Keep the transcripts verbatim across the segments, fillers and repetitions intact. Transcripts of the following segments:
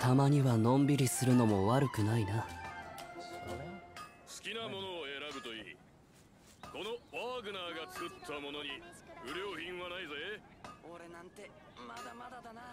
たまにはのんびりするのも悪くないな。好きなものを選ぶといい。このワーグナーが作ったものに不良品はないぜ。 俺なんてまだまだだな。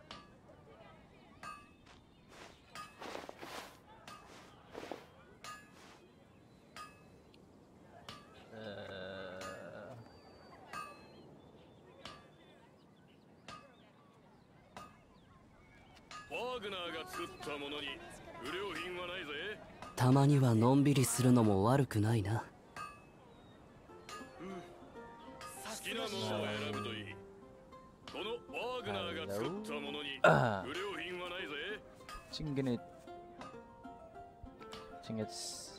ワーグナーが作ったものに不良品はないぜ。 たまにはのんびりするのも悪くないな。 好きなものを選ぶといい。このワーグナーが作ったものに不良品はないぜ。 Cingin Cingits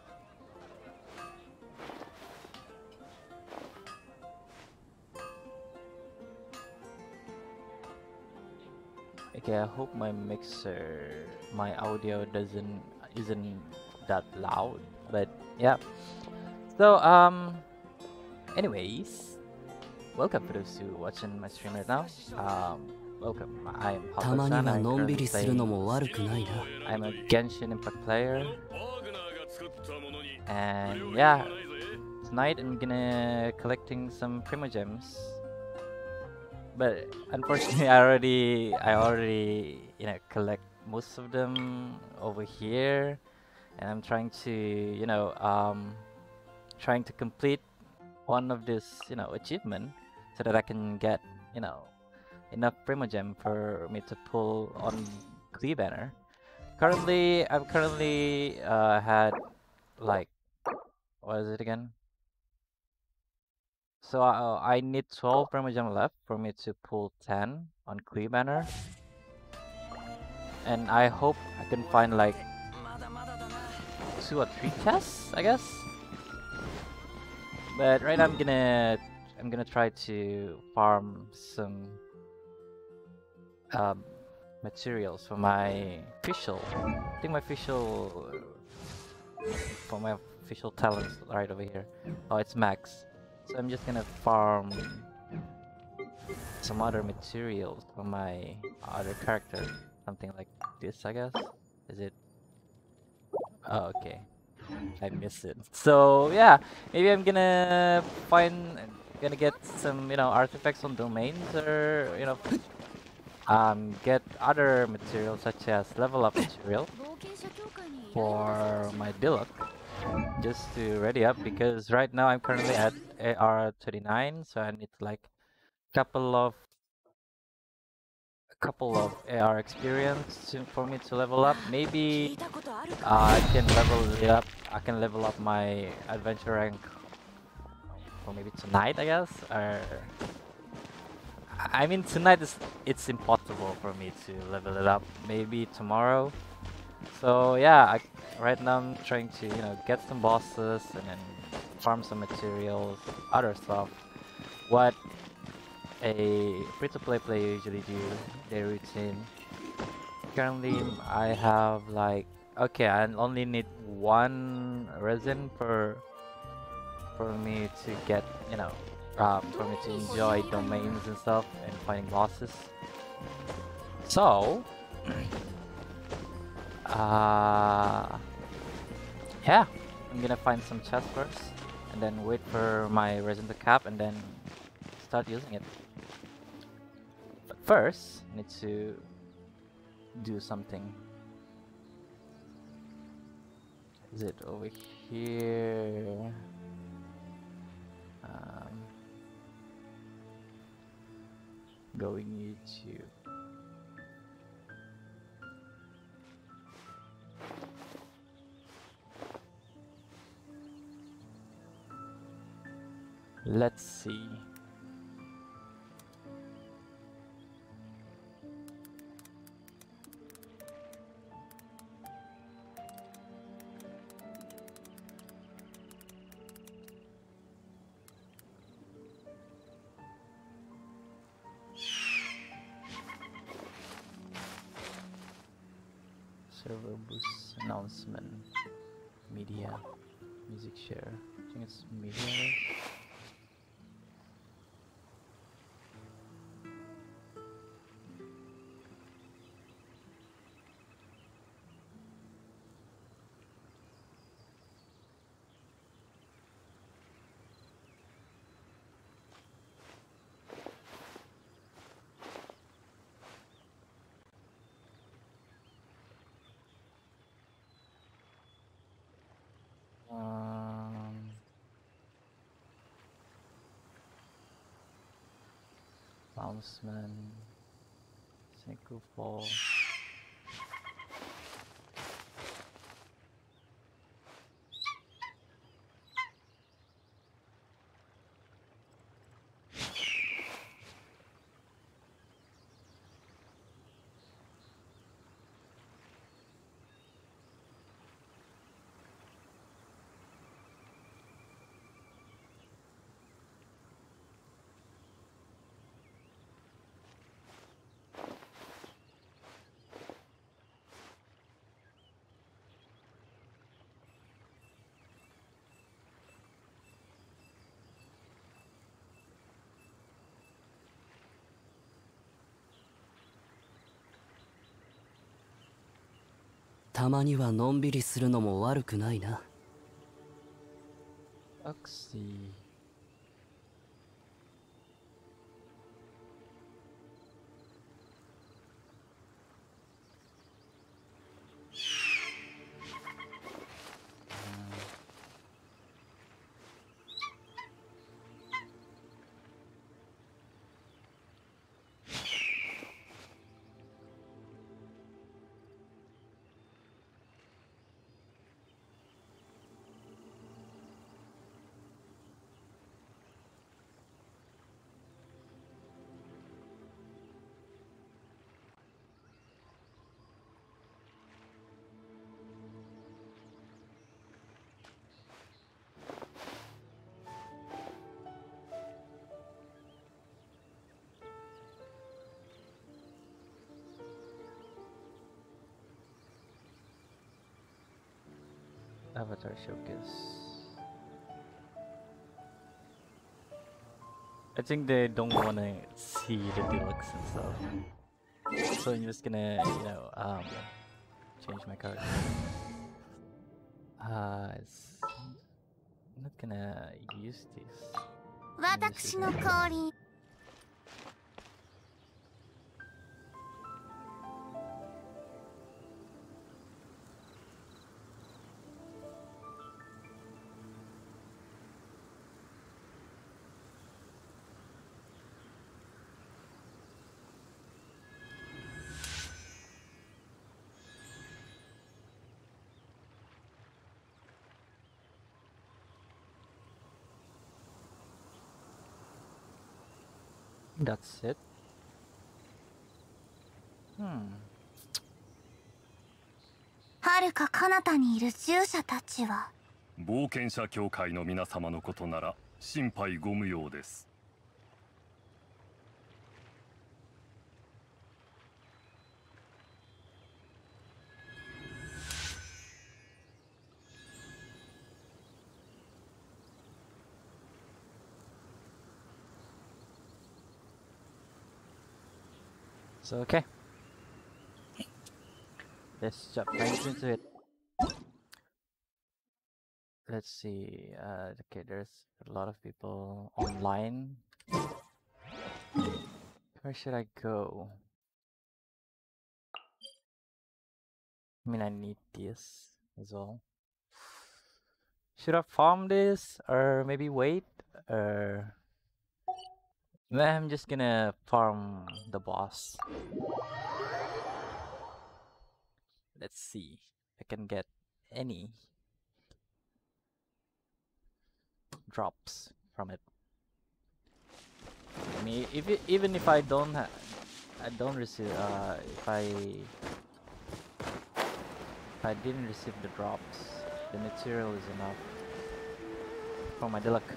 Okay, I hope my mixer, my audio doesn't isn't that loud, but yeah. So um, anyways, welcome for those who watching my stream right now. Um, welcome. I am Hakusan. I'm currently playing. I'm a Genshin Impact player, and yeah, tonight I'm gonna collecting some primogems. But unfortunately, I already, I already, you know, collect most of them over here, and I'm trying to, you know, um, trying to complete one of this, you know, achievement, so that I can get, you know, enough primogem for me to pull on Klee banner. Currently, I've currently uh, had like, what is it again? So uh, I need twelve primogem left for me to pull ten on Klee banner, and I hope I can find like two or three chests, I guess. But right now I'm gonna I'm gonna try to farm some um, materials for my official. I think my official for my official talents right over here. Oh, it's max. So I'm just gonna farm some other materials for my other character. Something like this, I guess. Is it? Oh, okay. I missed it. So yeah, maybe I'm gonna find, gonna get some, you know, artifacts on domains, or you know, um, get other materials such as level up material for my Diluc, just to ready up, because right now I'm currently at A R thirty-nine, so I need like couple of a couple of A R experience to, for me to level up. Maybe uh, I can level it up. I can level up my adventure rank for maybe tonight, I guess. Or I mean, tonight is it's impossible for me to level it up. Maybe tomorrow. So yeah, I, right now I'm trying to, you know, get some bosses and then farm some materials, other stuff. What a free-to-play player usually do, their routine. Currently, I have like, okay, I only need one resin per for me to get, you know, uh, for me to enjoy domains and stuff and finding bosses. So. Uh, yeah, I'm gonna find some chests first, and then wait for my resin to cap, and then start using it. But first, I need to do something. Is it over here? Um, going YouTube. Let's see. Server boost announcement. Media. Music share. I think it's media. announcement. Single fall. たまにはのんびりするのも悪くないな。 Oxy. Avatar showcase. I think they don't wanna see the deluxe and stuff. So I'm just gonna, you know, um, change my card. Uh, it's I'm not gonna use this. I'm gonna use it. That's it. Hmm. 遥か彼方にいる従者たちは冒険者協会の皆様のことなら心配ご無用です。 So okay. Let's jump right into it. Let's see. Uh, okay, there's a lot of people online. Where should I go? I mean, I need this as well. Should I farm this or maybe wait? Or nah, I'm just gonna farm the boss. Let's see if I can get any drops from it. I mean, if it, even if I don't, ha I don't receive. Uh, if I if I didn't receive the drops, the material is enough for my deluxe.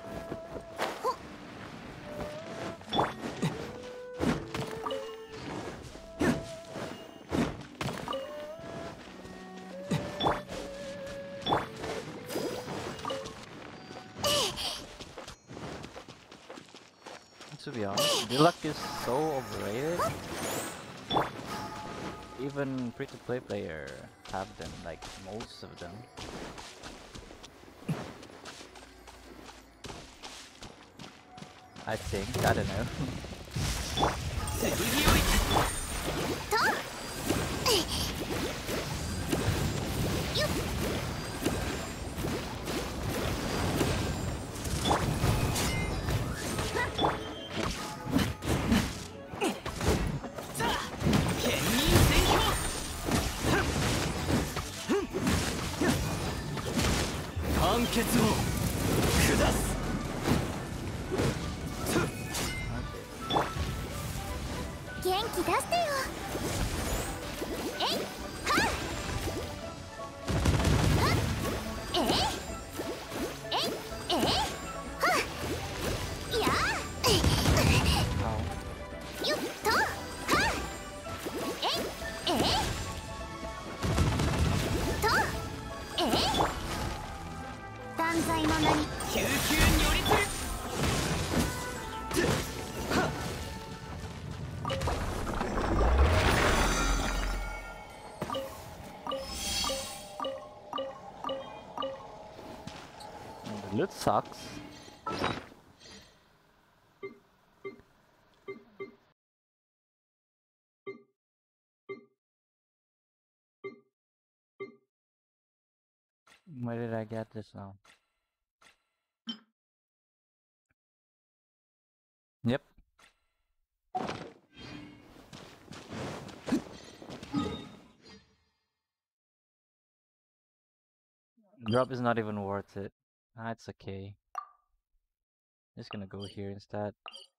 To be honest, deluxe is so overrated. Even free-to-play player have them, like most of them. I think, I don't know. 結を下す。 元気出してよ。えいはっはっえいえいえいはっやあよっとはっえいえいとえい断罪の名に救急に寄りつる。 The loot sucks. Where did I get this now? Yep. Drop is not even worth it. Ah, it's okay. Just gonna go here instead.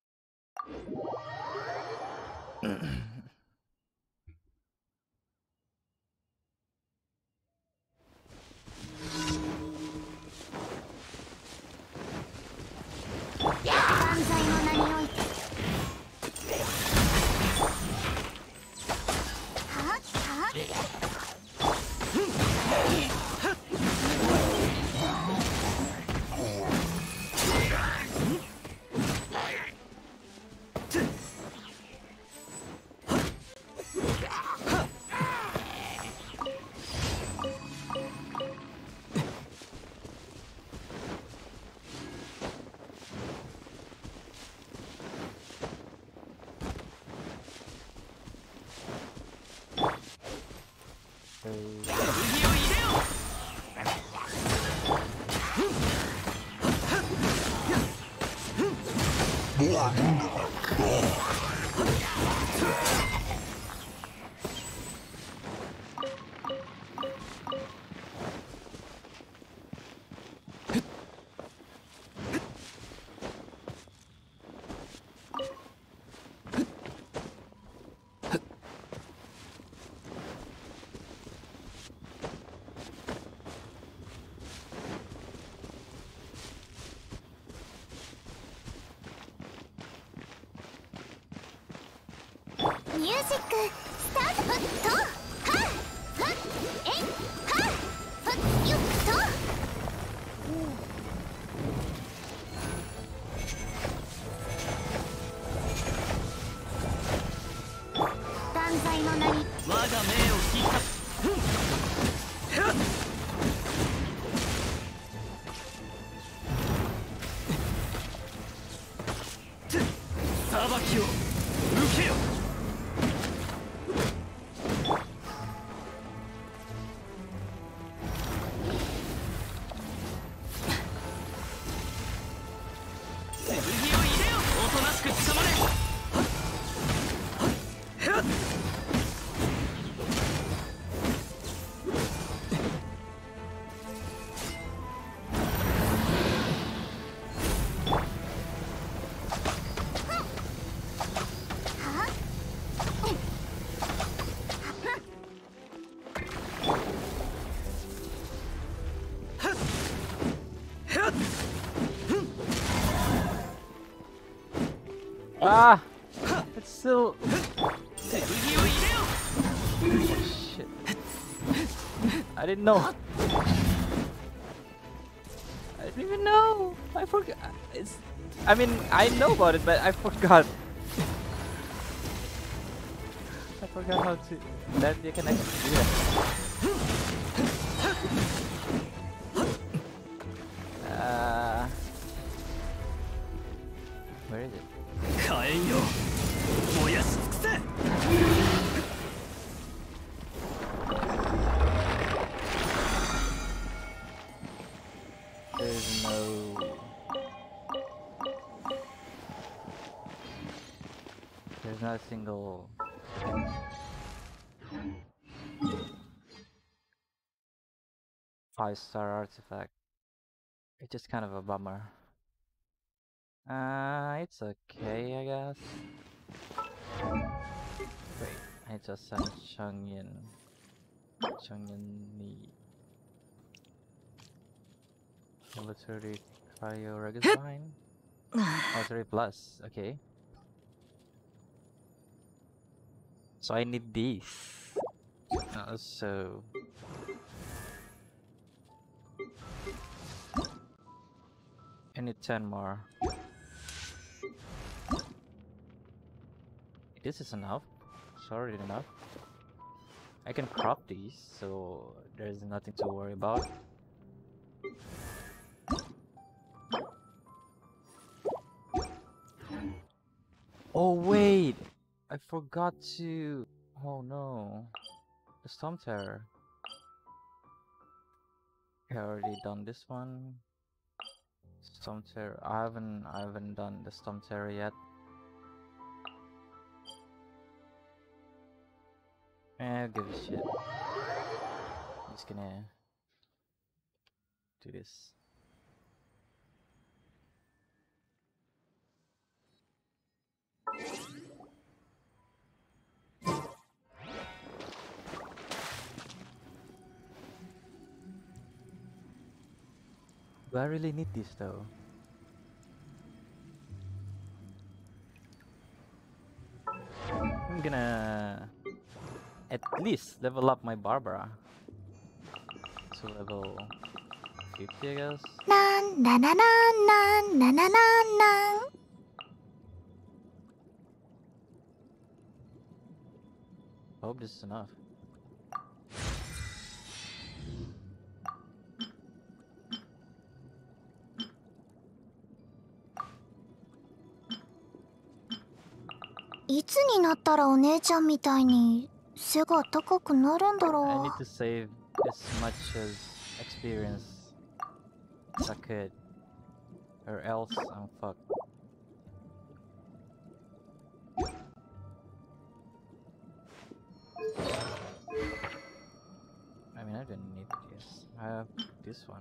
ミュージックスタート。ふっとはっふっえいはっふっよっと断罪の名に我が命を引き立つ。裁きを受けよ。 Ah! It's still... Shit. I didn't know. I didn't even know. I forgot. It's... I mean, I know about it, but I forgot. I forgot how to... That you can actually do that. Uh... Where is it? 火炎よ燃やし尽くせ。 There's no... There's not a single... Five star artifact. It's just kind of a bummer. Uh, it's okay, I guess. Wait, I just sent Changyin. Changyin Ni. Level thirty cryo Regus behind. Oh, thirty plus, okay. So I need these. Uh, so I need ten more. This is enough. It's already enough. I can crop these, so there's nothing to worry about. Oh wait! I forgot to... Oh no. The Storm Terror. I already done this one. Storm Terror. I haven't I haven't done the Storm Terror yet. Eh, give a shit. I'm just gonna do this. Do I really need this though? I'm gonna at least level up my Barbara to level fifty, I guess. Nan na na na nan na na na nan. Hope this is enough. I つになったらお姉ちゃんみたいに背が高くなるんだ I ろ need to save as much as experience as I could, or else I'm fucked. I mean, I didn't need this. I have this one.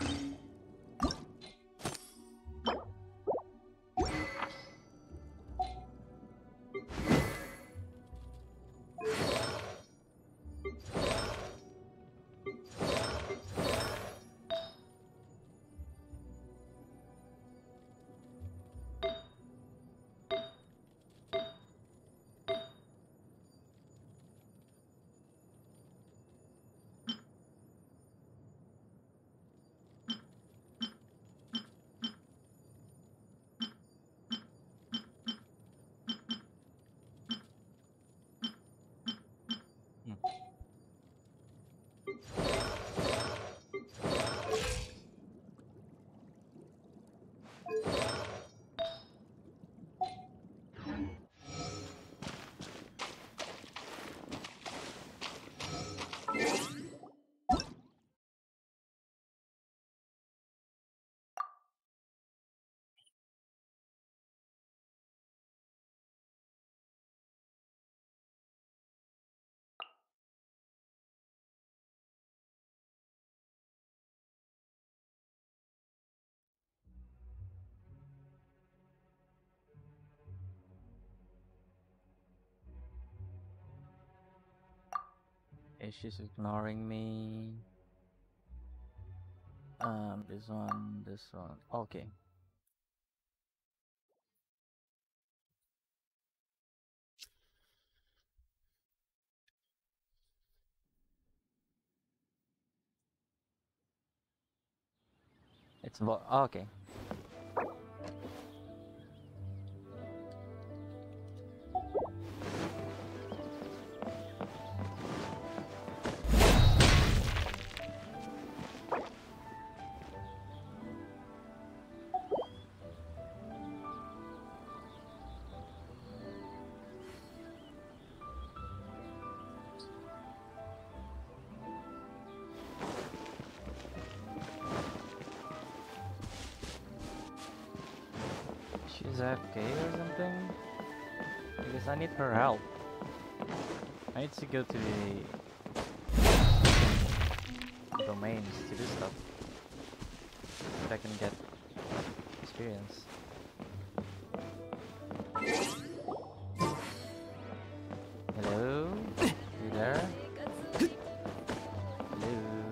Is she's ignoring me? Um, this one, this one. Okay. It's vo- okay. She's A F K or something? Because I need her help. I need to go to the domains to do stuff. if I can get experience. Hello? You there? Hello?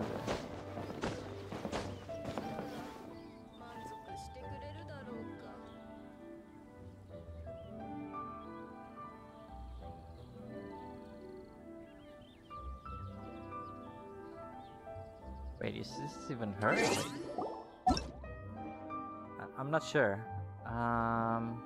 Wait, is this even her? Wait. I I'm not sure. Um...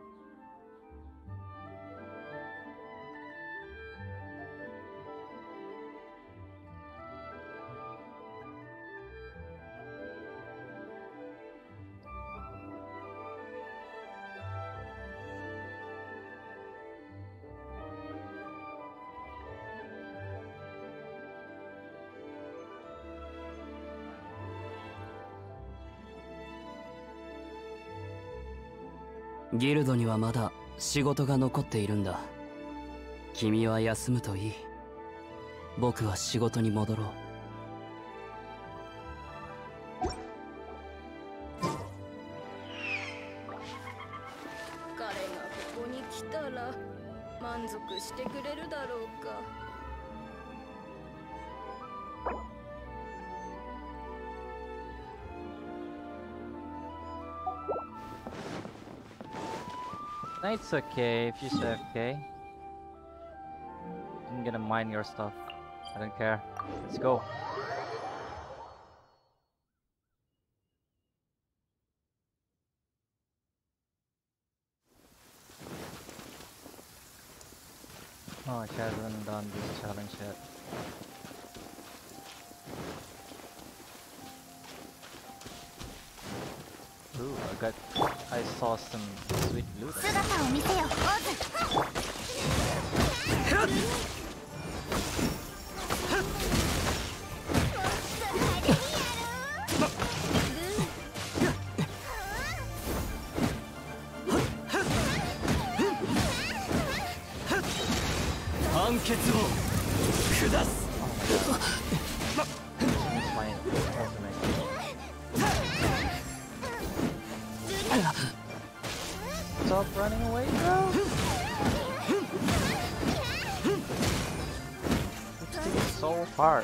ギルドにはまだ仕事が残っているんだ。君は休むといい。僕は仕事に戻ろう。 彼がここに来たら満足してくれるだろうか。 No, it's okay if you say okay. I'm gonna mine your stuff. I don't care. Let's go. Oh, she hasn't done this challenge yet. Ooh, I got... I saw some sweet loot. 姿を見せよ、オズ。 判決を下す。 Stop running away, bro! It's so hard.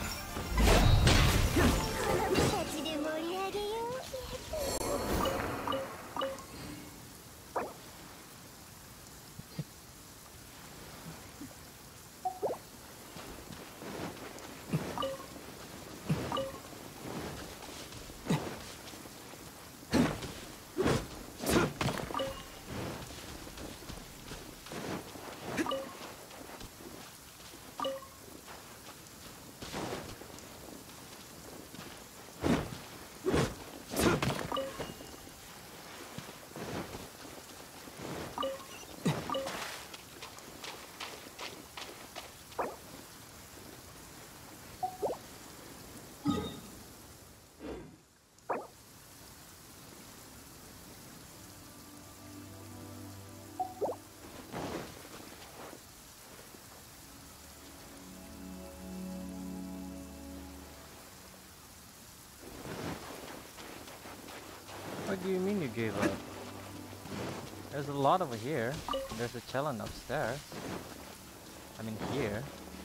What do you mean you gave up? There's a lot over here. There's a challenge upstairs. I mean here.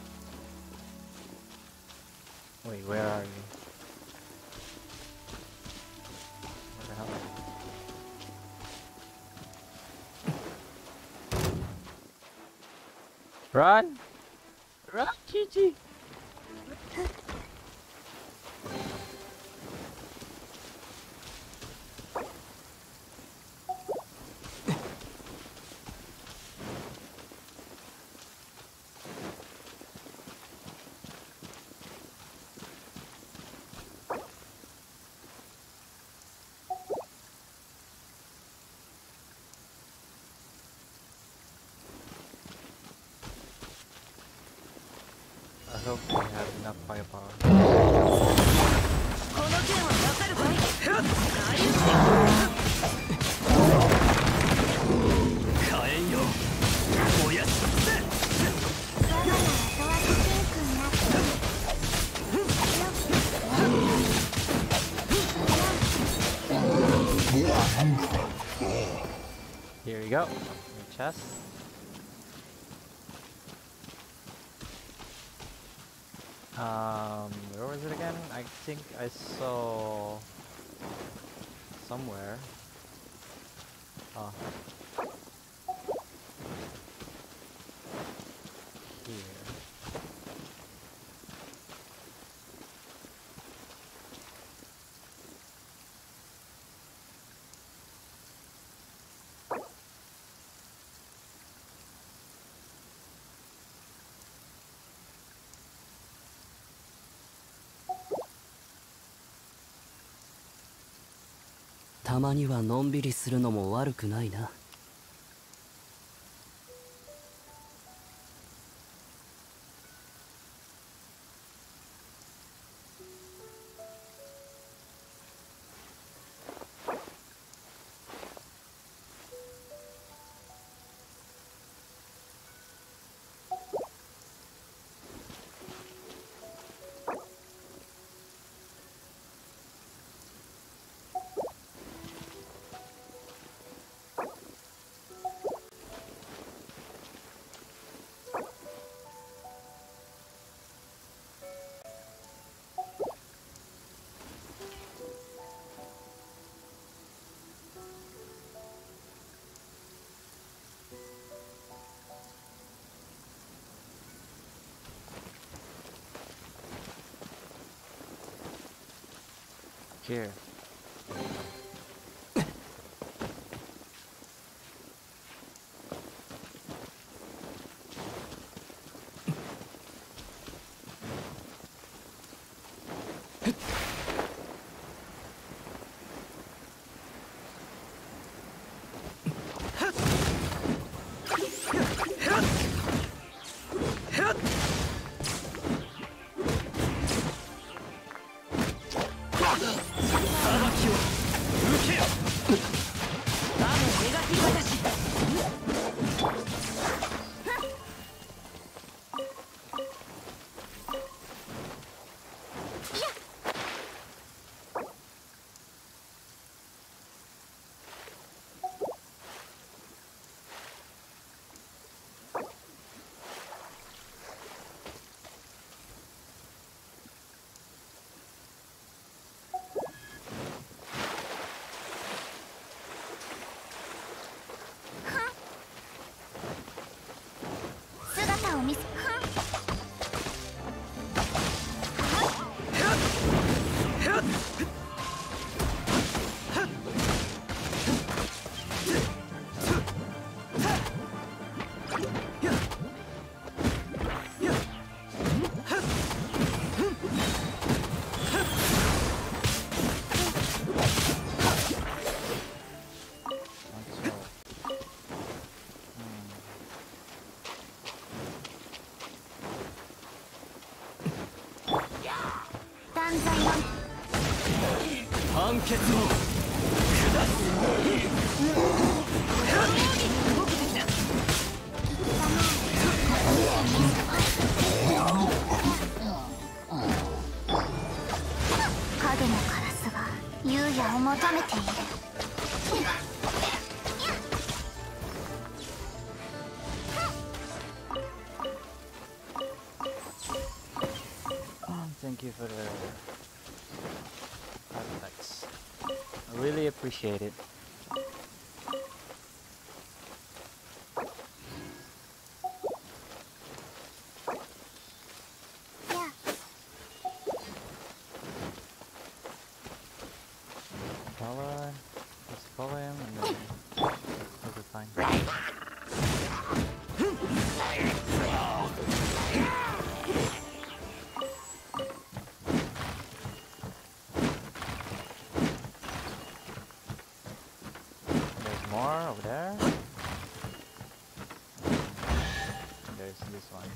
Wait, where are you? Where the hell are you? Run! Run, Gigi! I hope we have enough firepower. この剣は出せるかい？ 火炎よ、燃やしせ。 Here we go. New chest. Um, where was it again? I think I saw somewhere. Oh. Here. たまにはのんびりするのも悪くないな。Here. Thank you for the artifacts. I really appreciate it. Yeah. Follow, just follow him and then he'll be fine. More over there. And there's this one.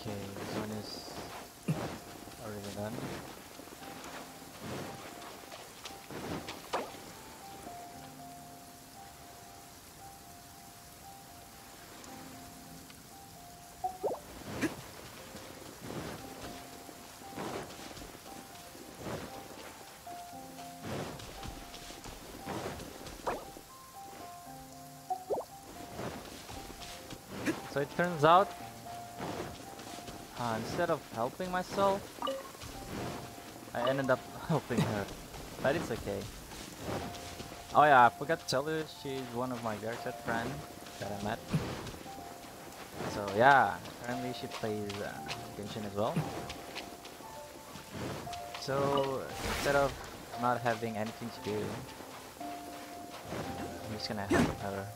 Okay, this one is already done. So it turns out, uh, instead of helping myself, I ended up helping her. But it's okay. Oh yeah, I forgot to tell you, she's one of my very good friends that I met. So yeah, currently she plays uh, Genshin as well. So instead of not having anything to do, I'm just gonna help her.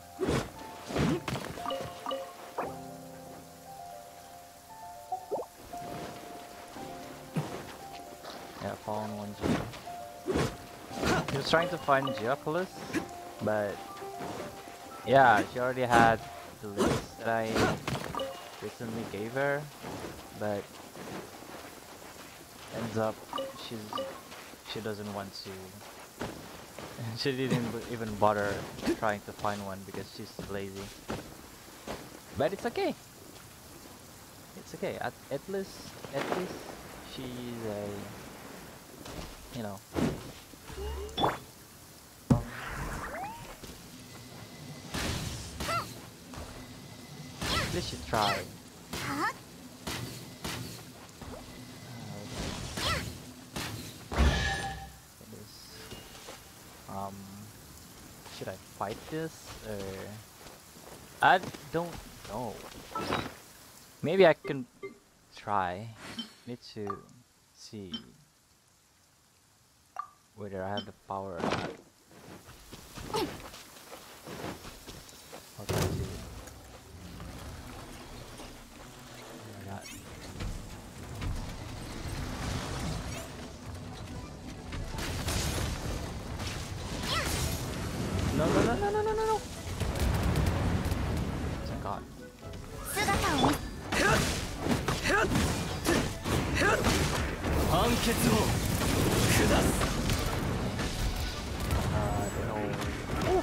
Yeah, found one Geo. He was trying to find Geoculus, but yeah, she already had the list that I recently gave her, but ends up she's she doesn't want to. She didn't even bother trying to find one because she's lazy. But it's okay. It's okay. At at least at least she's a, you know. At least she tried. Um, should I fight this or I don't know. Maybe I can try. Need to see whether I have the power or not. I'll try to. Oh my god. No, no, no, no, no, no, no, no. Thank God. Uh, no.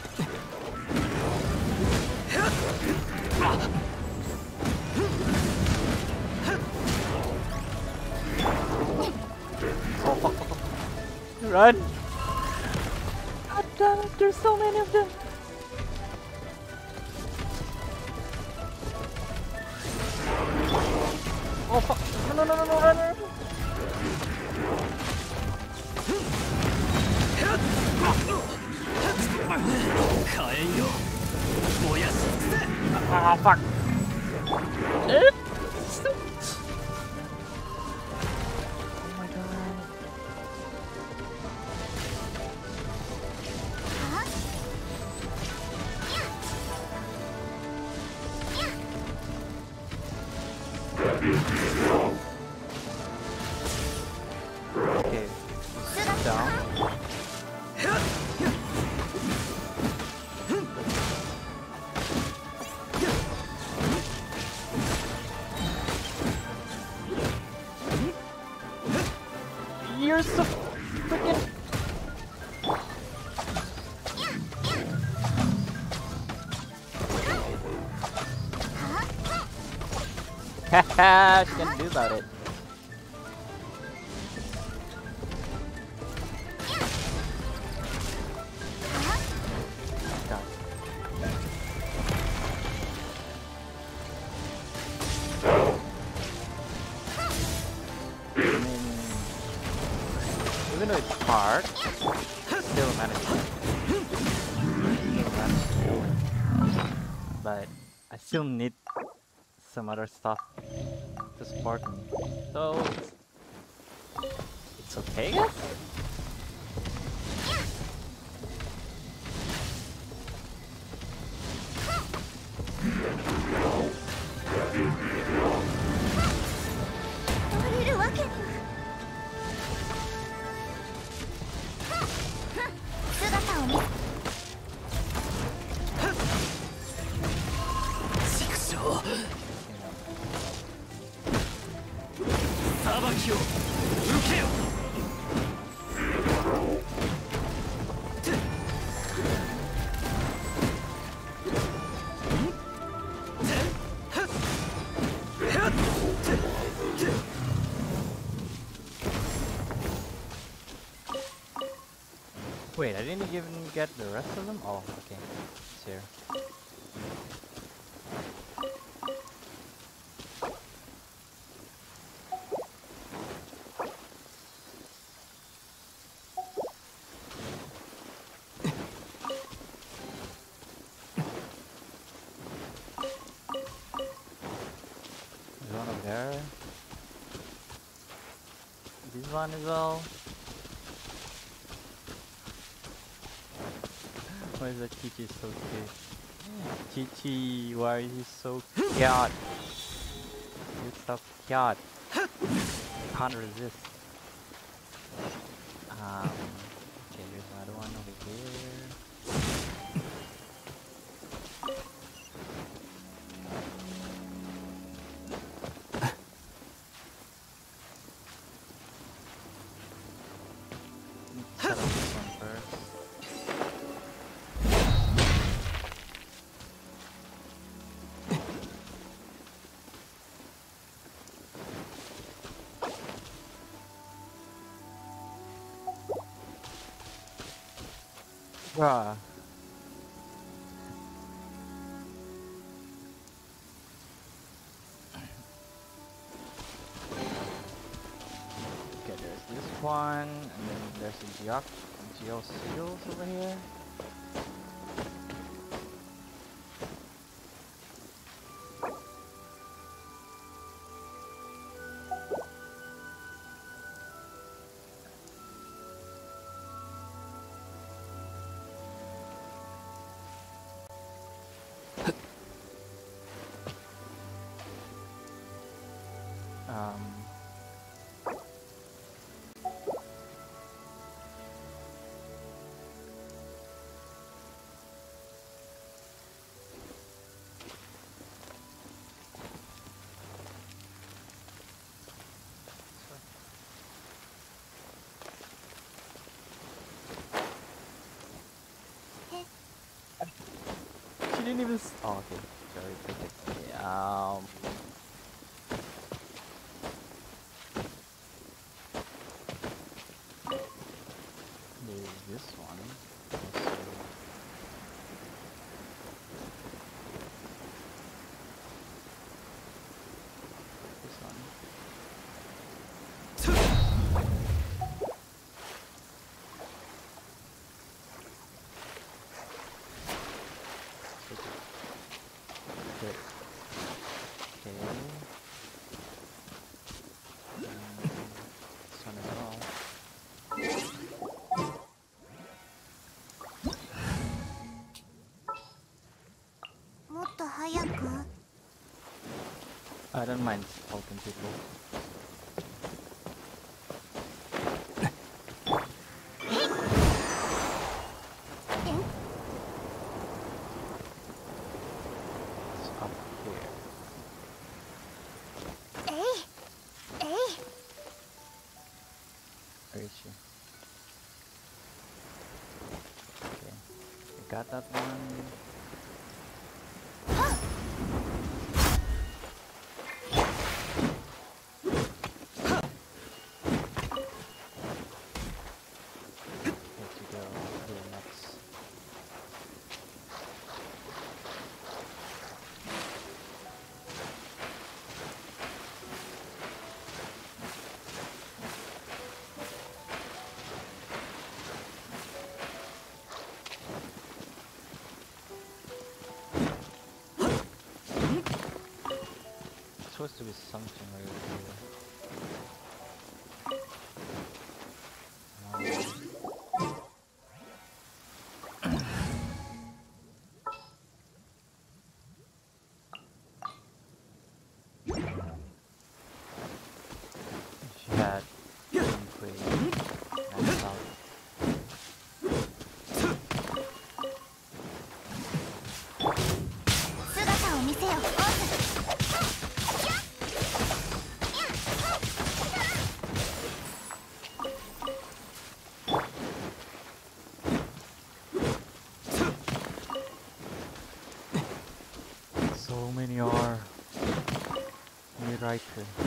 Oh, fuck, fuck, fuck. Run! God damn it, there's so many of them! Oh fuck! No, no, no, no, no, run, run! Oh fuck! Eh? Oh my god! Okay, down. You're so freaking. Haha, she can do about it. God. I mean, even though it's hard, still manageable. Still manageable. But I still need some other stuff to support me. So it's, it's okay, I guess? きを受けよ。 Wait, I didn't even get the rest of them? Oh, okay. It's here. There's one over there. This one as well. Why is that Chi-Chi so cute? Chi-Chi, why are you so cute? You're so cute. Can't resist. Um, okay, there's another one over here. Let's settle this one first. Bruh. Okay, there's this one, and then there's the Geo Geo Seals over here. Um, she didn't even. S oh, okay. Sorry, okay. Okay, um. There's this one. Also. This one. Okay. Okay. Um, this one as well. I don't mind helping people. It's up here. Where is she? Okay. I got that one. Supposed to be something right over here. She had one queen, one south. 姿を見せよオス。 Rewrite.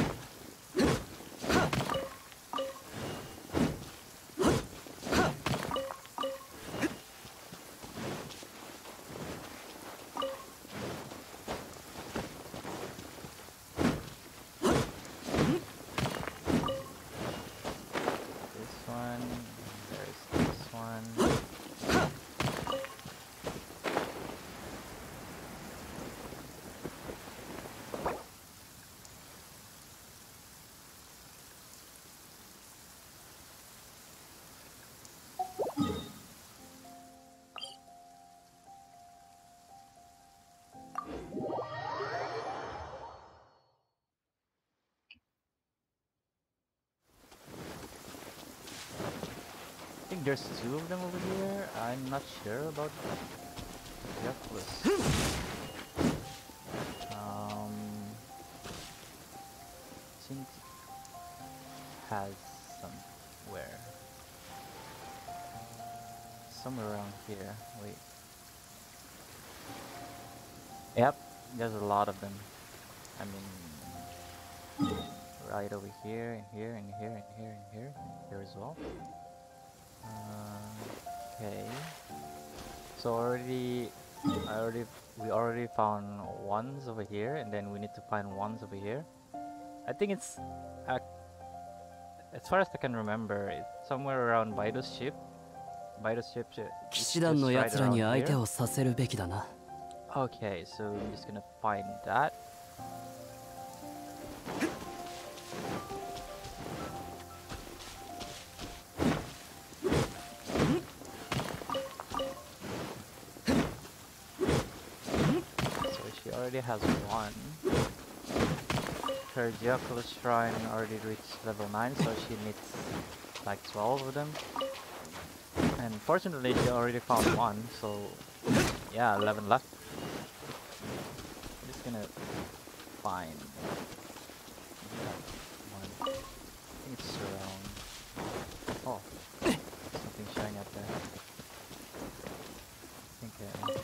I think there's two of them over here. I'm not sure about Reckless. Um, think has somewhere, somewhere around here. Wait. Yep, there's a lot of them. I mean, right over here, and here, and here, and here, and here, here as well. Uh, okay. So already, I already, we already found ones over here, and then we need to find ones over here. I think it's, uh, as far as I can remember, it's somewhere around Baido's ship. Baido's ship. It's just right around here. Okay, so I'm just gonna find that. So she already has one. Her Diaculus Shrine already reached level nine, so she needs like twelve of them. And fortunately she already found one, so yeah, eleven left. I'm just gonna find one. I think it's around. Oh, something shiny up there. I think uh,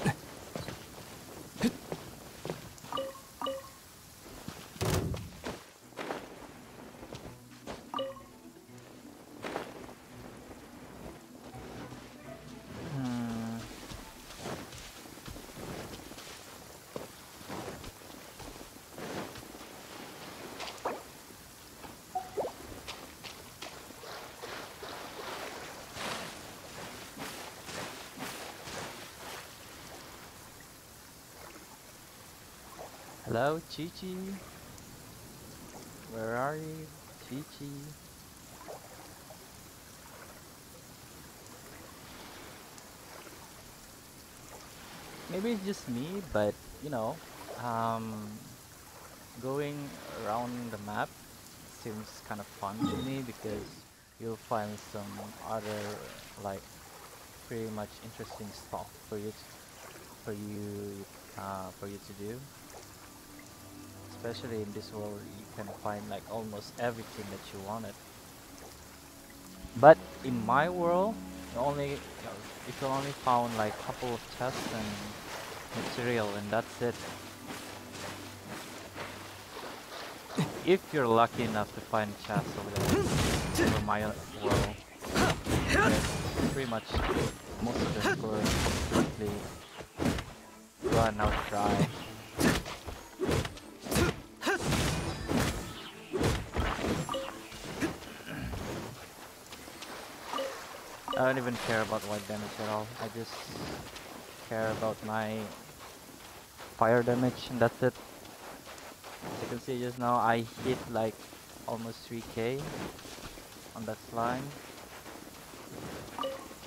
hello, Chi-Chi? Where are you, Chi-Chi? Maybe it's just me, but you know, um, going around the map seems kind of fun to me because you'll find some other like pretty much interesting stuff for you to, for you uh, for you to do. Especially in this world, you can find like almost everything that you wanted. But in my world, you only you know, you can only found like a couple of chests and material, and that's it. If you're lucky enough to find chests over there, for my world, pretty much most of them were completely run out dry. I don't even care about white damage at all. I just care about my fire damage, and that's it. As you can see just now, I hit like almost three K on that slime. I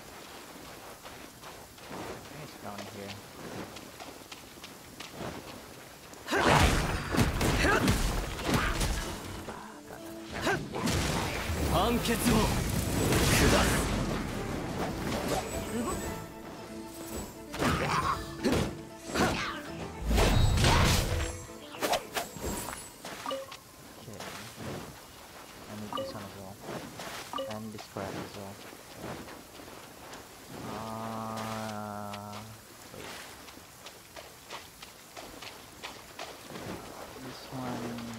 think it's down here. One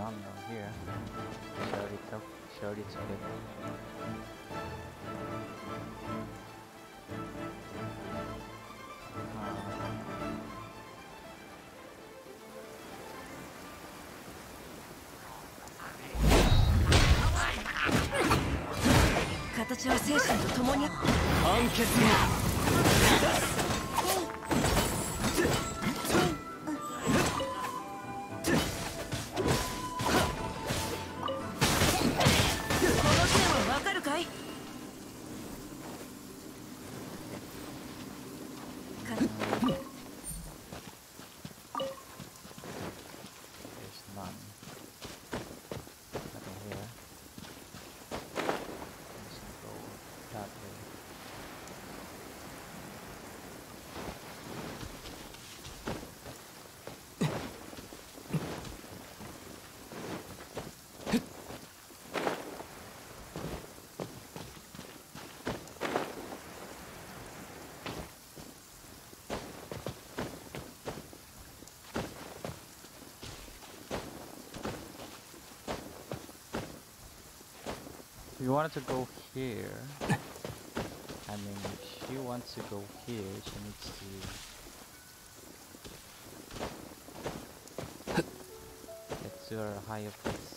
none down here. She already took, she already took it. If you wanted to go here, I mean, if she wants to go here, she needs to get to a higher place,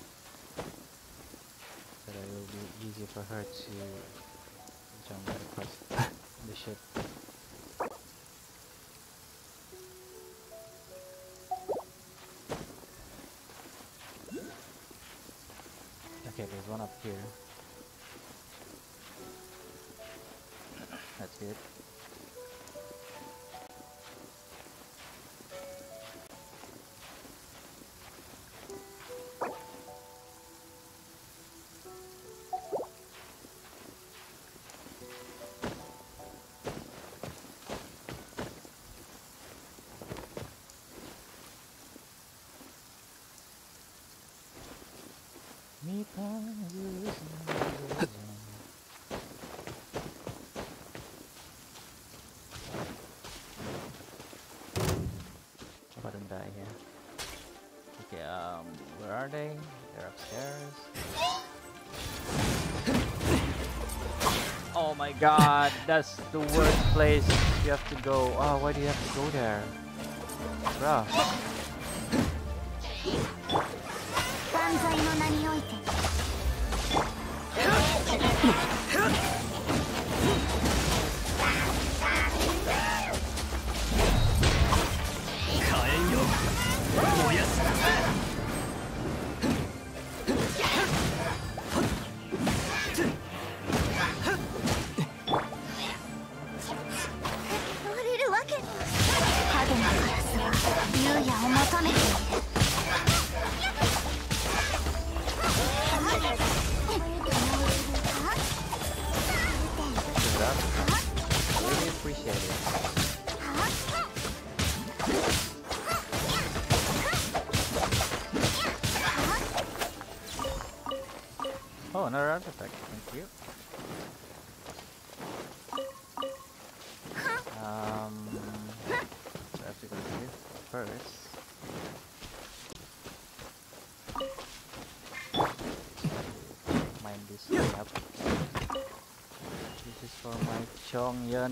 so that it will be easier for her to jump right across the ship. Okay, there's one up here. That's good. Me I didn't die here. Okay, um, where are they? They're upstairs. Oh my god, that's the worst place you have to go. Oh, why do you have to go there? Bruh. Really appreciate it. Oh, another artifact. Thank you. Um, so I have to go here first. Mine this way up. This is for my Chongyun.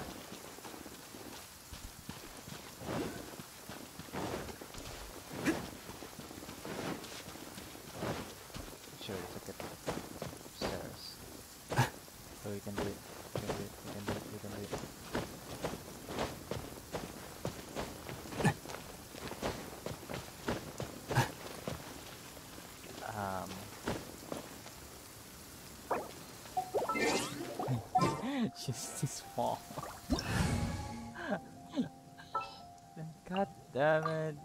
Sure, it's okay. Stairs. So we can do it. We can do it. We can do it. We can do it. Um. She's too small. God damn it.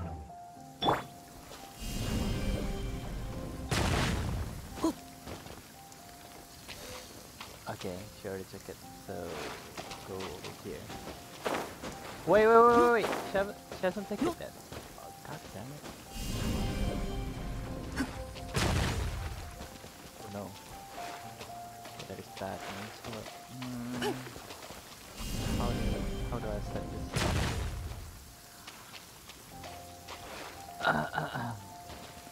Okay, she already took it, so go over here. Wait, wait, wait, wait, wait. She hasn't, she hasn't taken it yet. Oh, god damn it. Oh, no. That is bad. Mm. How do how do I set this? Uh, uh, uh.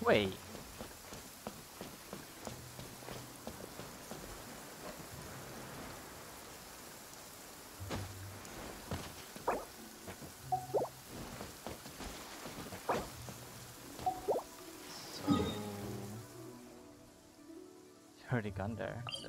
Wait. So it's already gone there. So.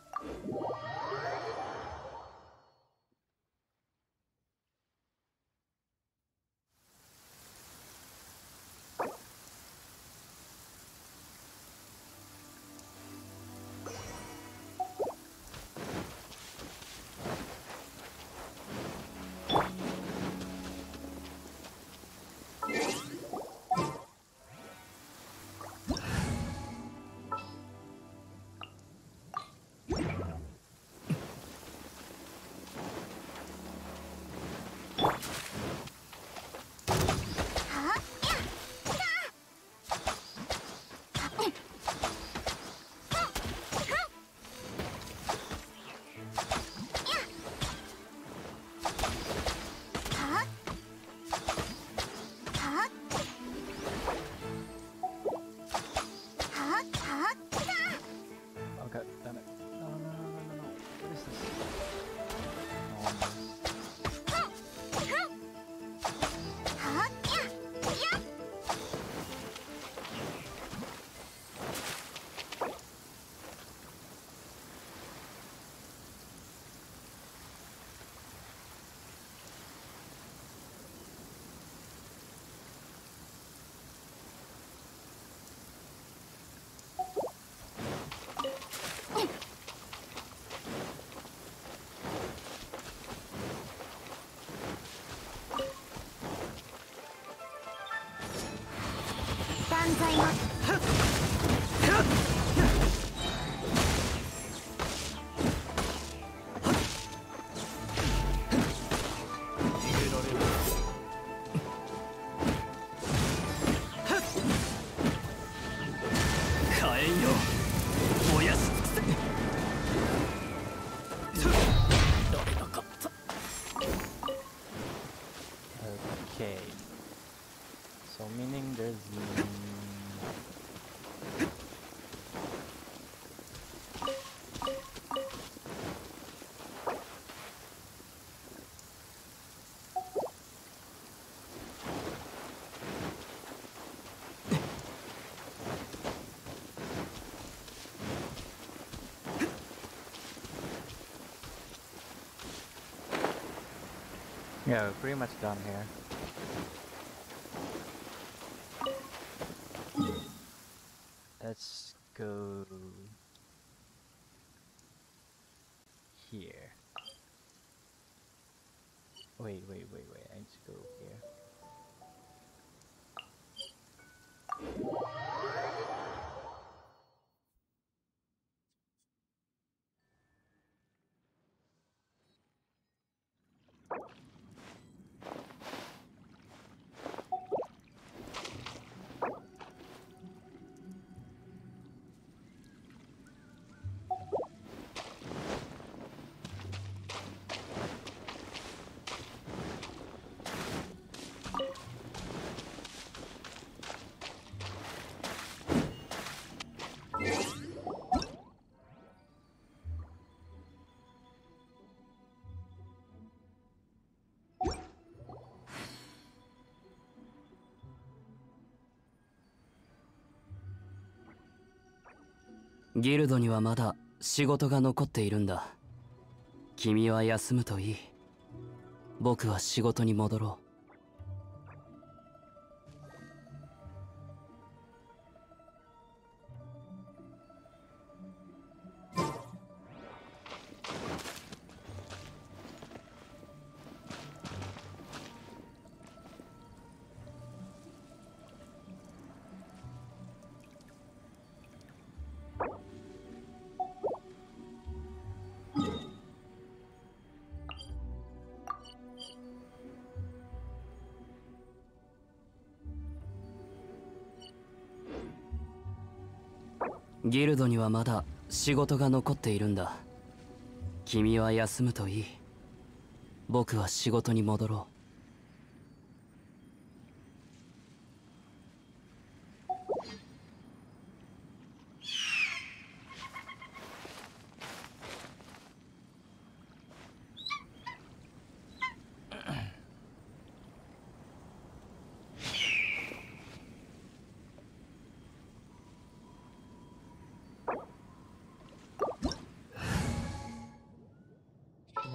Okay. So meaning there's mm, yeah, we're pretty much done here. Let's go here. Wait, wait, wait, wait. I need to go here. ギルドにはまだ仕事が残っているんだ。君は休むといい。僕は仕事に戻ろう。ギルドにはまだ仕事が残っているんだ。君は休むといい。僕は仕事に戻ろう。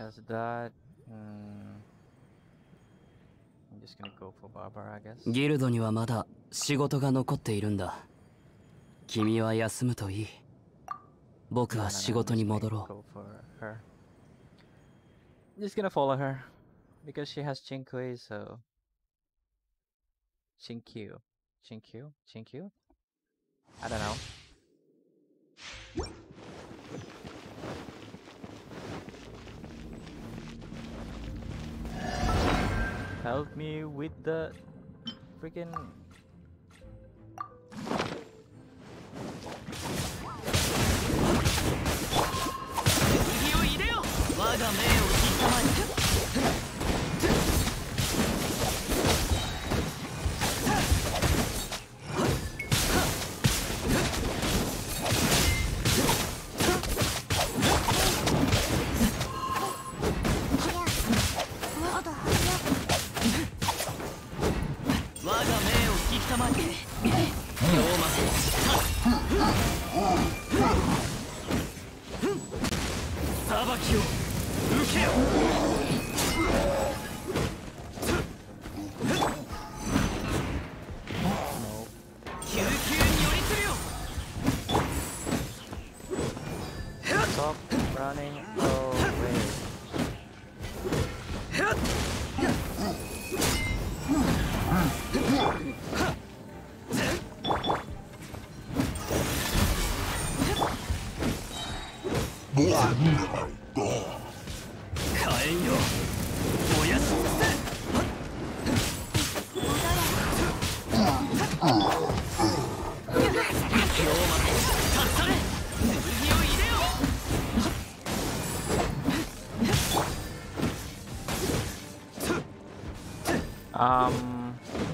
Does that? Mm, I'm just gonna go for Barbara, I guess. ギルドにはまだ仕事が残っているんだ。君は休むといい。僕 No, は no, 仕 no, I'm 事に just gonna 戻ろう。 go for her. Just gonna follow her because she has Chinkui, so Chinkyu, Chinkyu, Chinkyu. I don't know. Help me with the freaking. Stop running away. Um.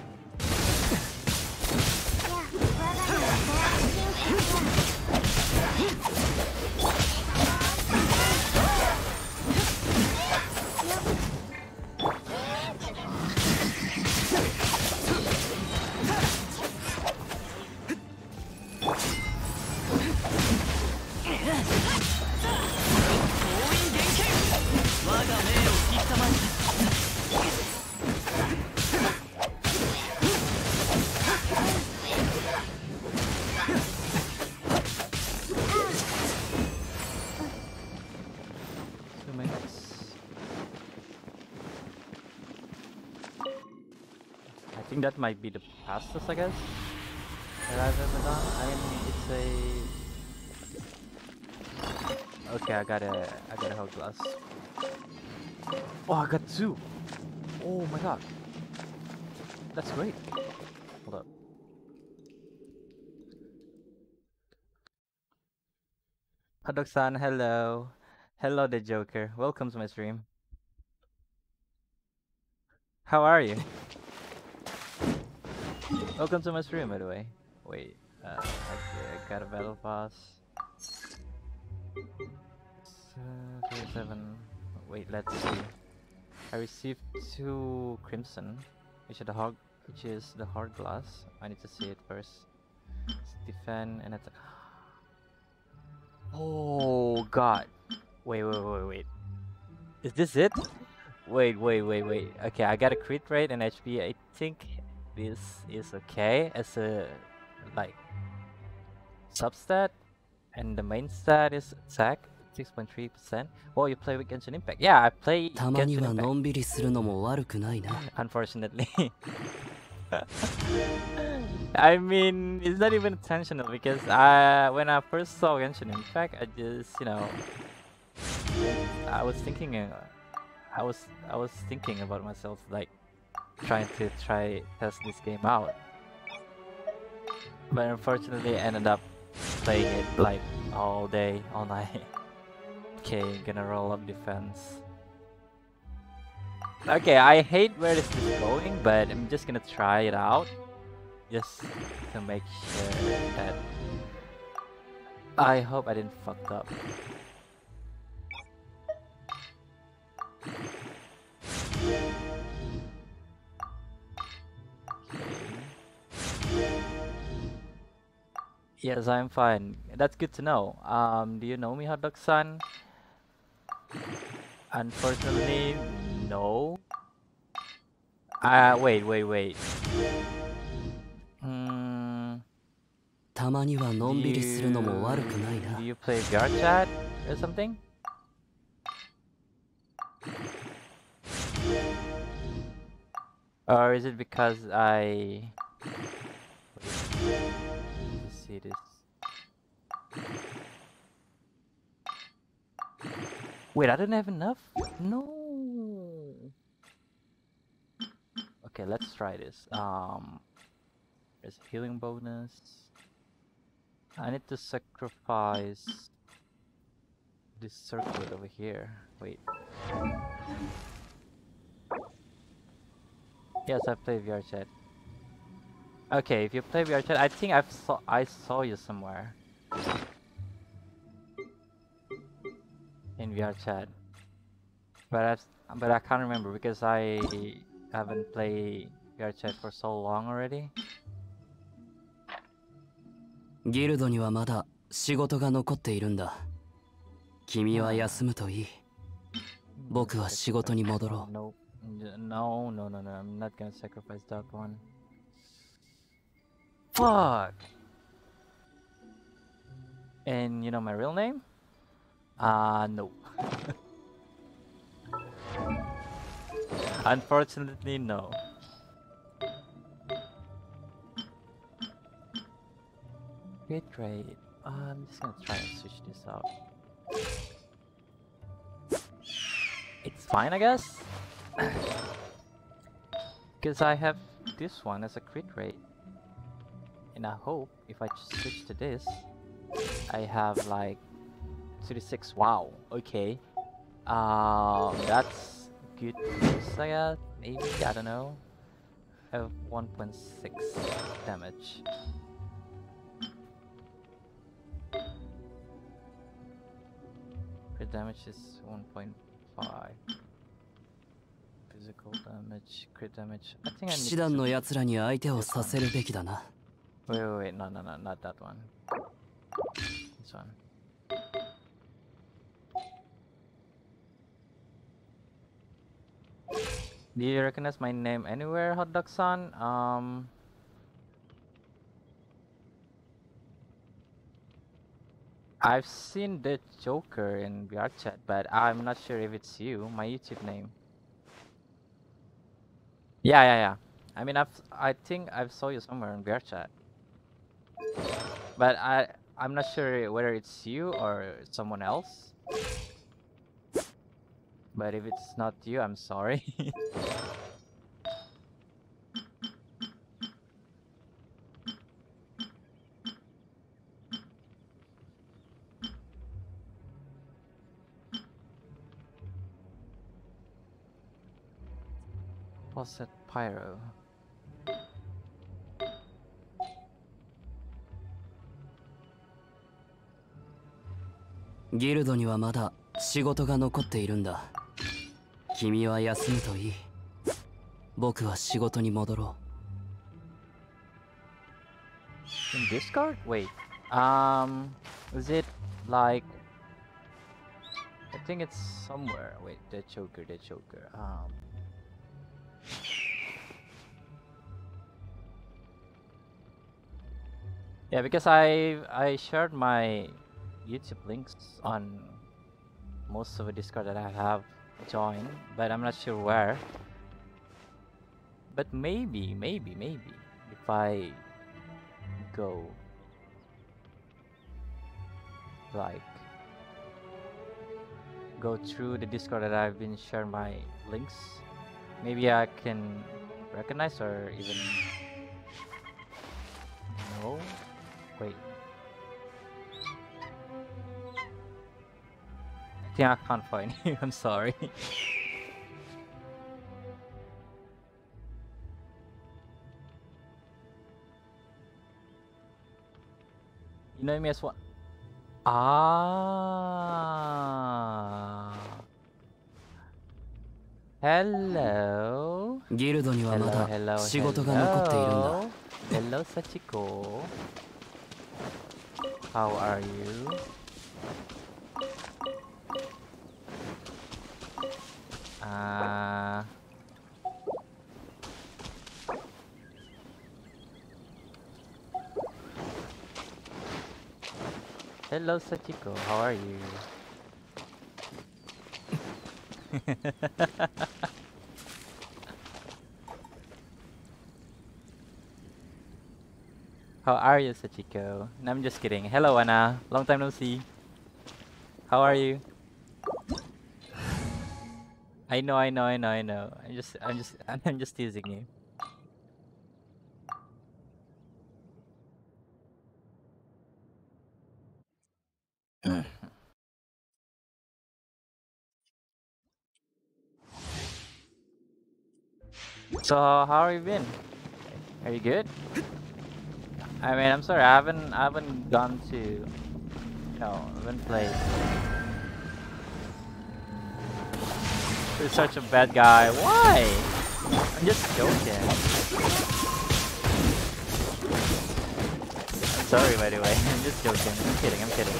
Two minutes. I think that might be the fastest, I guess, that I've ever done. I mean, it's a. Okay, I got a, I got a whole glass. Oh, I got two. Oh my god, that's great. Hold up. Hadok-san, hello. Hello, the Joker. Welcome to my stream. How are you? Welcome to my stream, by the way. Wait, uh, I, I got a battle pass. Uh, thirty-seven. Wait, let's see. I received two crimson, which is the hog, which is the hard glass. I need to see it first. It's defend and attack. Oh god! Wait, wait, wait, wait. Is this it? Wait, wait, wait, wait. Okay, I got a crit rate and H P. I think this is okay as a like substat, and the main stat is attack six point three percent. Well, you play with Genshin Impact. Yeah, I play たまに Genshin はの Impact. んびりするのも悪くないな。 Unfortunately. I mean, it's not even intentional because I, when I first saw Genshin Impact, I just, you know, I was thinking, uh, I was, I was thinking about myself, like trying to try test this game out. But unfortunately, I ended up playing it like all day, all night. Okay, gonna roll up defense. Okay, I hate where this is going, but I'm just gonna try it out. Just to make sure that I hope I didn't fuck up. Okay. Yes, I'm fine. That's good to know. Um, do you know me, Hadok-san? Unfortunately, no. Uh, wait, wait, wait. Hmm. たまにはの Do んびりするのも you, 悪くないな do you play V R chat or something? Or is it because I... Wait, let's see this. Wait, I didn't have enough? No. Okay, let's try this. Um, there's a healing bonus. I need to sacrifice this circlet over here. Wait. Yes, I play V R chat. Okay, if you play V R chat, I think I've saw I saw you somewhere in V R chat, but I've, but I can't remember because I haven't played V R chat for so long already. ギルドにはまだ仕事が残っているんだ。君は休むといい。僕は仕事に戻ろう。 No, no, no, no, no. I'm not gonna sacrifice that one. Fuck. And you know my real name? Uh, no. Unfortunately, no. Great rate. Uh, I'm just gonna try and switch this out. It's fine, I guess. Because I have this one as a crit rate. And I hope if I switch to this, I have like thirty-six. Wow, okay. Um, that's good news, I guess. Maybe, I don't know. I have one point six damage. Crit damage is one point five. Physical damage, crit damage. I think I 騎 need 士団 to... の奴らに相手をさせるべきだな。 Wait, wait, wait, no, no, no, not that one. This one. Do you recognize my name anywhere, Hot Dog San? Um... I've seen the Joker in V R chat, but I'm not sure if it's you, my YouTube name. Yeah, yeah, yeah. I mean, I've, I think I've saw you somewhere in V R chat. But I, I'm not sure whether it's you or someone else. But if it's not you, I'm sorry. Faucet Pyro. ギルドにはまだ仕事が残っているんだ。君は休むといい。僕は仕事に戻ろう。 In Discord? Wait. Um, is it like? I think it's somewhere. Wait, the Joker, the Joker. Um. Yeah, because I I shared my YouTube links on most of the Discord that I have joined, but I'm not sure where. But maybe, maybe, maybe if I go like go through the Discord that I've been sharing my links, maybe I can recognize or even no. Wait. I think I can't find you, I'm sorry. You know me as what? Ah. Hello. ギルドにはま Hello, だ hello, 仕事が残っているんだ。 hello. Hello, Sachiko. How are you? Uh, hello, Sachiko. How are you? How are you, Sachiko? No, I'm just kidding. Hello, Anna. Long time no see. How are you? I know, I know, I know, I know. I'm just, I'm just, I'm just teasing you. So, how have you been? Are you good? I mean, I'm sorry, I haven't, I haven't gone to, you know, I haven't played. You're such a bad guy. Why? I'm just joking. I'm sorry, by the way. I'm just joking. I'm kidding. I'm kidding.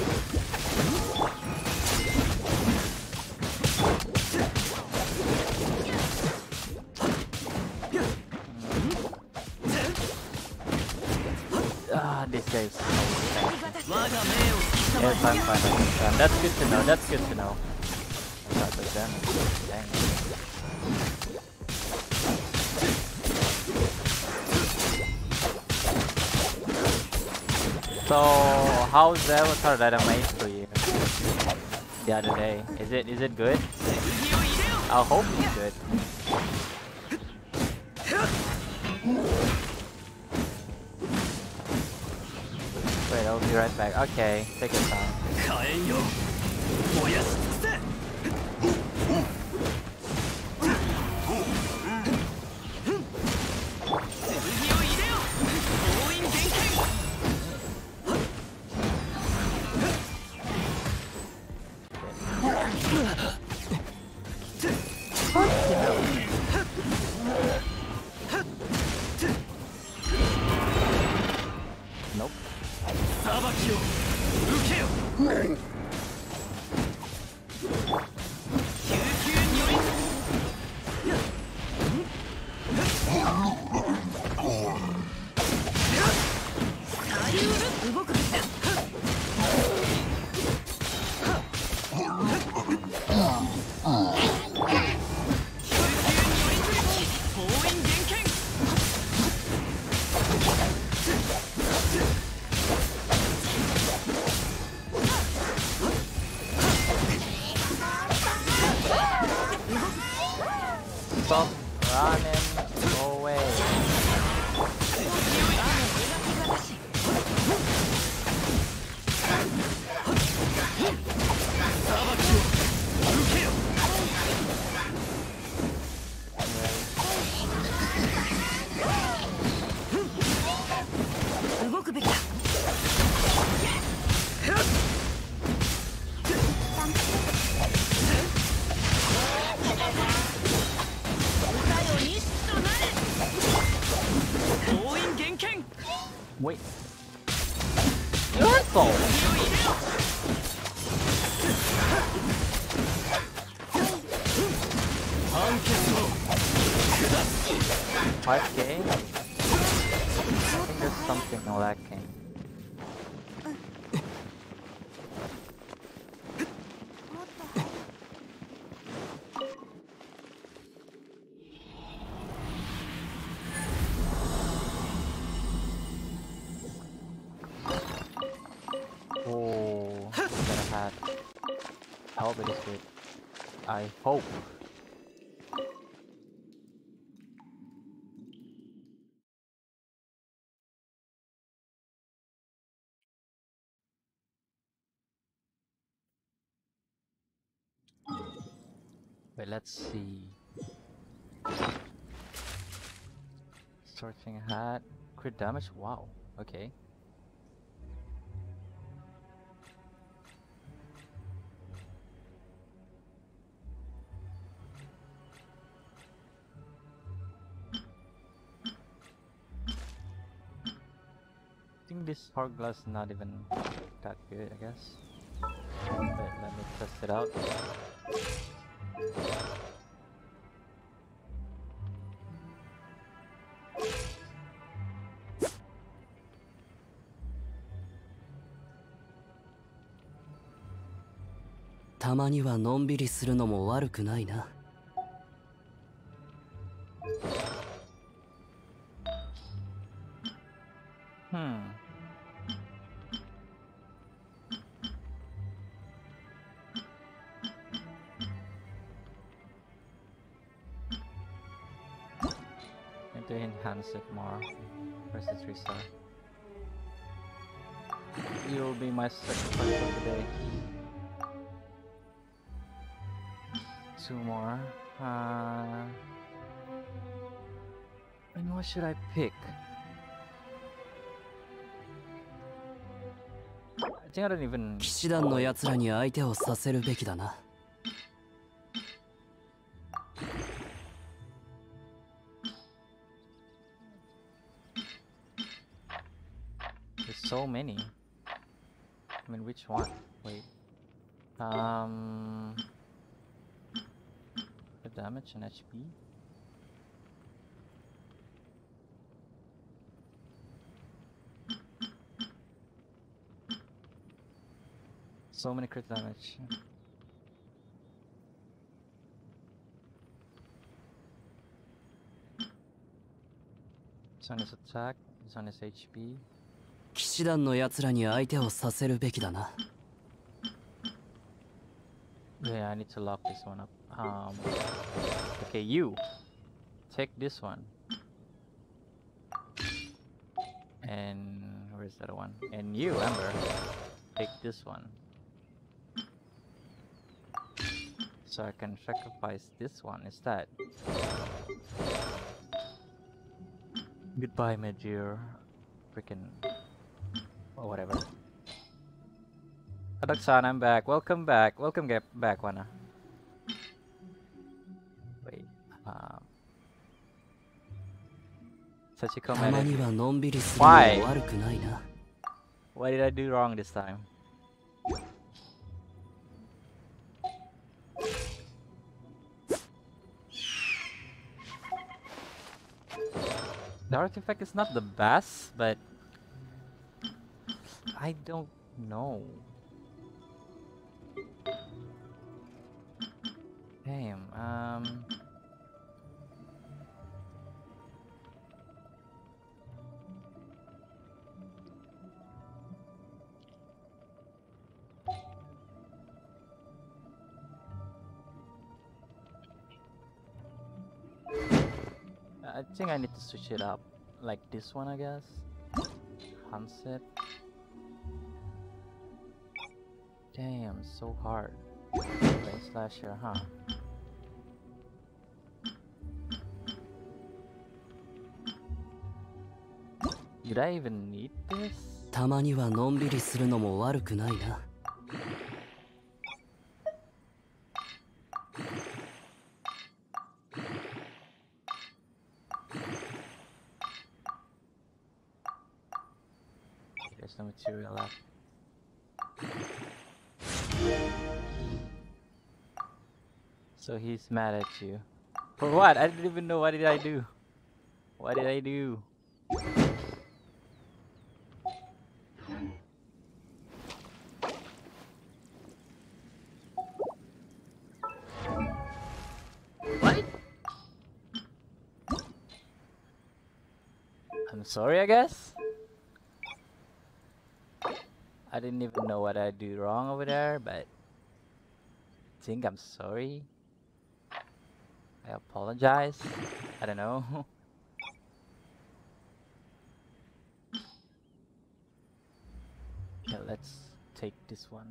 Ah, this guy's so sexy. Yes, I'm fine. I'm fine. That's good to know. That's good to know. Not the damage. Dang. So, how's the avatar that I made for you the other day? Is it is it good? I hope it's good. Wait, I'll be right back. Okay, take your time. Nope. Stop running away. Wait. Your fault. five K? I think there's something lacking. Oh, got a hat. I hope it is good. I hope. Wait, let's see. Searching hat. Crit damage? Wow. Okay. I think this hourglass is not even that good, I guess. Wait, let me test it out. たまにはのんびりするのも悪くないな。 Hmm. Need to enhance it more. Versus restart. You will be my sacrifice of the day. Two more. Uh, and what should I pick? I think I don't even. 騎士団の奴らに相手をさせるべきだな。 There's so many. I mean, which one? Wait. Um. The damage and H P. So many crit damage. This one is attack. This one is H P. 騎士団の奴らに相手をさせるべきだな。 Yeah, I need to lock this one up. Um, okay, you take this one, and where's that one? And you, Amber, take this one. So I can sacrifice this one instead. Goodbye, my dear. Freaking. Or whatever. Adaksan, I'm back. Welcome back. Welcome get back, Wana. Wait. Um. Sachiko たま made に it. はのんびりするのも Why? 悪くないな。 What did I do wrong this time? The artifact is not the best, but I don't know. Damn, um... I think I need to switch it up. Like this one, I guess. Handset. Damn, so hard. Blade slasher, huh? Did I even need this? たまにはのんびりするのも悪くないな。 There's no material left. So he's mad at you. For what? I didn't even know. What did I do? What did I do? What? I'm sorry, I guess? I didn't even know what I do wrong over there, but I think I'm sorry. I apologize. I don't know. Okay, let's take this one.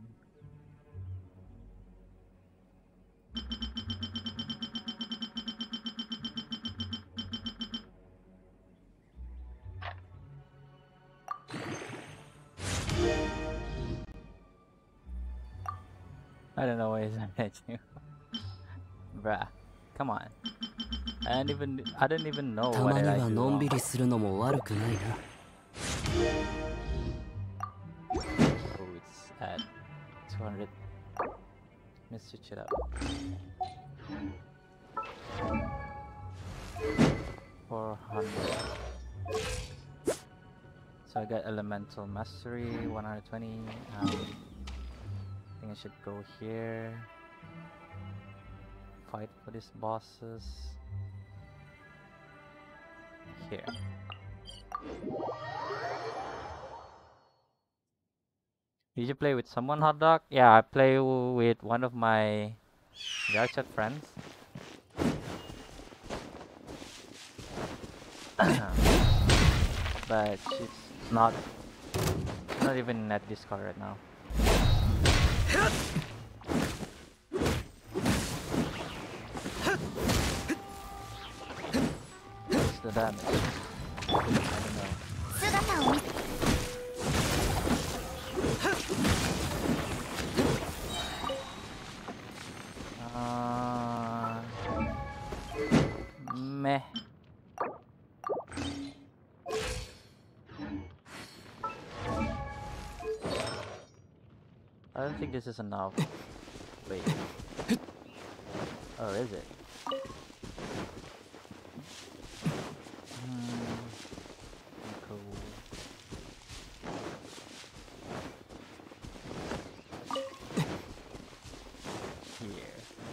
I don't know why he's mad at you. Bruh, come on. I don't even I don't even know た what ま did に I は do のん wrong. びりするのも悪くないな。 Oh, it's at two hundred. Let's switch it up. four hundred. So I got elemental mastery, one hundred twenty. Um, I think I should go here. Fight for these bosses. Here. Did you play with someone, Hot Dog? Yeah, I play with one of my Yarchat friends. But she's not not even at Discord right now. What's the damage? I don't know. Uh, meh. I don't think this is enough. Wait. Oh, is it? Hmm. Cool. Here.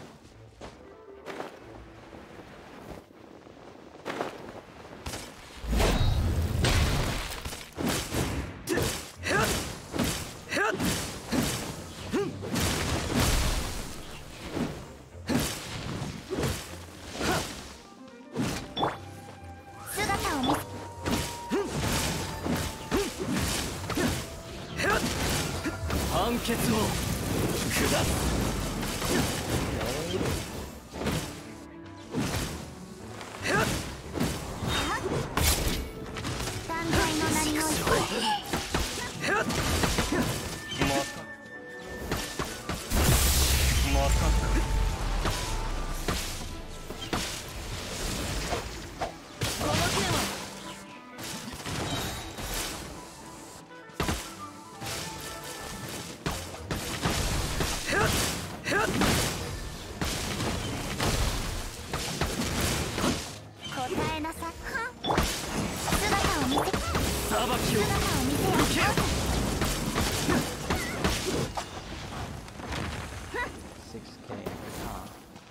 six K, huh?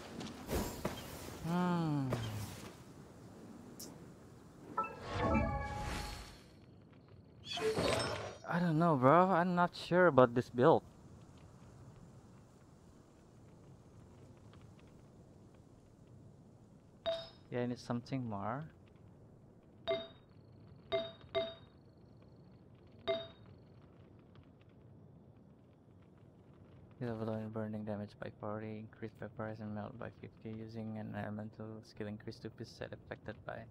Hmm. I don't know, bro. I'm not sure about this build. Yeah, I need something more. Level burning damage by forty, increased by price and melt by fifty using an elemental skill increase to be set affected by.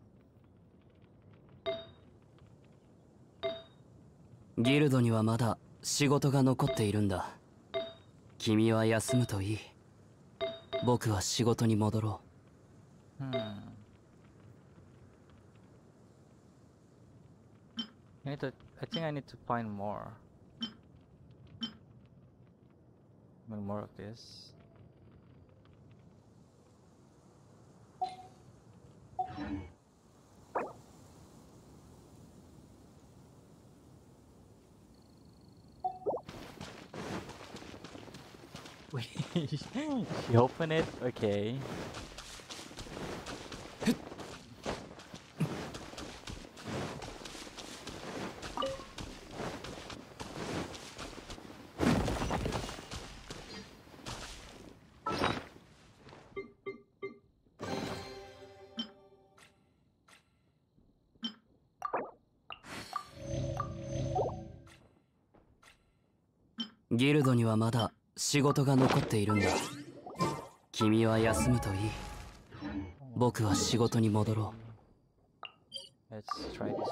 ギルドにはまだ仕事が残っているんだ。君は休むといい。僕は仕事に戻ろう。Hmm. I need to. I think I need to find more. More of this. Wait, she opened it? Okay. う。ギルドにはまだ仕事が残っているんだ。君は休むといい。僕は仕事に戻ろう。Let's try this one.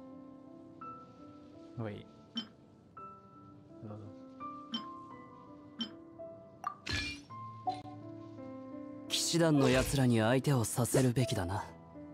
Wait. 士団の奴らに相手をさせるべきだな。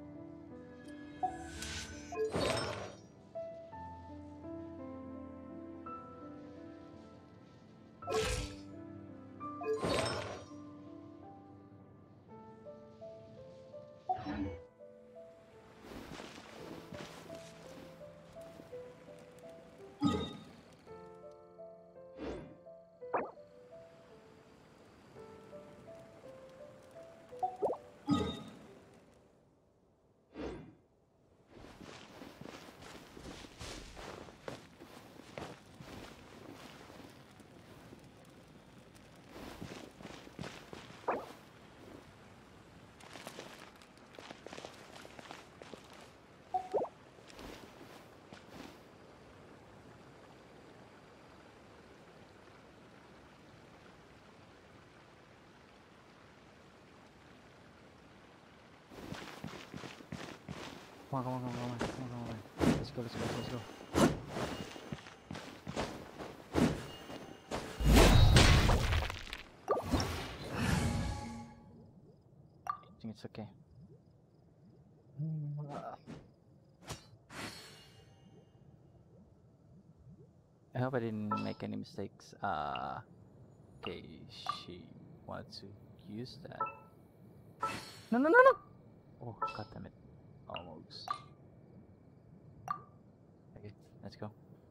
Come on, come on, come on, come on, come on, come on. Let's go, let's go, let's go. I think it's okay. I hope I didn't make any mistakes. Uh, okay, she wanted to use that. No, no, no, no! Oh, god damn it. Almost. Okay, let's go.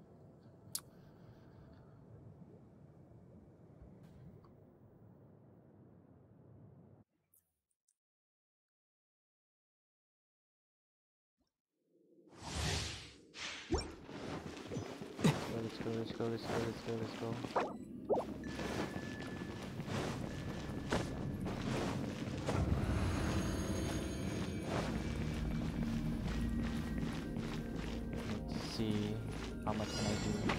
Let's go, let's go, let's go, let's go, let's go. Let's see how much can I do.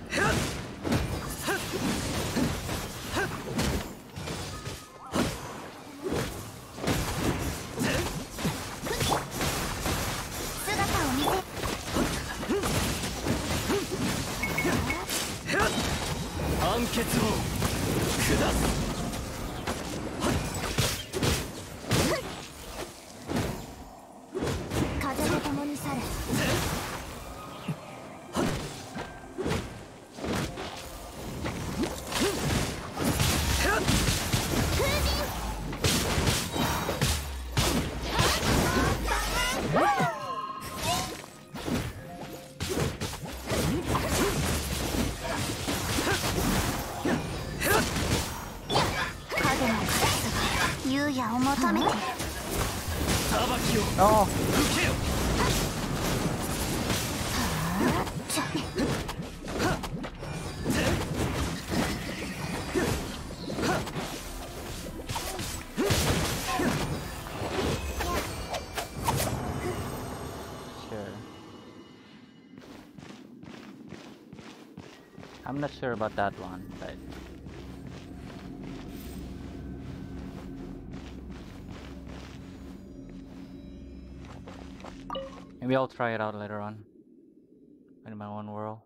Oh. Sure. I'm not sure about that one, but maybe I'll try it out later on in my own world.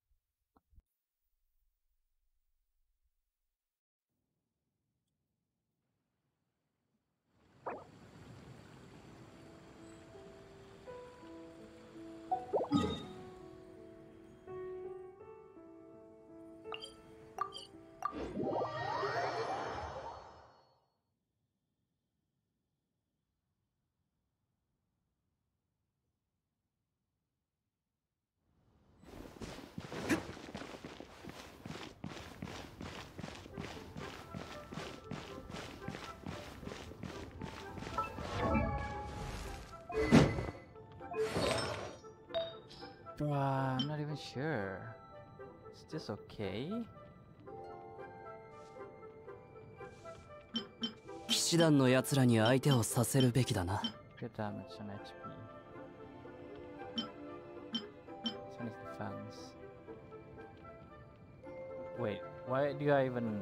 Bruh, I'm not even sure. Is this okay? 騎士団の奴らに相手をさせるべきだな。 Good damage and H P. This one is defense. Wait, why do I even...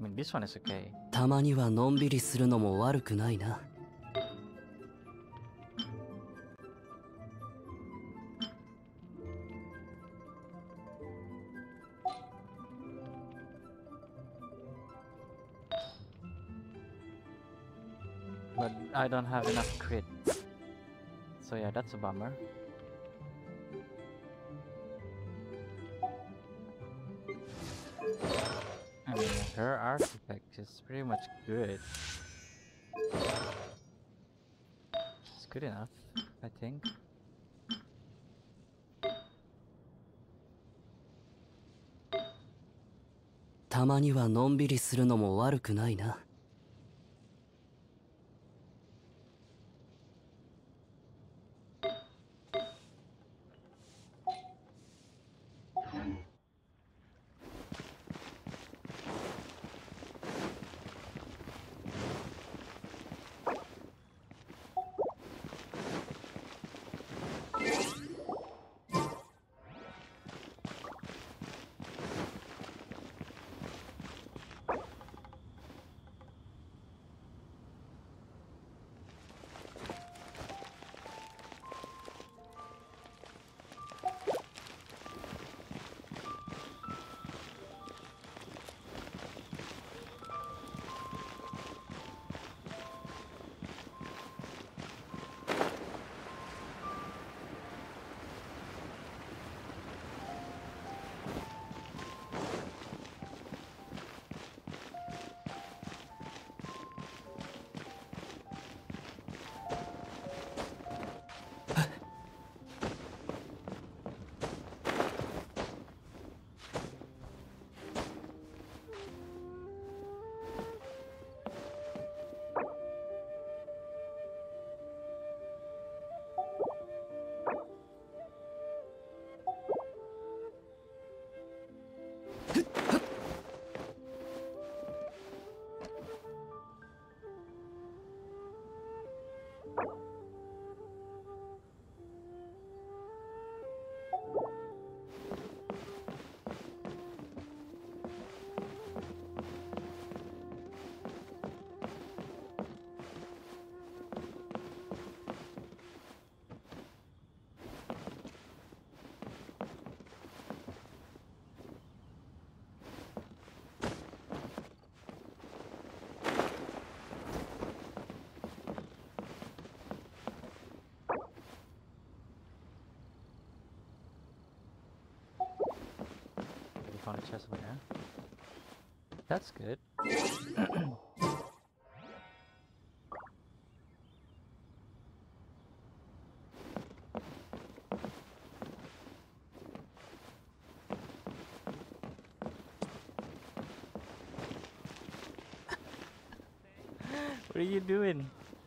I mean, this one is okay. たまにはのんびりするのも悪くないな。 But I don't have enough crit. So yeah, that's a bummer. I mean, her artifact is pretty much good. It's good enough, I think. たまにはのんびりするのも悪くないな。 Found a chest over there. That's good. What are you doing?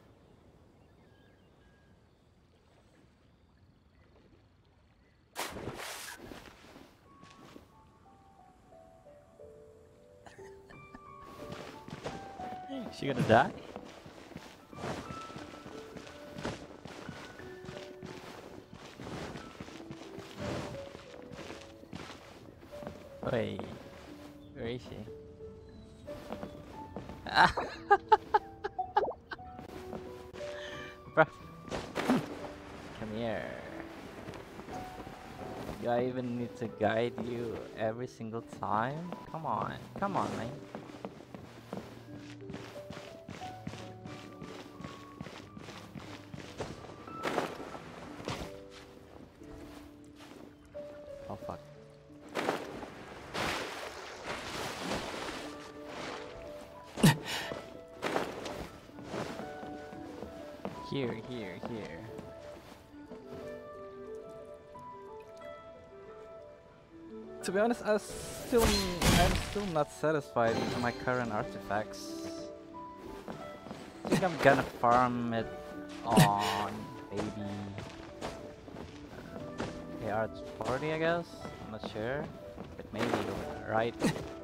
She gonna die? Wait, where is she? Ah. Bruh. Come here. Do I even need to guide you every single time? Come on, come on, man. Oh fuck. Here, here, here. To be honest, I still, I'm still not satisfied with my current artifacts. I think I'm gonna farm it on maybe P R forty, I guess. I'm not sure, but maybe right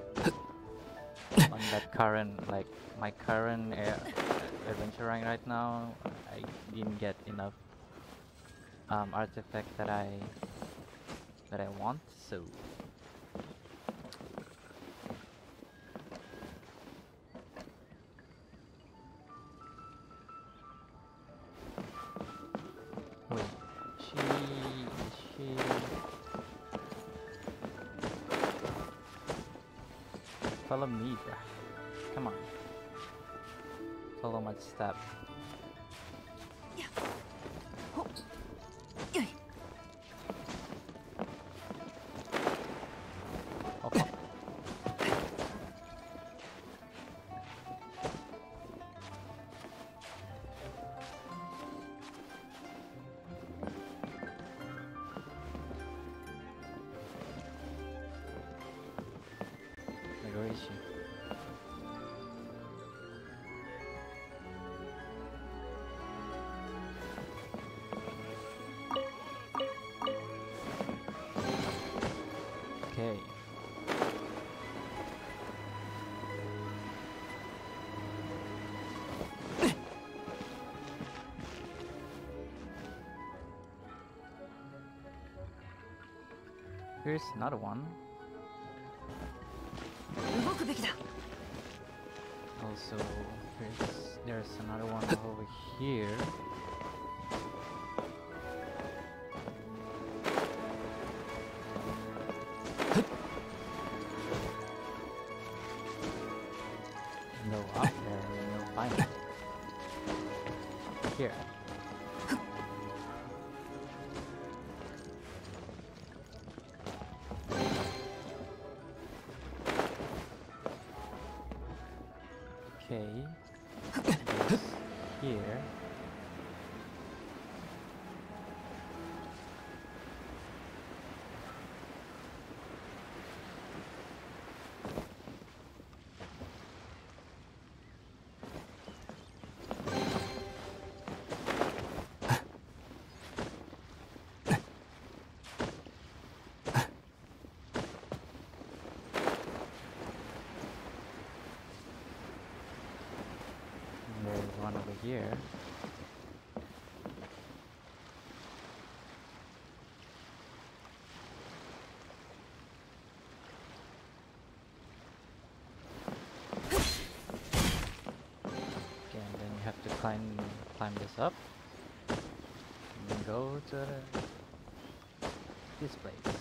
on that current, like my current uh, adventure rank right now. I didn't get enough um, artifact that I that I want, so Follow me, bruh. Come on. Follow my step. Oh, fuck. Like, where is she? Okay. Here's another one. Also, here's, there's another one over here. No up there, no fine. Here. Okay. There's here. And there's one over here. Okay, and then you have to climb climb this up. And then go to the, this place.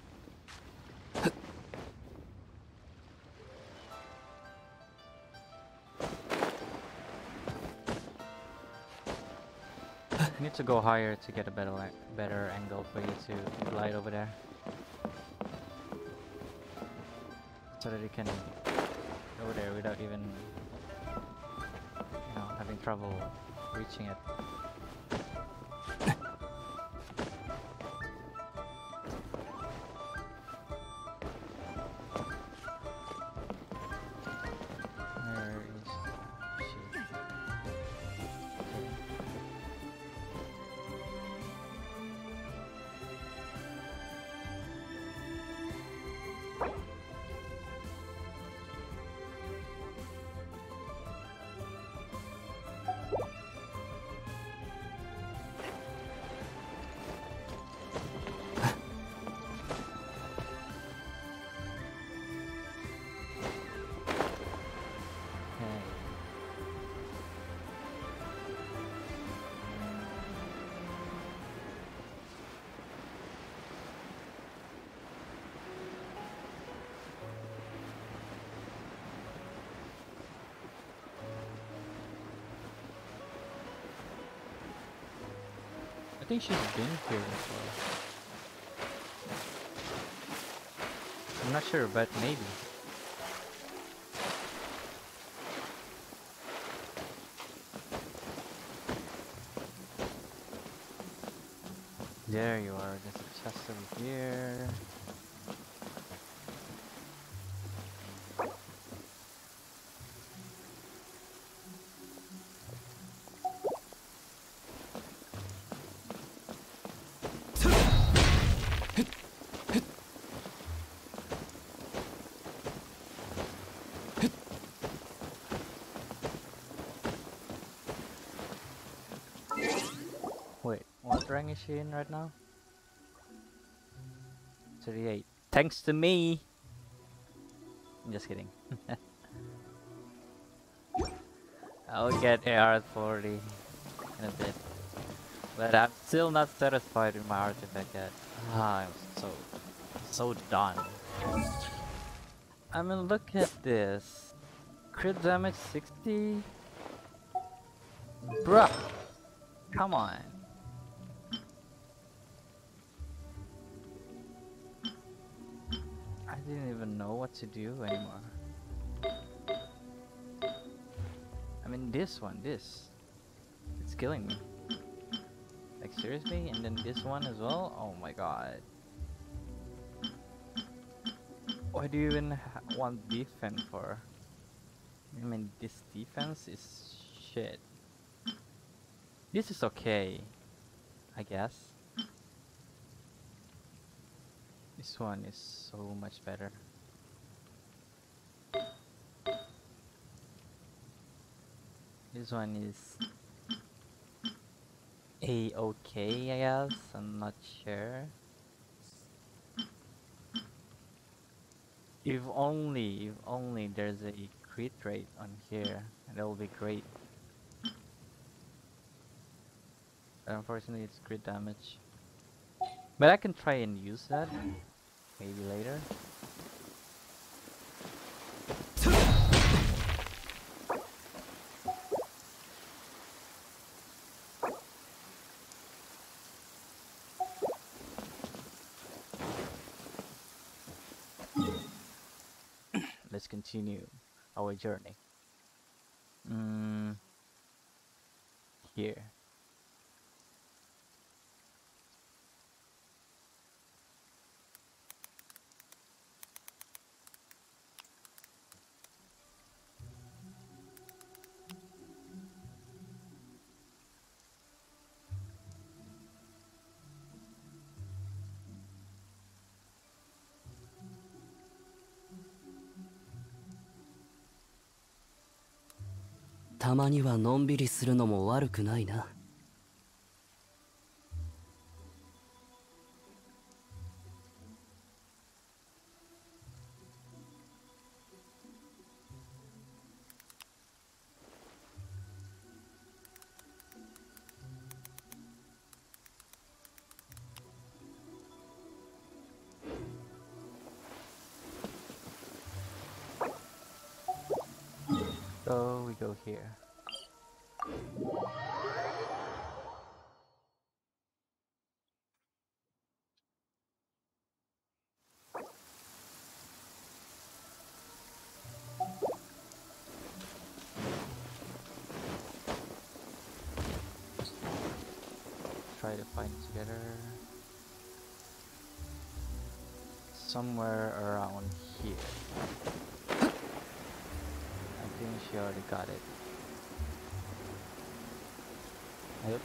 You need to go higher to get a better a- better angle for you to glide over there, so that you can go there without even, you know, having trouble reaching it. Where is she? Okay. Okay. I think she's been here before. I'm not sure, but maybe. There you are. There's a chest over here. Wait, what rank is she in right now? thirty-eight. Thanks to me! I'm just kidding. I'll get A R forty in a bit. But I'm still not satisfied with my artifact yet. Ah, I'm so, so done. I mean, look at this. Crit damage sixty? Bruh! Come on. I didn't even know what to do anymore. I mean, this one, this. It's killing me. Like, seriously? And then this one as well? Oh my god. Why do you even ha want defense for? I mean, this defense is shit. This is okay, I guess. This one is so much better. This one is a-okay, I guess. I'm not sure. If only, if only there's a crit rate on here, that will be great. But unfortunately, it's crit damage. But I can try and use that, maybe later. Let's continue our journey. Mm, here. たまにはのんびりするのも悪くないな。 So we go here. Try to find together. Somewhere around here. I think she already got it. Yep.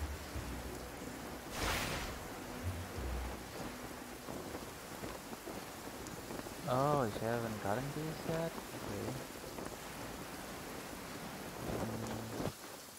Oh, she haven't gotten these yet? Okay. Um,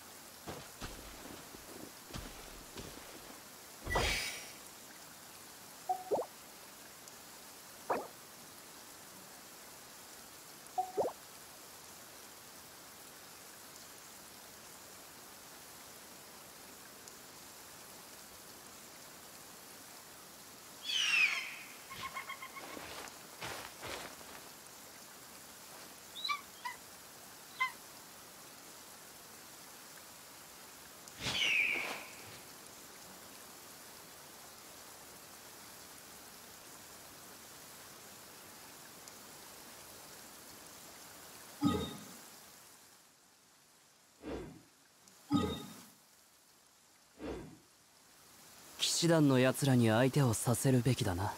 騎士団のやつらに相手をさせるべきだな。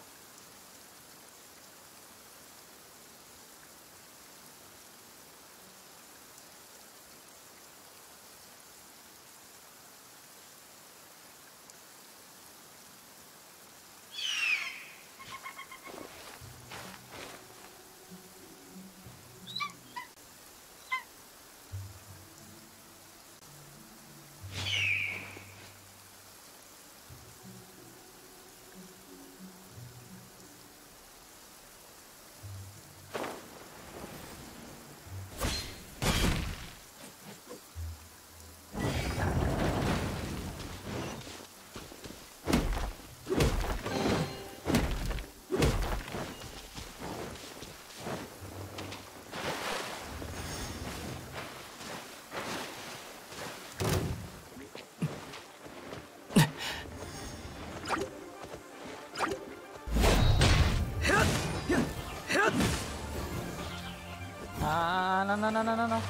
Ah, no, no, no, no, no, no.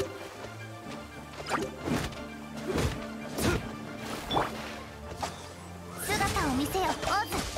姿を見せよ、オーズ。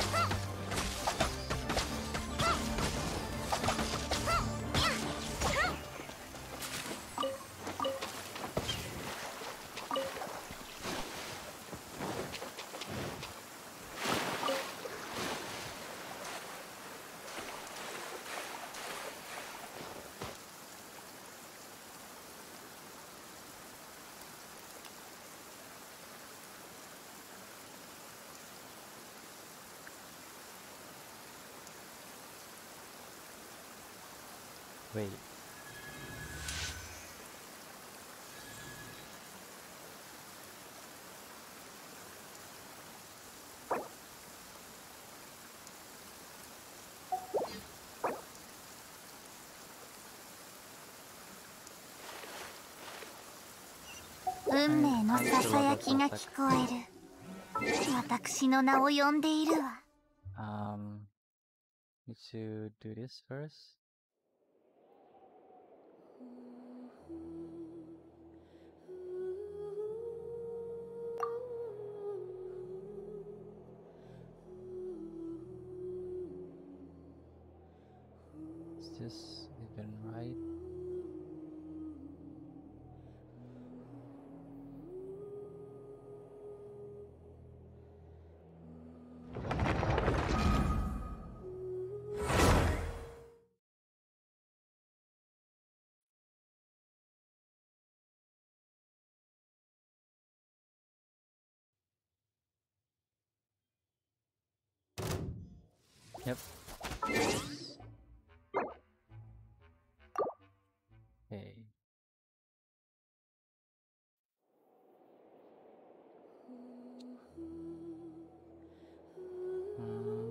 Wait. 「運命のささやきが聞こえる」「私の名を呼んでいるわ」 Um, need to do this first. Is this even right? Yep. Okay. Um,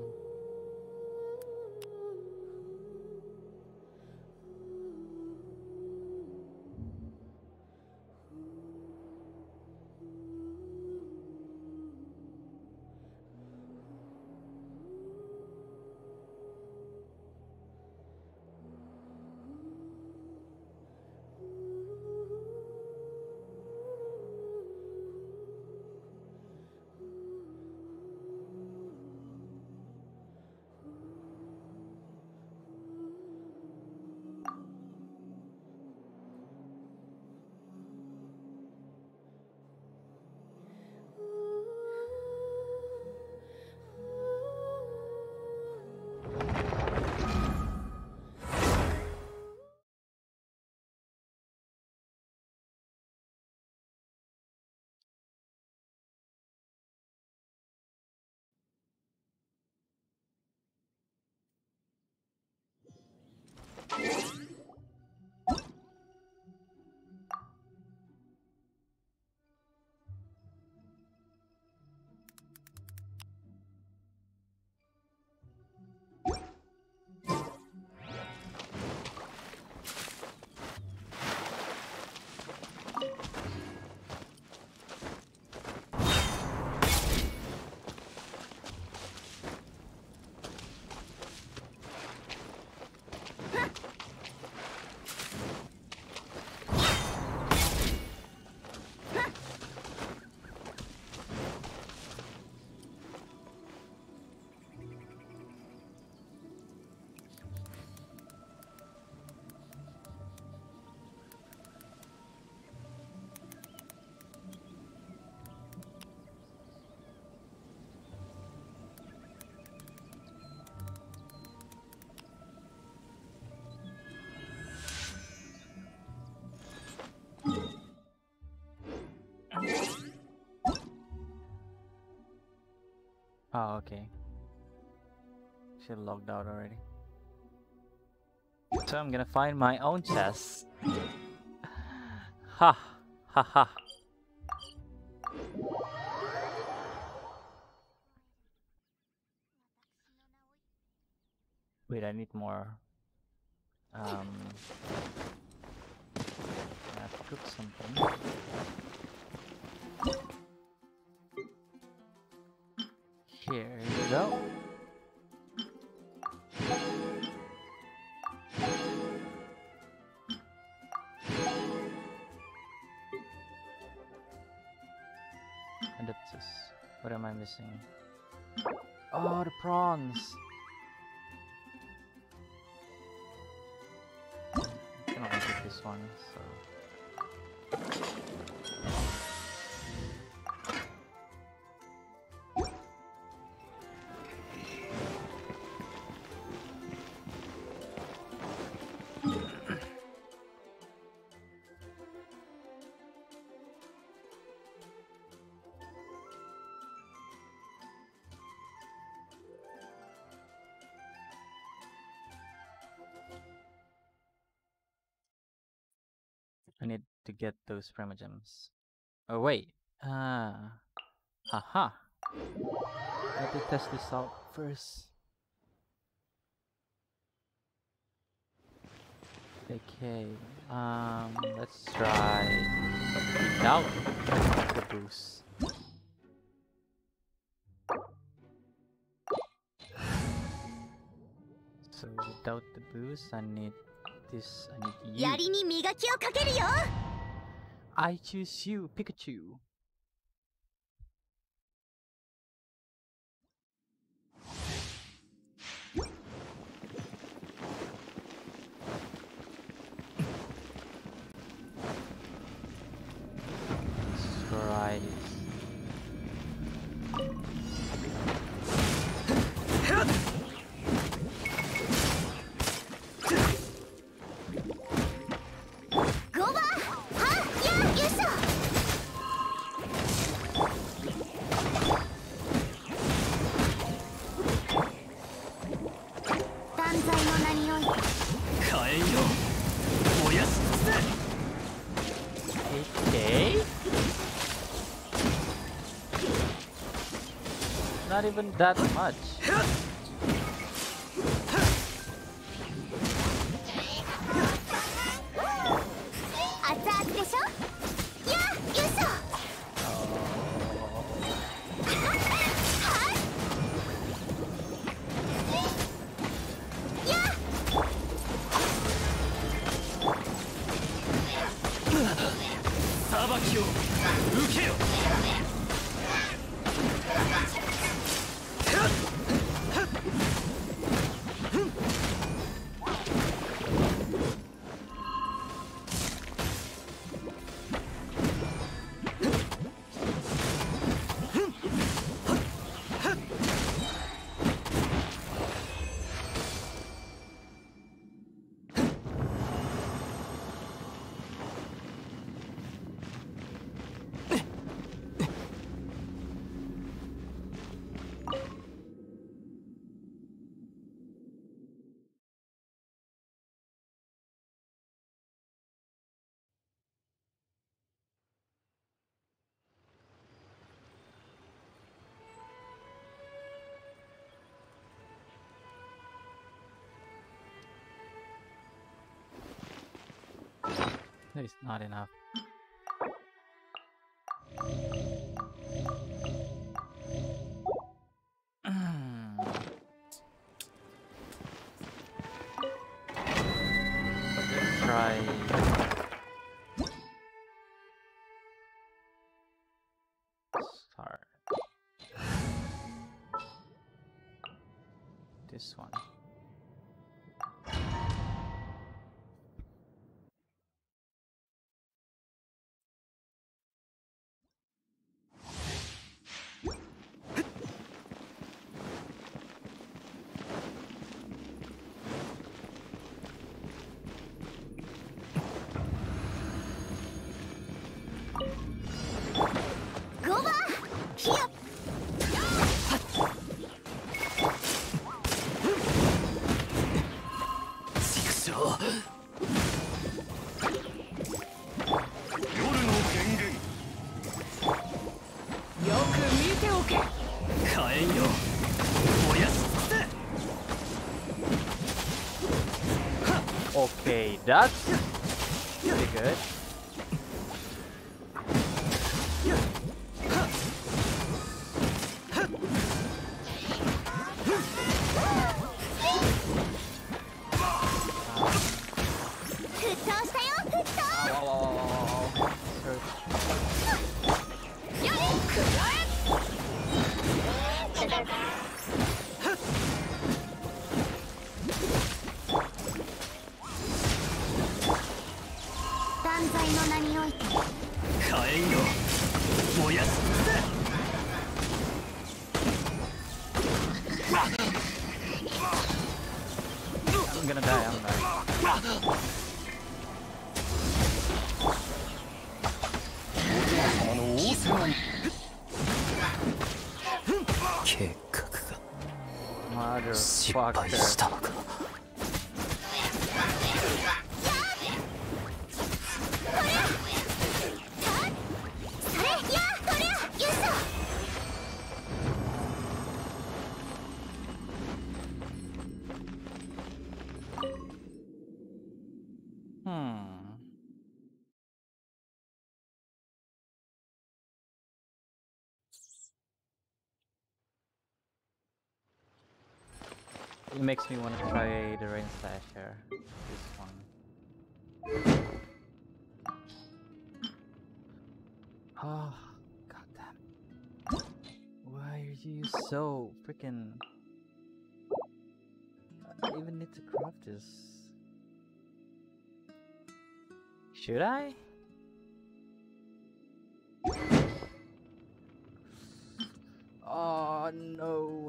oh, okay. She logged out already. So I'm gonna find my own chest. Ha! Ha ha! Wait, I need more. Um, I have to cook something. Here you go. And that's just, what am I missing? Oh, the prawns! I can only get this one, so... I need to get those primogems. Oh wait, ah, haha. I have to test this out first. Okay, um, let's try without the boost. So without the boost, I need this. I need you. 槍に磨きをかけるよ。 I choose you, Pikachu. Let's try this. Okay. Not even that much. That is not enough. Let's try. Start. This one. Okay, that's pretty good. Yeah. 万歳の名において火炎よ燃やす I'm gonna die, I'm dying. 様の仰せは計画が失 Motherfucker. 敗したのか。 それやこりゃよいしょ Hmm. It makes me want to try the rain slasher. This one. Oh, goddamn! Why are you so freaking? I even need to craft this. Should I? Oh no.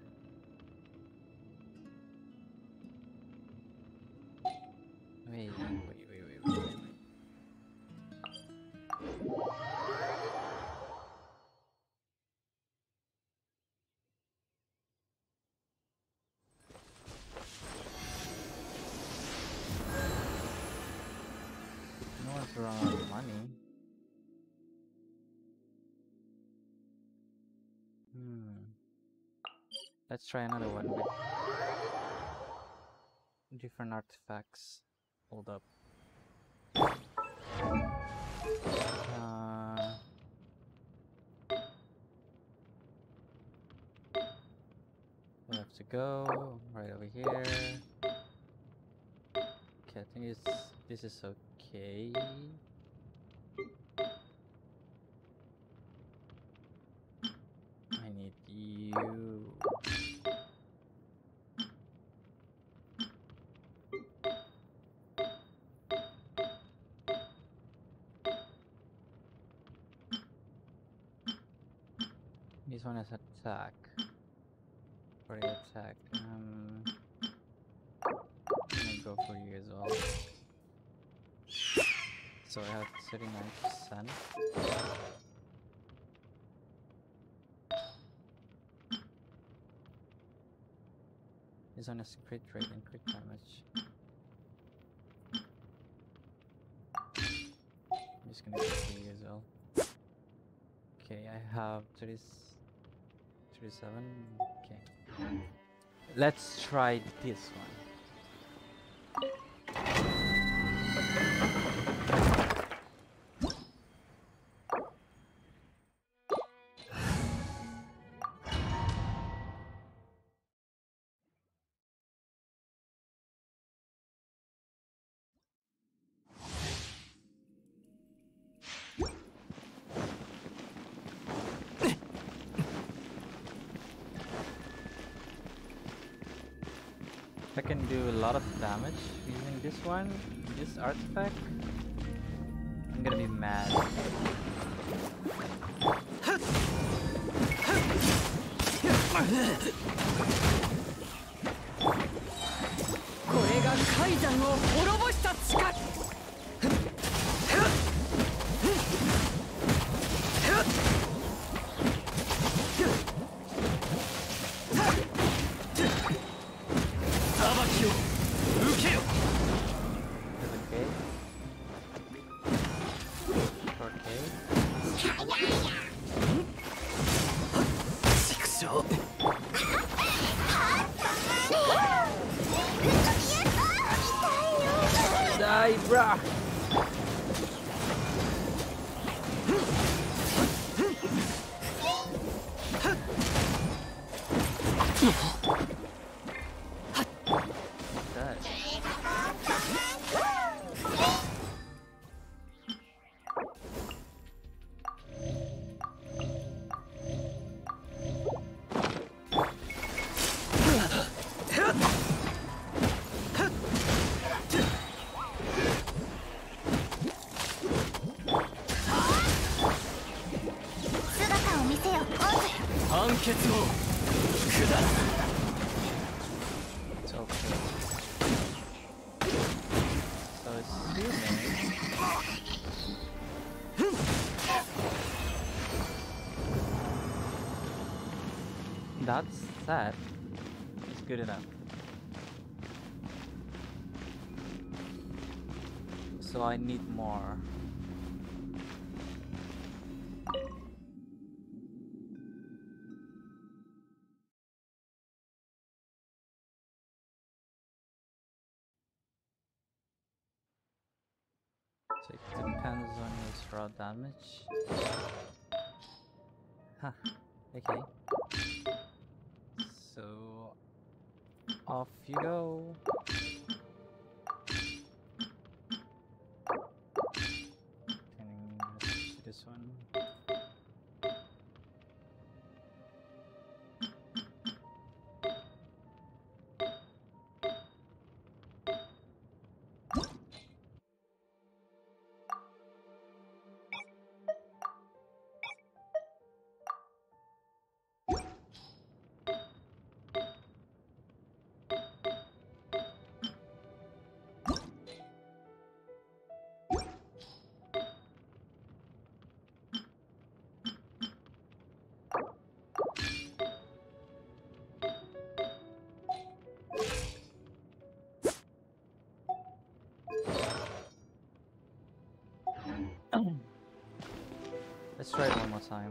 Wait, wait, wait, wait, wait, wait, wait. No one's wrong with money. Hmm. Let's try another one with different artifacts. Hold up. Uh, we have to go right over here. Okay, I think it's this is okay. I need you. This one is attack. For the attack, um, I'm gonna go for you as well. So I have thirty-nine percent. This one is crit rate and crit damage. I'm just gonna go for you as well. Okay, I have thirty, thirty-seven. Okay. Let's try this one. I can do a lot of damage using this one, this artifact. I'm gonna be mad. Die, bruh! 結を下す。 It's okay. So assuming that set is good enough. So I need more. So it depends on his raw damage. Huh. Okay. So off you go. Can I this one? Let's try it one more time.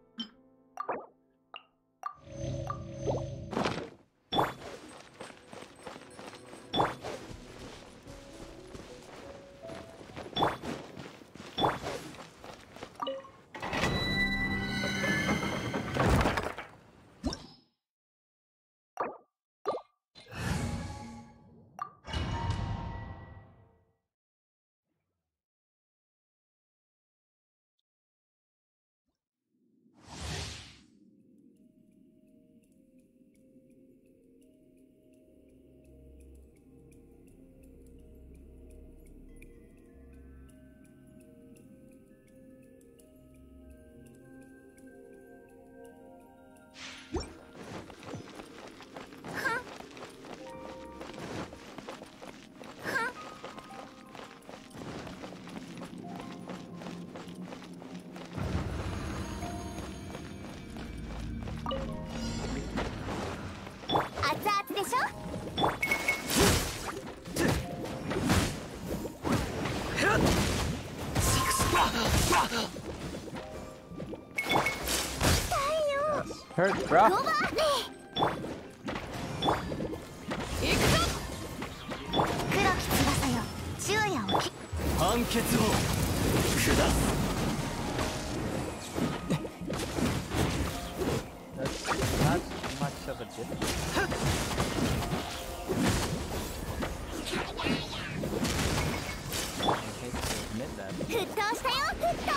Hurt, bro. 判決を下す。 That's not much of a difference. I hate to admit that. 沸騰したよ、沸騰。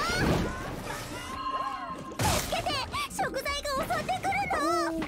助けて、食材が襲ってくるの。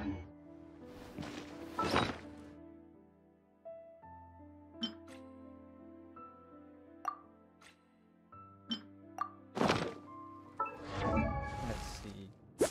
Let's see.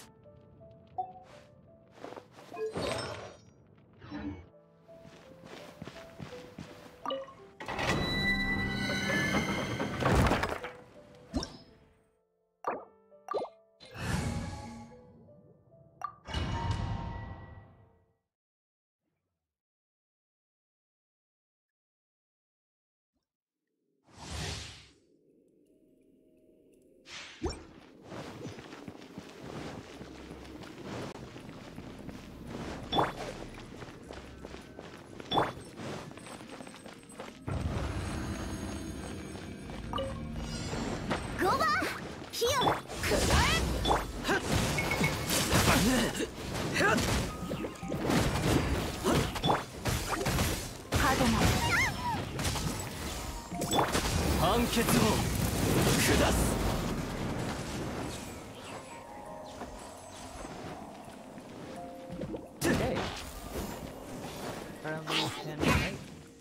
Okay. Apparently you can make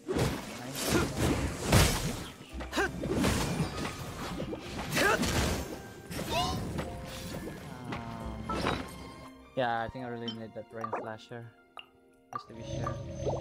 um, yeah, I think I really need that rain slasher. Just to be sure.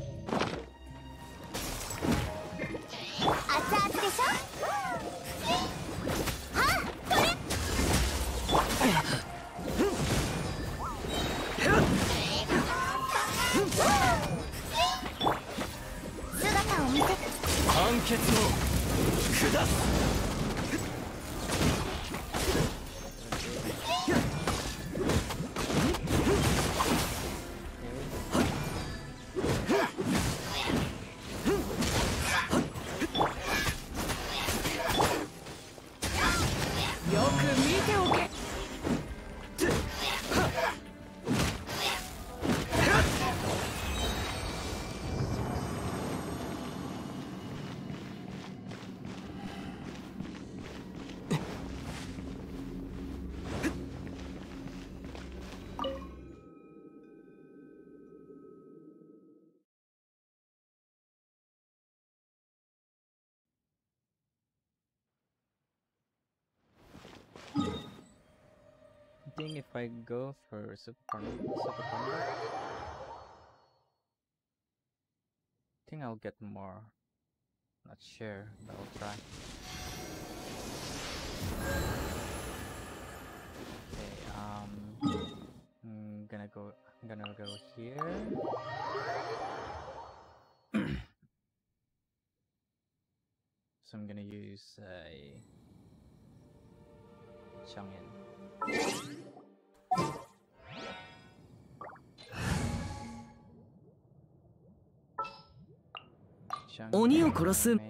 I think if I go for super combat, super combat, I think I'll get more. Not sure, but I'll try. Okay, um, I'm gonna go. I'm gonna go here. So I'm gonna use a Chang'en. 鬼を殺す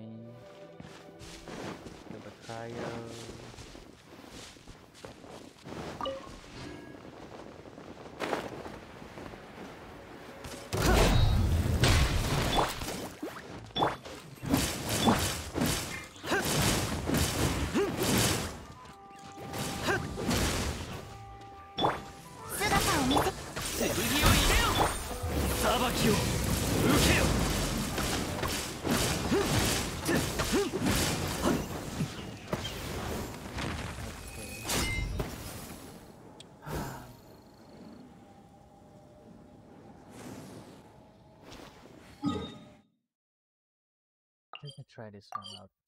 Let me try this one out.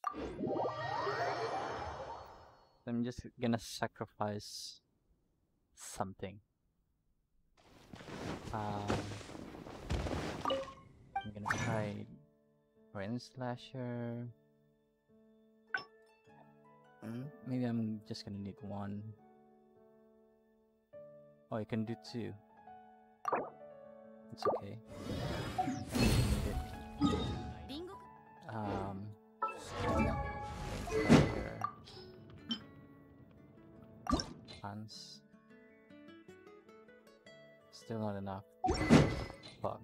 I'm just gonna sacrifice something. Um, I'm gonna try Rain Slasher. Mm, maybe I'm just gonna need one. Oh, I can do two. It's okay. Um, here. Hands. Still not enough. Fuck.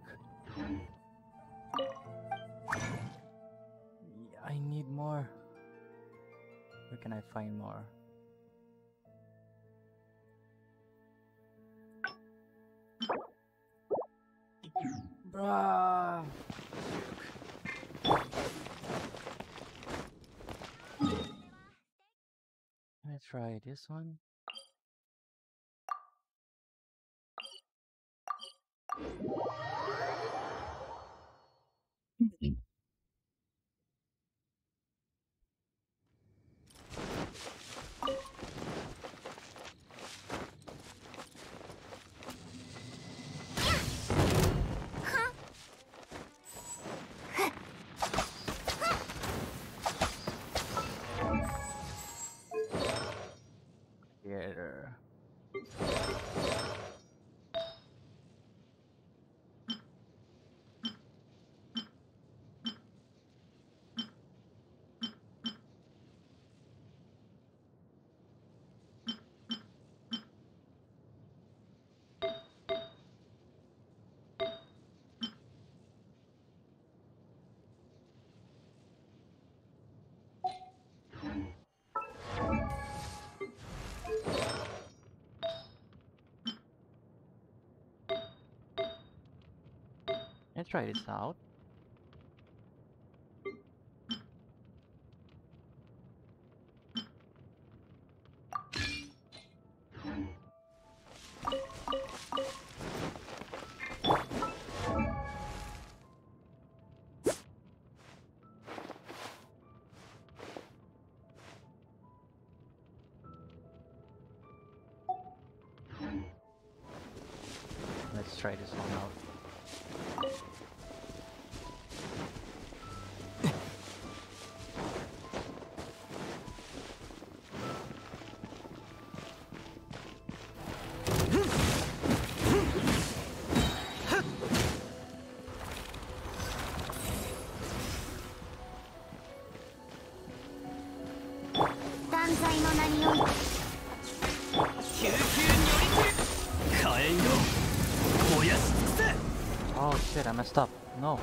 I need more. Where can I find more? Ah. Let's try this one. Theater. Let's try this out. Let's try this one out. Oh shit, I messed up. No.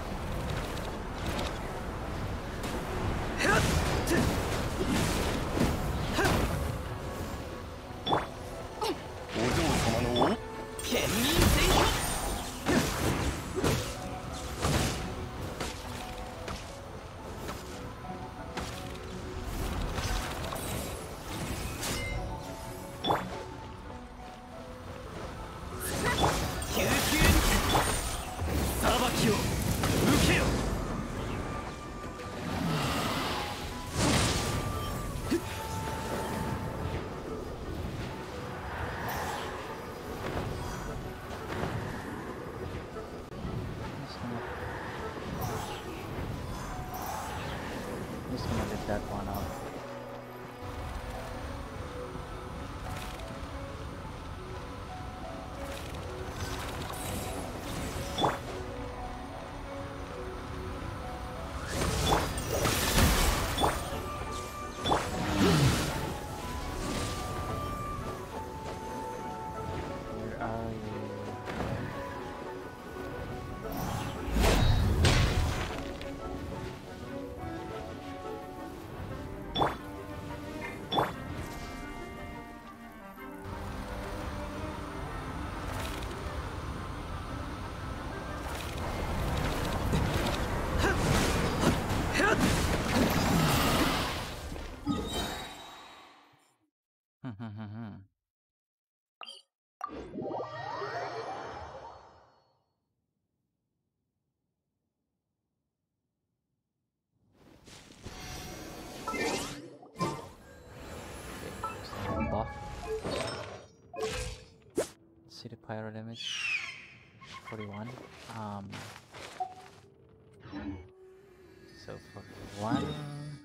Just gonna let that one out. Where are you? Buff. See the pyro damage. forty-one. Um. So for one.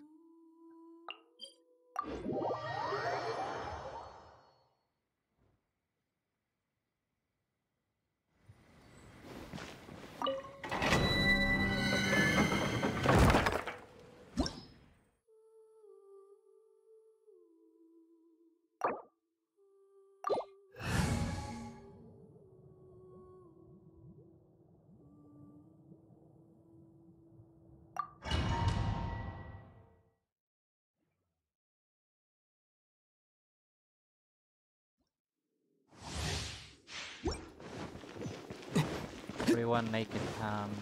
everyone make it um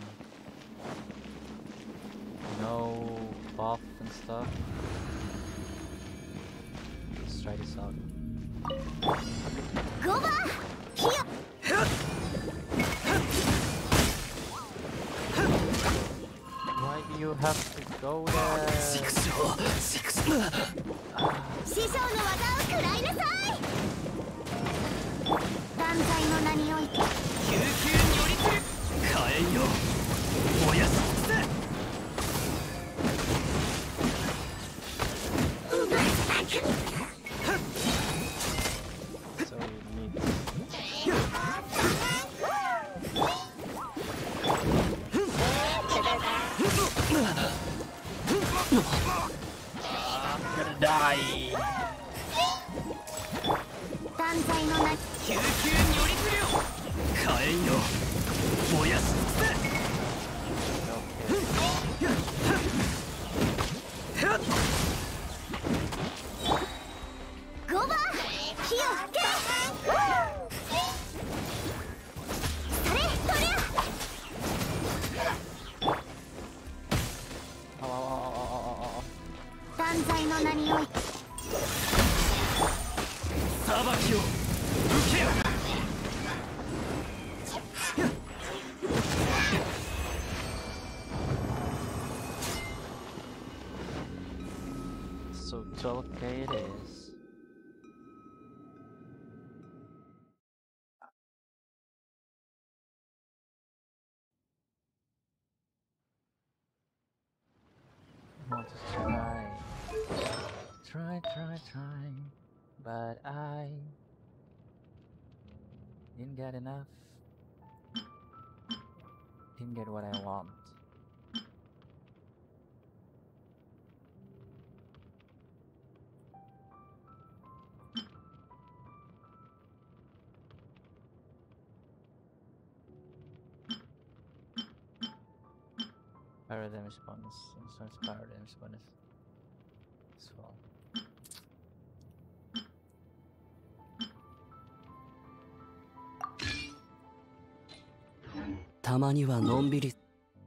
no buff and stuff. Let's try this out. Why do you have to go there? So you need I'm gonna die. So twelve K it is. I want to try, try, try, try, but I didn't get enough. Didn't get what I want. Power damage bonus, instance power damage bonus as well. たまにはのんびり。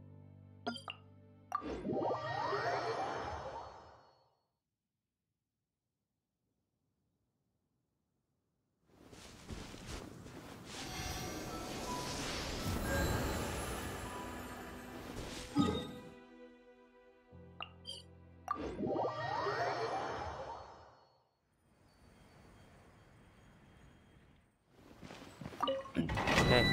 Okay.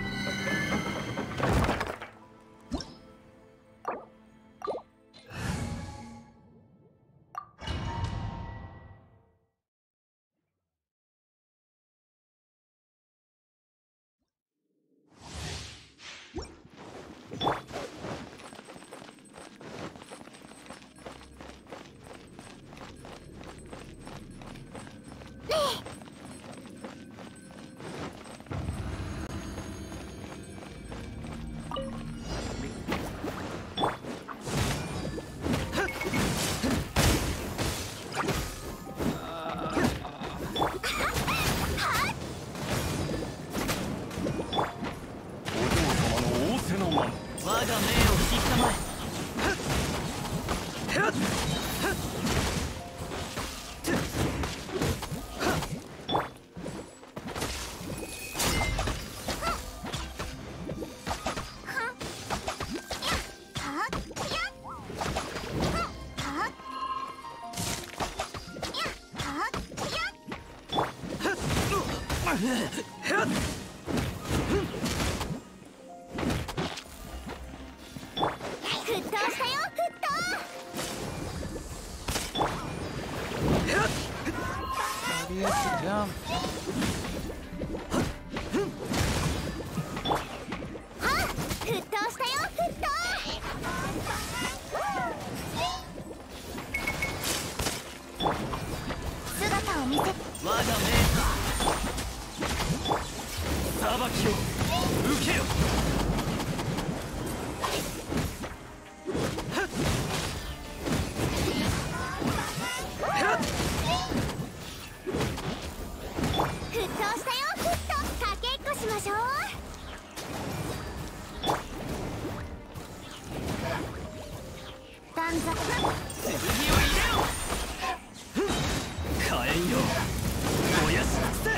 Jump. 姿を見せ我がメーカー火炎よ燃やし尽くせ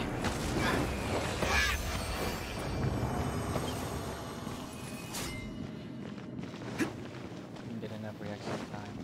Didn't get enough reaction time.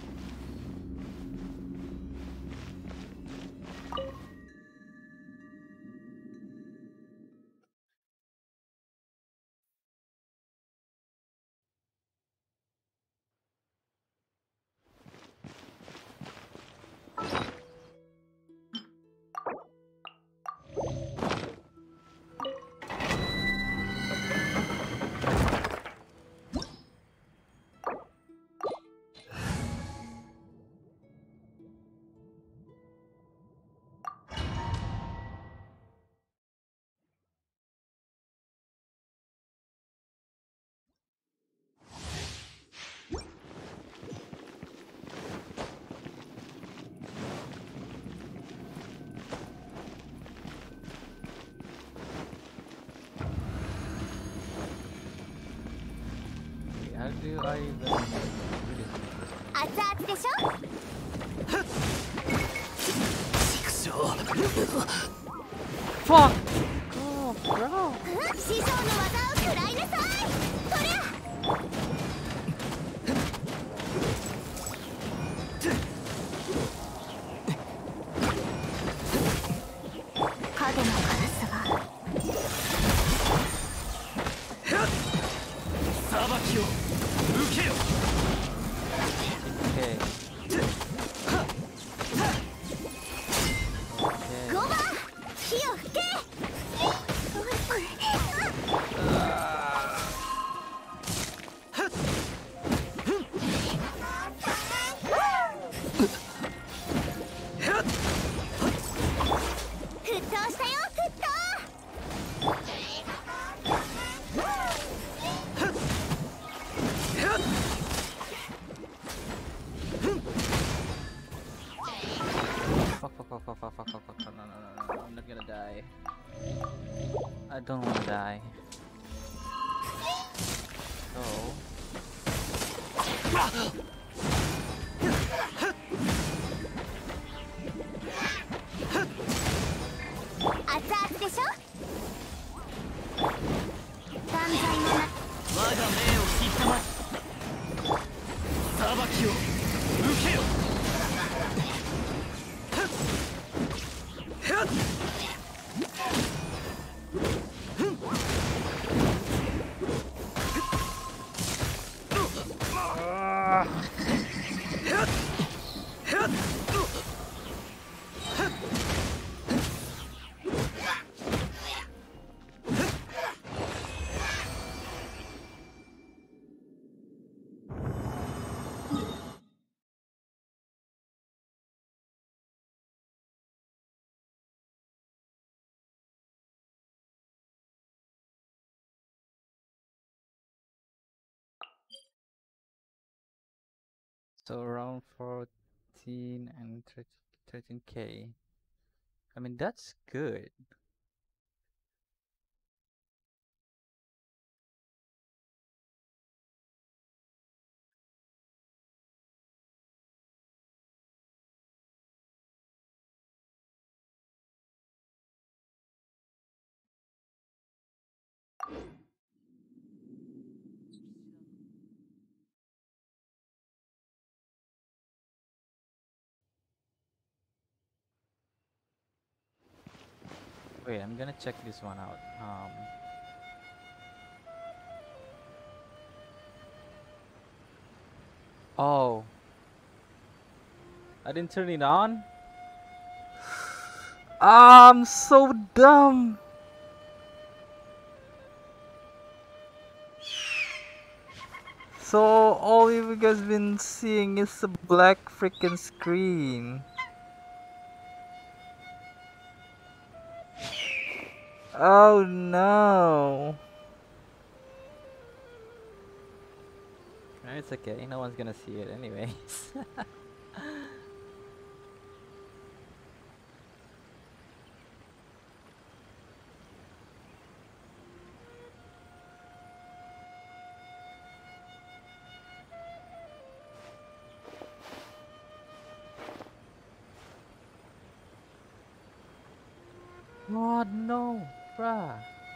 How do I even do this? 熱々でしょ Fuck! Oh, bro! 師匠の技を食らいなさいそりゃ影のカラスが裁きを受けよ Okay. ごばん火を吹け 沸騰したよ沸騰 Fuck, fuck, fuck, fuck, fuck, fuck, fuck, fuck. No, no, no, no, I'm not gonna die. I don't wanna die. So... 熱々でしょ断罪のな我が命を引ったまえ裁きを受けよ So around fourteen and thirteen K. I mean, that's good. Wait, I'm gonna check this one out. Um, oh, I didn't turn it on. Ah, I'm so dumb. So all you guys been seeing is a black freaking screen. Oh no. It's okay, no one's gonna see it anyways. Oh no, bruh.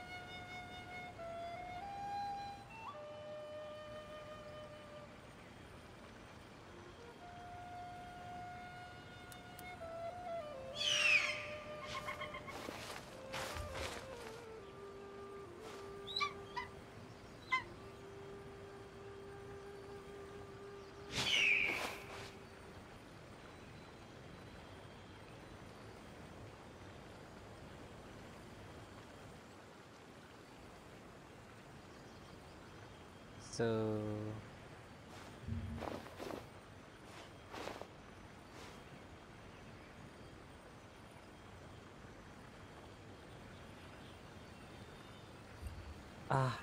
So ah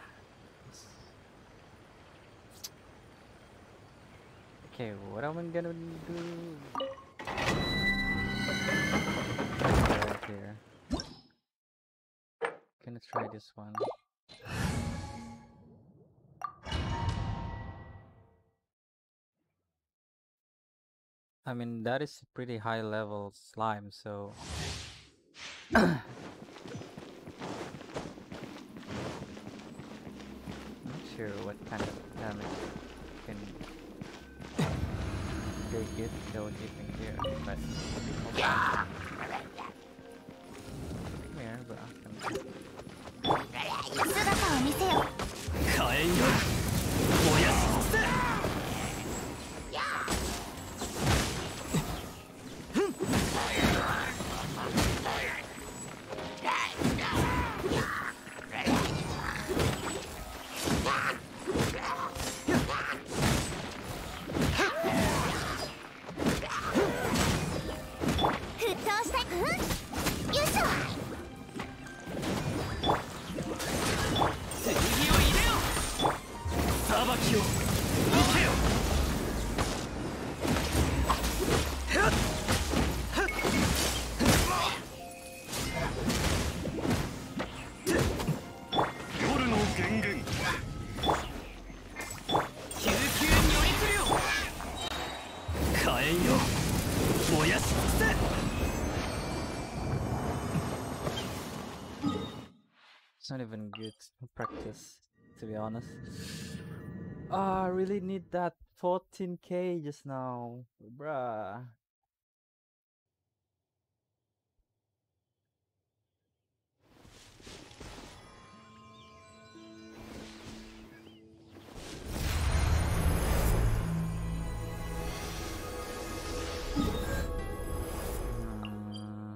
okay, what am I gonna do right here? Gonna try this one. I mean, that is a pretty high level slime, so not sure what kind of damage can they give without hitting here, but come here, bro. 姿を見せよ。 火炎よ燃やし尽くせ。 沸騰した。うん。よいしょ。 剣を入れよ。裁きを受けよ。 夜の源源救急に寄り来るよ。火炎よ燃やし尽くせ。 It's not even good practice, to be honest. Ah, I really need that fourteen K just now, bruh. Hmm.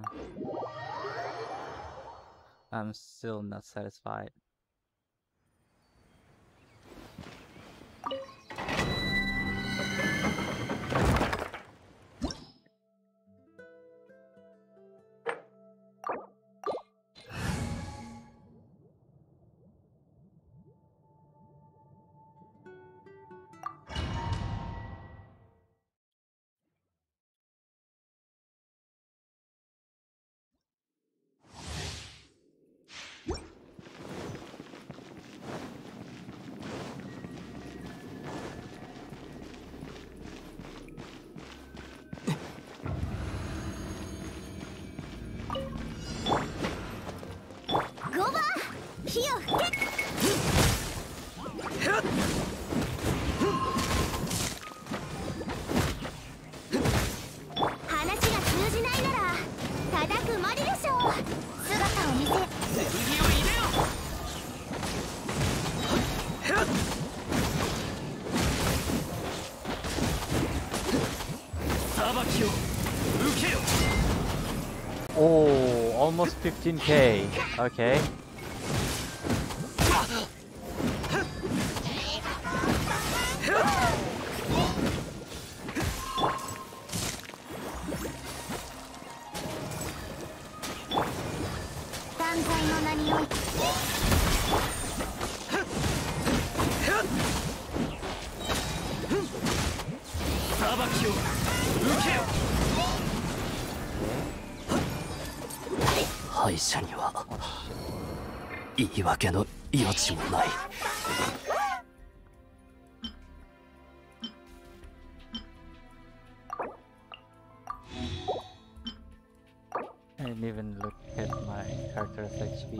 I'm still not satisfied. Oh, almost fifteen K. Okay. I didn't even look at my character's H P.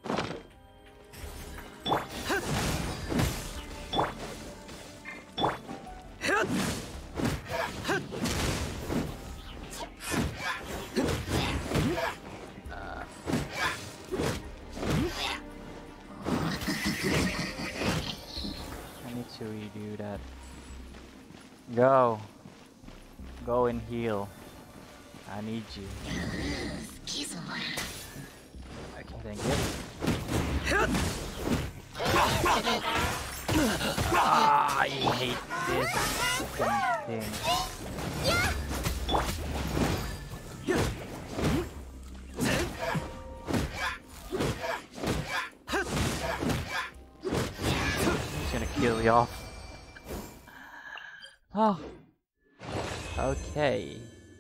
To redo that. Go. Go and heal. I need you. Okay, then get it. Ah, I hate this thing. He's gonna kill you off. Oh. Okay.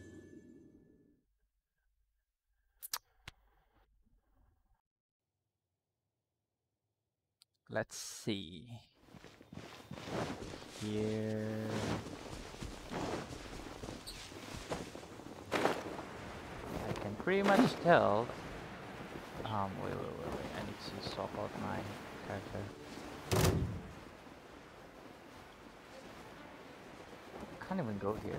Let's see. Here. I can pretty much tell. Um, wait, wait, wait, wait. I need to swap out my character. I can't even go here.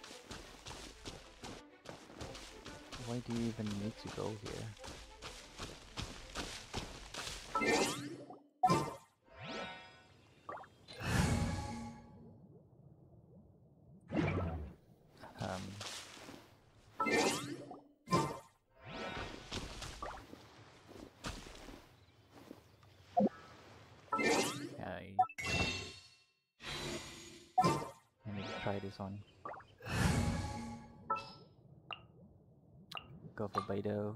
Why do you even need to go here? Um. I, I need to try this on. Go for Beidou.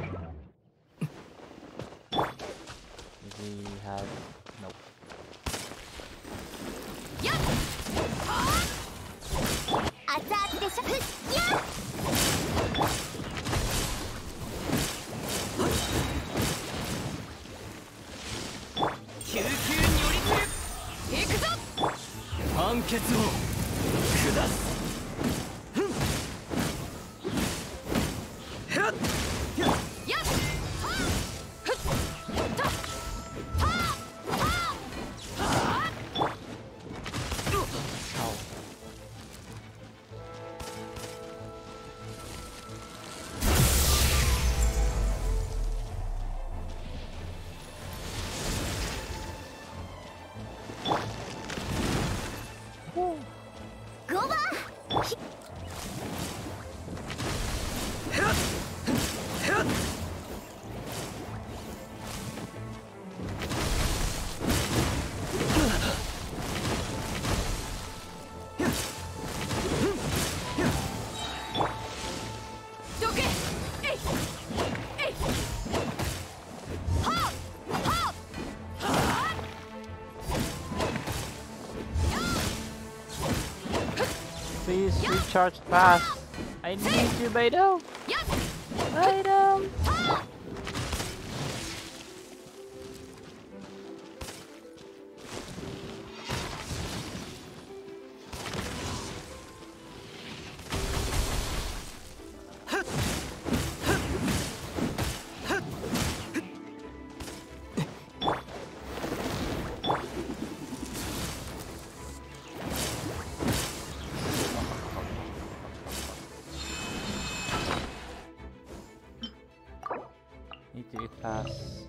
Does he have... Nope. Please recharge fast. I need you, Beidou. Beidou. Need to eat fast.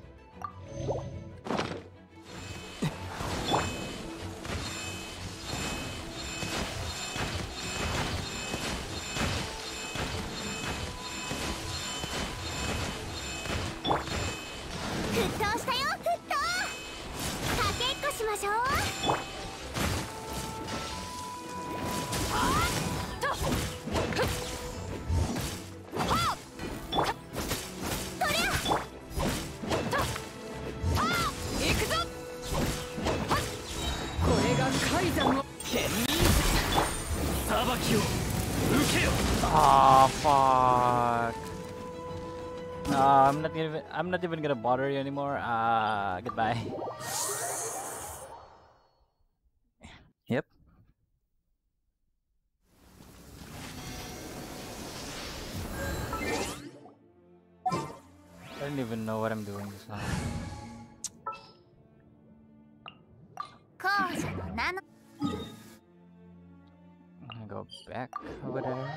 Oh fuck! No, I'm not even. I'm not even gonna bother you anymore. Ah, uh, goodbye. Yep. I don't even know what I'm doing just now. 後者の名の I'm gonna go back over there.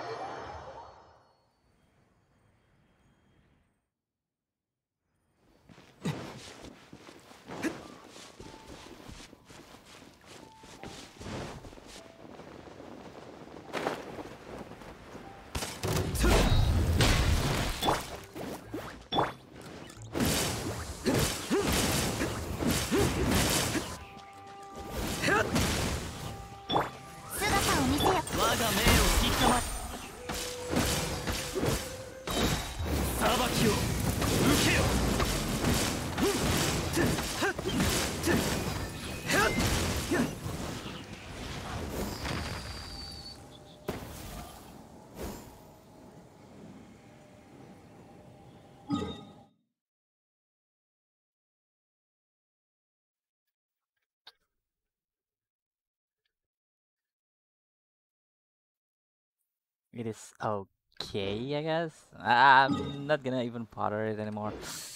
It is okay, I guess. I'm not gonna even bother it anymore.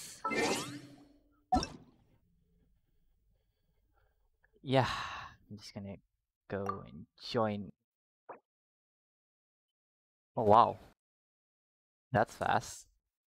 Yeah, I'm just gonna go and join. Oh wow, that's fast.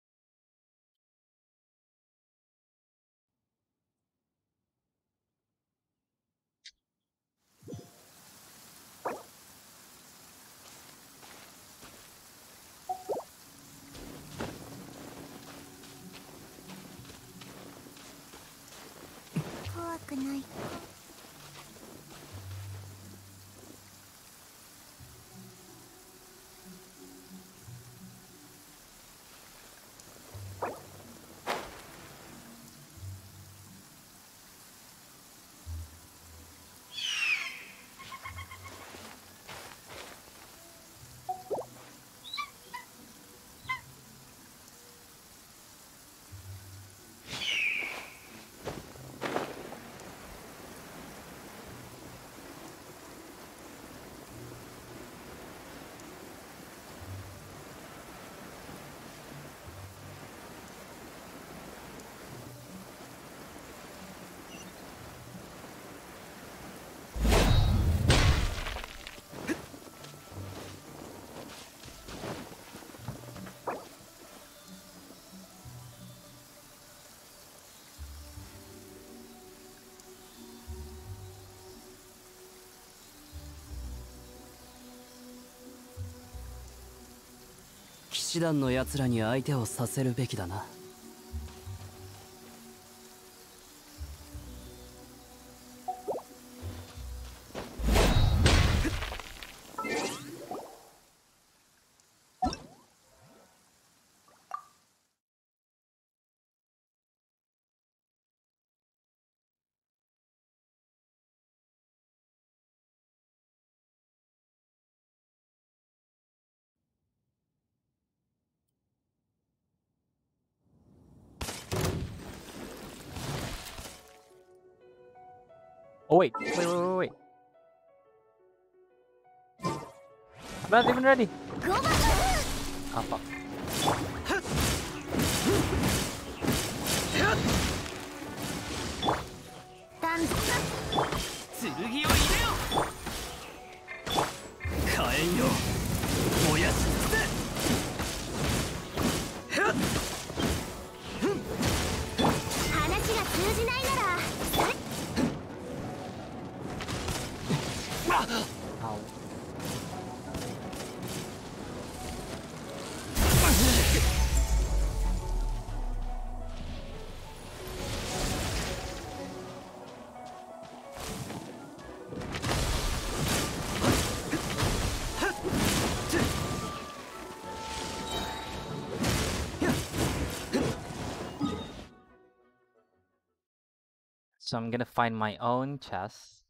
騎士団のやつらに相手をさせるべきだな。 Oh wait, wait, wait, wait, wait. I'm not even ready. Oh fuck. Ow. So I'm gonna find my own chest.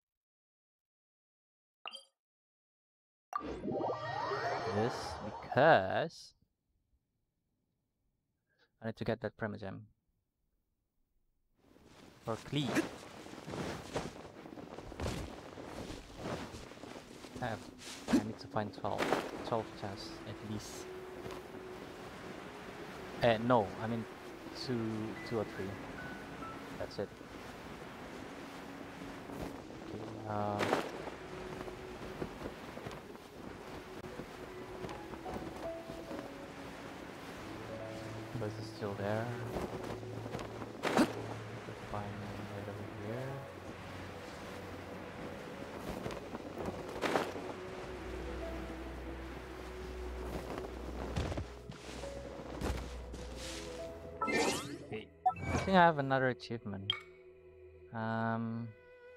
This because I need to get that primogem for Klee. I have I need to find twelve, twelve chests at least. Uh, no, I mean two, two or three. That's it. Okay. Uh, Buzz is still there. Find right over here. Okay. I think I have another achievement. Um,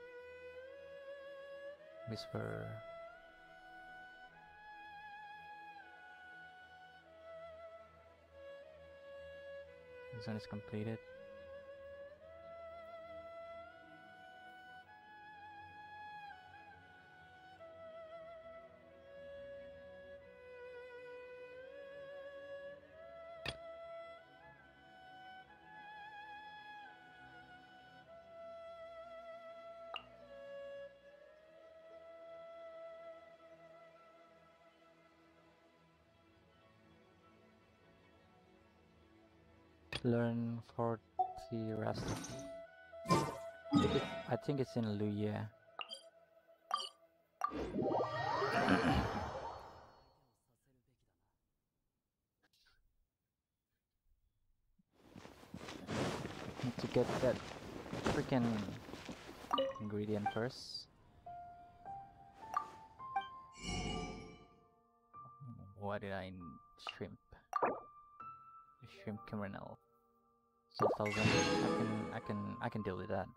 Whisper. This one is completed. Learn forty recipe. I think, it, I think it's in Luya. Need to get that freaking ingredient first. Why did I need shrimp? Shrimp kernel. So thousand. I can I can I can deal with that.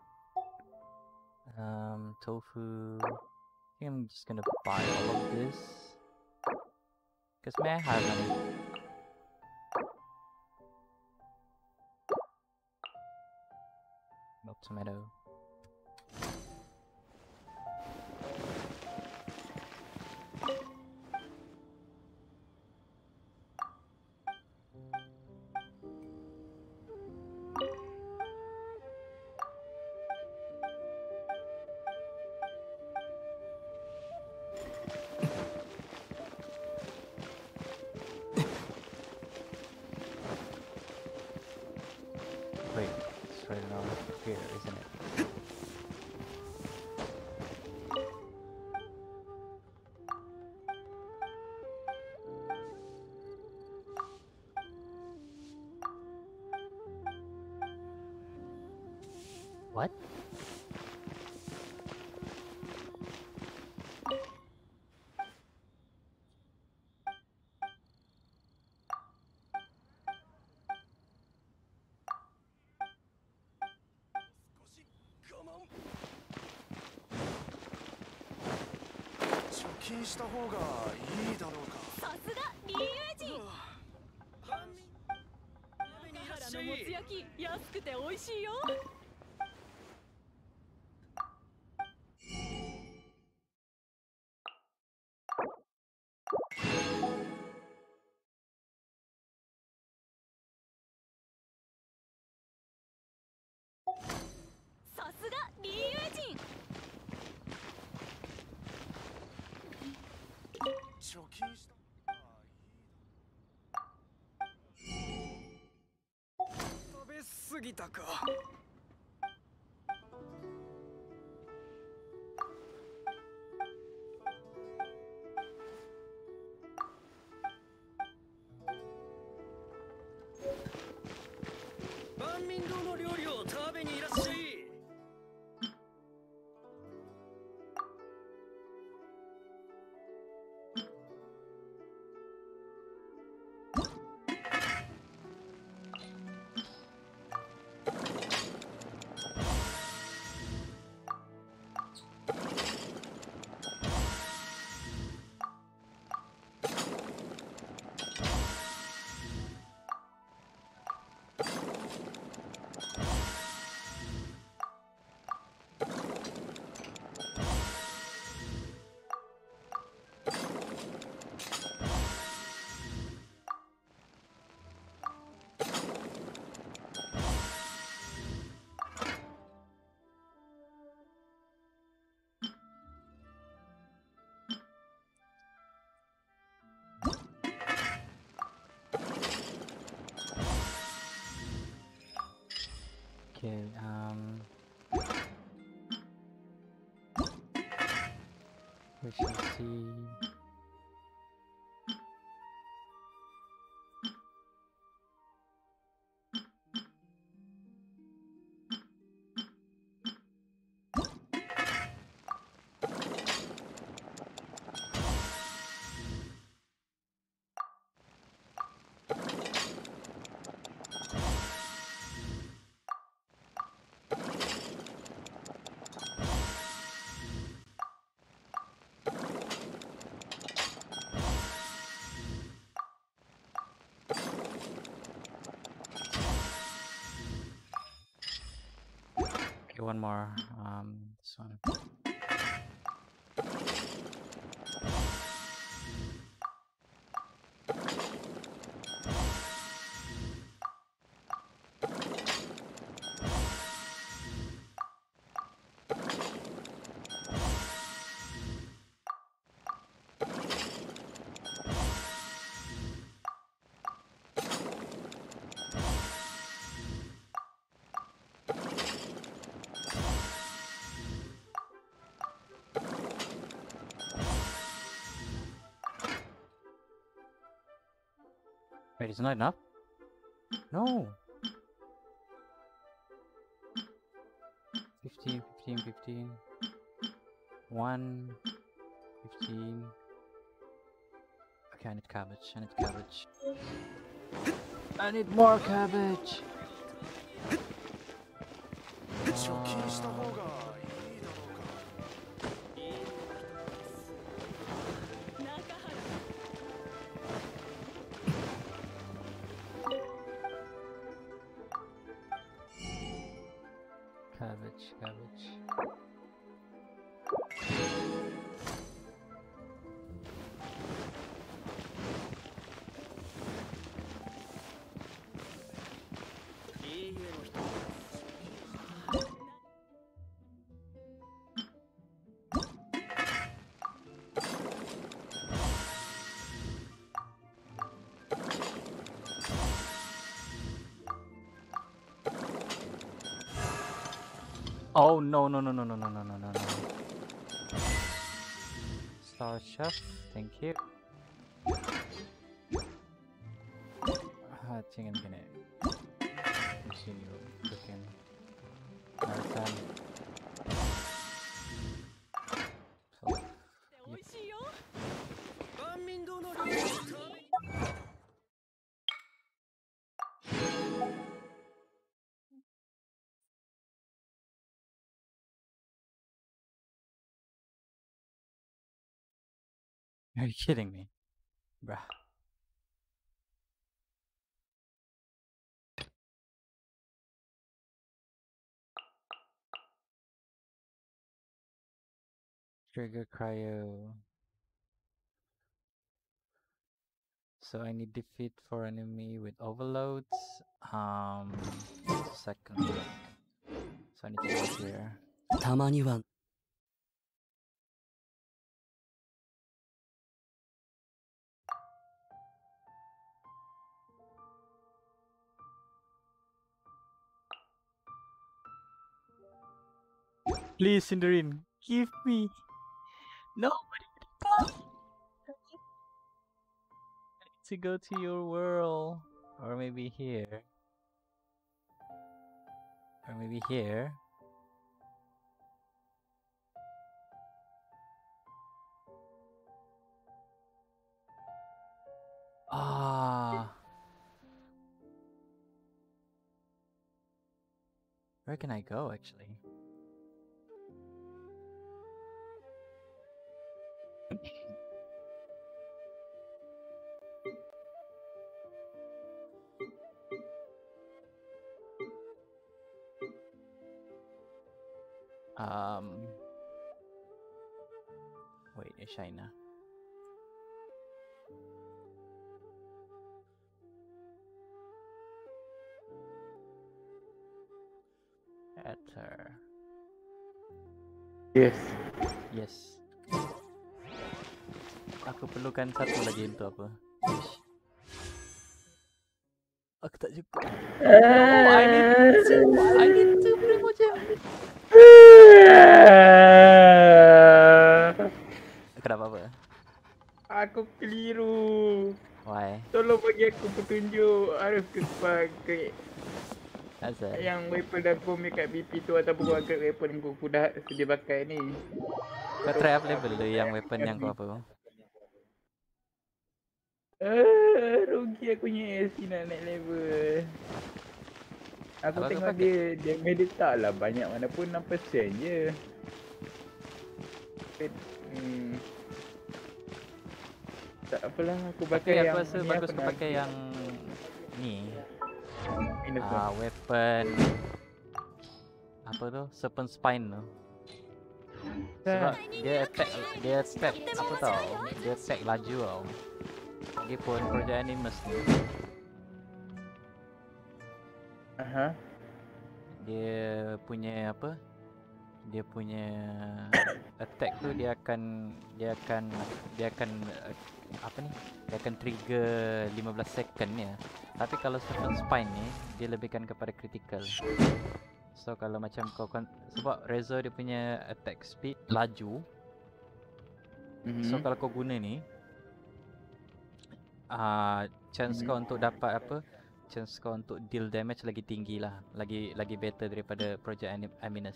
Um, tofu. I think I'm just gonna buy all of this. Cause may I have money? Milk tomato. Wait, it's right around here, isn't it? What? Okay, um... we shall see... Okay, one more. Um, this one. Wait, it's not enough? No! fifteen, fifteen, fifteen. one, fifteen. Okay, I need cabbage, I need cabbage. I need more cabbage! Cabbage, cabbage. Oh no no no no no no no no no no. Star Chef, thank you. I think I'm gonna continue cooking. Marathon. So, yep. Are you kidding me? Bruh. Trigger cryo. So I need defeat for enemy with overloads. Um, second. So I need to go here. たまには Please, Cinderin, give me. Nobody. I need to go to your world, or maybe here, or maybe here. Ah. Where can I go actually? um wait, is China. Ether. Yes. Yes. Aku perlukan satu lagi untuk apa? Aku tak cukup. Oh, I need two. I need two primogem. Kenapa apa? Aku keliru. Why? Tolong bagi aku petunjuk. Harus ke ke Asal? yang weapon aku ambil kat B P tu ataupun kau angkat weapon aku, aku dah sedia pakai ni. Kau try up level tu yang weapon yang kau apa? Eh, rugi aku punya S P nak naik level. Aku Apa tengok dia, dia medita lah banyak mana pun enam peratus je. Hmm. Tak apalah, aku pakai Tapi yang aku rasa ni, bagus aku kau nak pakai yang ni. minus Ah, weapon apa tu? Serpent spine tu. Sebab dia attack, dia attack apa tau? Dia attack laju tau. Lagipun project animus ni. Aha. Dia punya apa? Dia punya attack tu dia akan dia akan dia akan uh, apa ni? Dia akan trigger lima belas second ya. Tapi kalau Serpent Spine ni dia lebihkan kepada critical. So kalau macam kau kan, sebab Rezo dia punya attack speed laju. Mm-hmm. So kalau kau guna ni uh, chance mm-hmm. kau untuk dapat apa? Chance kau untuk deal damage lagi tinggi lah. Lagi lagi better daripada Project Aminus.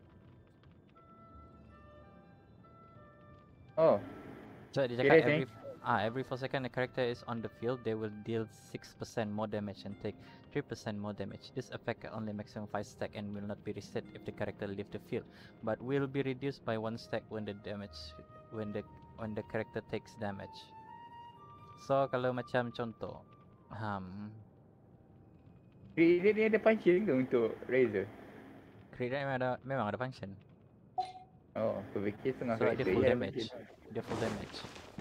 Oh. So dia cakap every ah every four seconds a character is on the field, they will deal six percent more damage and take three percent more damage. This effect can only maximum five stack and will not be reset if the character leave the field, but will be reduced by one stack when the damage when the when the character takes damage. So kalau macam contoh, um Dia dia ada function ke untuk Razor? Crit rate memang ada, memang ada function. Oh, aku fikir setengah so dia full ya, damage. Dia full damage.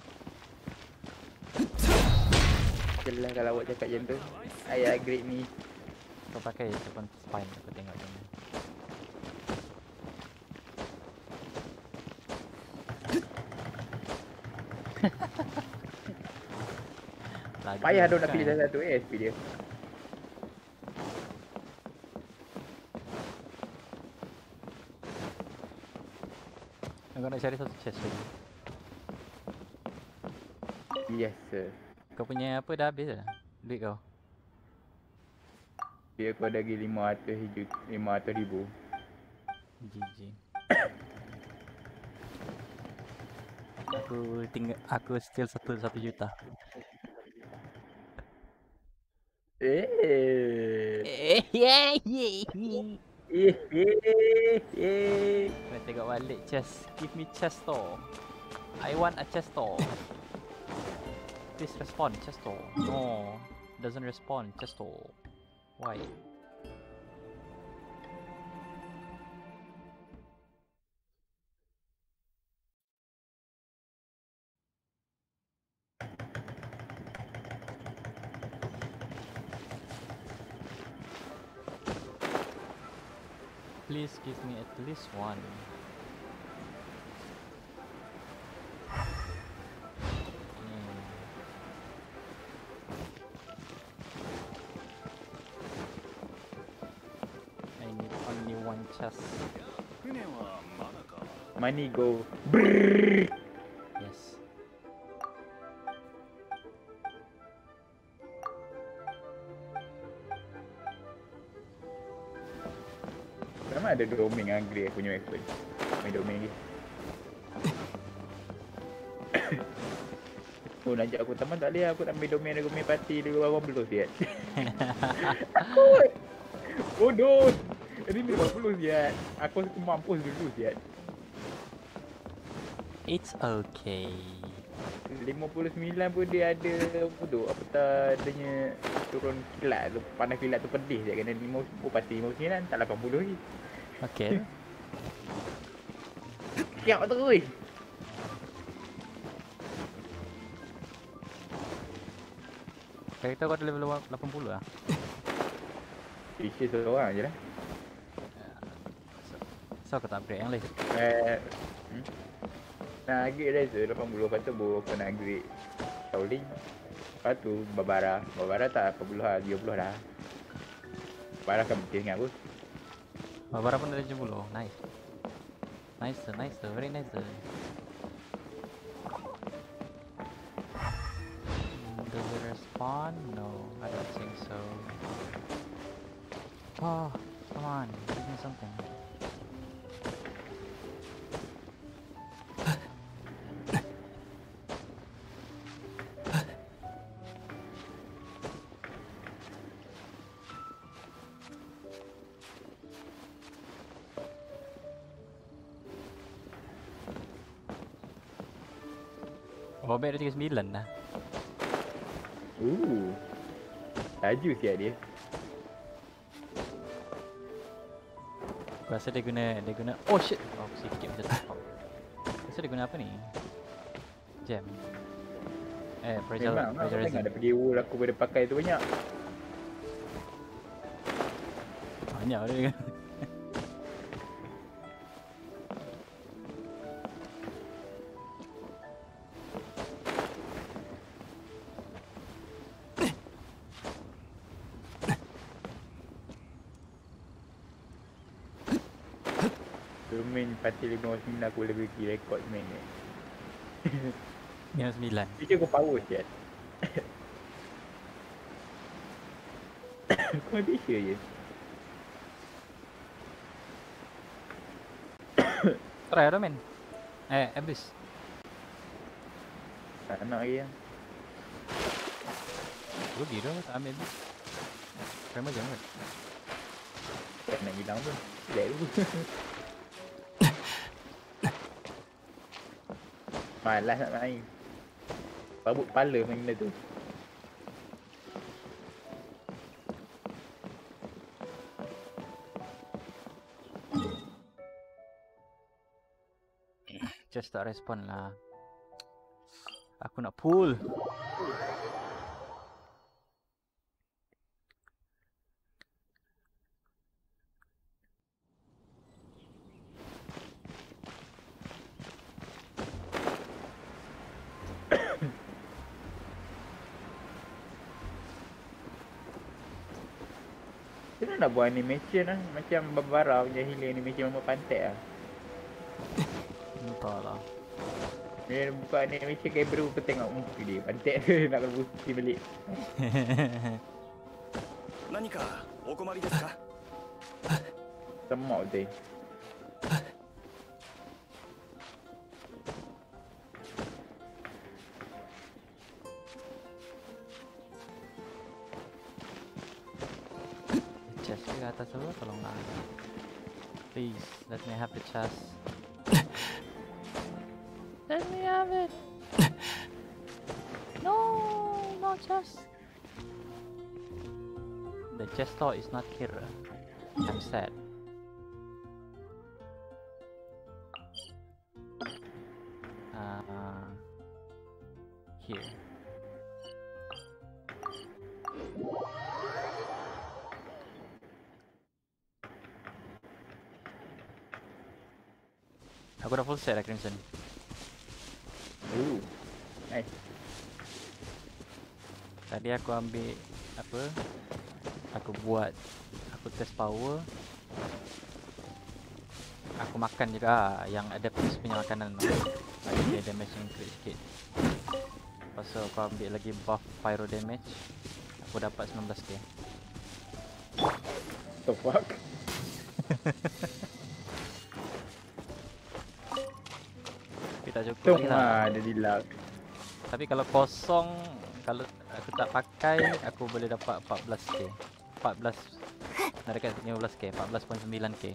Jelas kalau awak cakap macam tu. I agree ni. Kau pakai Serpent Spine aku tengok macam ni. Payah dia nak pilih satu S P dia. Aku nak cari satu chest lagi. Yes sir. Kau punya apa dah habis dah? Duit kau? Dia aku ada lagi lima ratus ribu. G G. Aku tinggal, aku still satu satu juta. Eh. Eh, yeah, yeah. Eh, eh, eh. Nak tengok balik chest. Give me chest store. I want a chest store. Please respond chest store. No, doesn't respond chest store. Why? Please give me at least one. Hmm. I need only one chest. Money go. Brrrr. Yes. Memang ada domain angry aku punya weapon. Main domain lagi. Oh, nak ajak aku teman tak boleh, aku nak main domain aku main party dulu lapan puluh siap. Aku bodoh. Ini lapan puluh siap. Aku mampus dulu siap. It's okay. lima puluh sembilan pun dia ada apa tu, apa tak adanya turun kilat tu, panas kilat tu pedih je kena lima puluh pasti lima puluh sembilan tak lapan puluh lagi. Okay. Siap tu oi. Karakter kau ada level lapan puluh lah? Isi seorang je lah. So kau tak upgrade yang lain? Eh, hmm? Nak upgrade Razor lapan puluh, lepas tu baru aku nak upgrade Shaolin. Lepas tu Barbara. Barbara tak berapa puluh lah, tiga puluh dah. Barbara kan betul ingat aku. Barbara pun dah tujuh puluh. Nice. Nice, nice, very nice. Does it respawn? No, I don't think so. Oh, come on, give me something. Oh, baik dah tiga puluh sembilan dah. Uh, laju siap dia. Aku rasa dia guna, dia guna, oh shit. Oh, sikit macam tu. Rasa dia guna apa ni? Gem. Eh, fragile, Memang, fragile aku resin. tengok daripada wool aku boleh pakai tu banyak. Banyak dia. Main parti lima puluh sembilan aku boleh bagi rekod main ni. Minus sembilan. Fikir aku power siap. Aku main biasa je. Try dah men. Eh, habis. Tak nak lagi yang. Rugi dah tak ambil habis. Try macam kan? Tak nak hilang pun. Relax dulu. Malas nak main. Babut kepala main benda tu. Just tak respon lah. Aku nak pull. Kita nak buat animation lah. Macam Barbara punya healing animation Mama Pantek lah. Entahlah. Dia buka animation kayak baru aku tengok muka dia. Pantek dia nak kena boost balik. Nanika okomari desu ka? Semok betul. Chest ke atas tu, tolonglah. Please, let me have the chest. Let me have it. No, no chest. The chest door is not here. I'm sad. Uh, here. Aku dah full set lah Crimson. Ooh, nice. Tadi aku ambil apa? Aku buat, aku test power. Aku makan juga yang ada plus punya makanan tu. Lagi dia damage increase sikit. Lepas tu aku ambil lagi buff pyro damage. Aku dapat sembilan belas K. The fuck? Tapi tak cukup Tung lagi lah. lah ada dilap. Tapi kalau kosong, kalau aku tak pakai, aku boleh dapat empat belas K. empat belas, nak dekat lima belas K, empat belas perpuluhan sembilan K.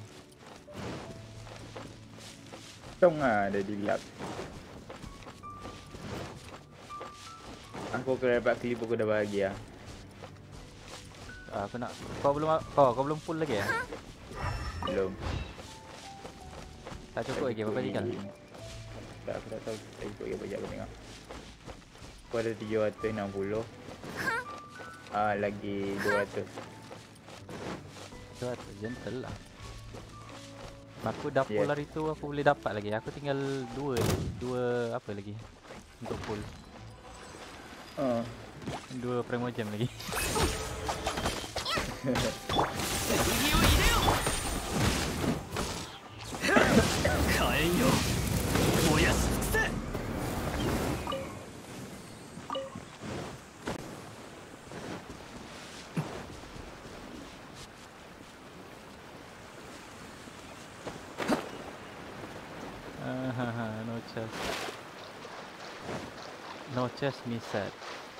Tung lah ada dilap. Aku kena dapat klip aku dah bahagia. Ah, aku nak, kau belum, kau, kau belum full lagi ya? Belum. Tak cukup lagi, berapa jam? Tak, aku tak tahu. Tak ikut yang banyak aku tengok. Aku ada tujuh ratus enam puluh. Ah, lagi dua ratus. dua ratus, gentle lah. Aku dah full Yeah. hari tu, aku boleh dapat lagi. Aku tinggal dua, dua apa lagi untuk full. Ah, Dua primogem lagi. No chest. No chest me set.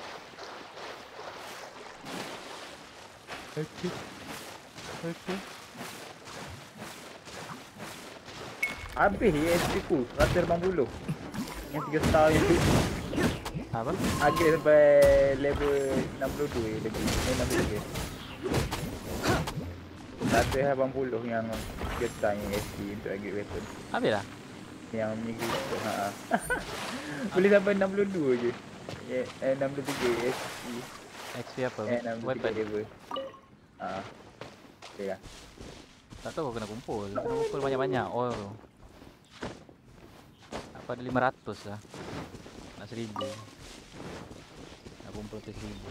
Okay. Okay. Habis E S P ku seratus lapan puluh. Yang tiga star itu. Apa? Agak sampai level enam puluh dua lagi. Eh, enam puluh dua. seratus lapan puluh yang tiga star yang E S P untuk agak weapon. Habis dah? Yang minggu itu. Ha. Boleh sampai enam puluh dua je. Eh, enam puluh tiga E S P. X P apa? Eh, enam puluh tiga Weapon. level. Ha. Okay lah. Tak tahu kau kena kumpul. Kena kumpul banyak-banyak oil tu. Apa ada lima ratus lah. Nak seribu. Nak kumpul ke seribu.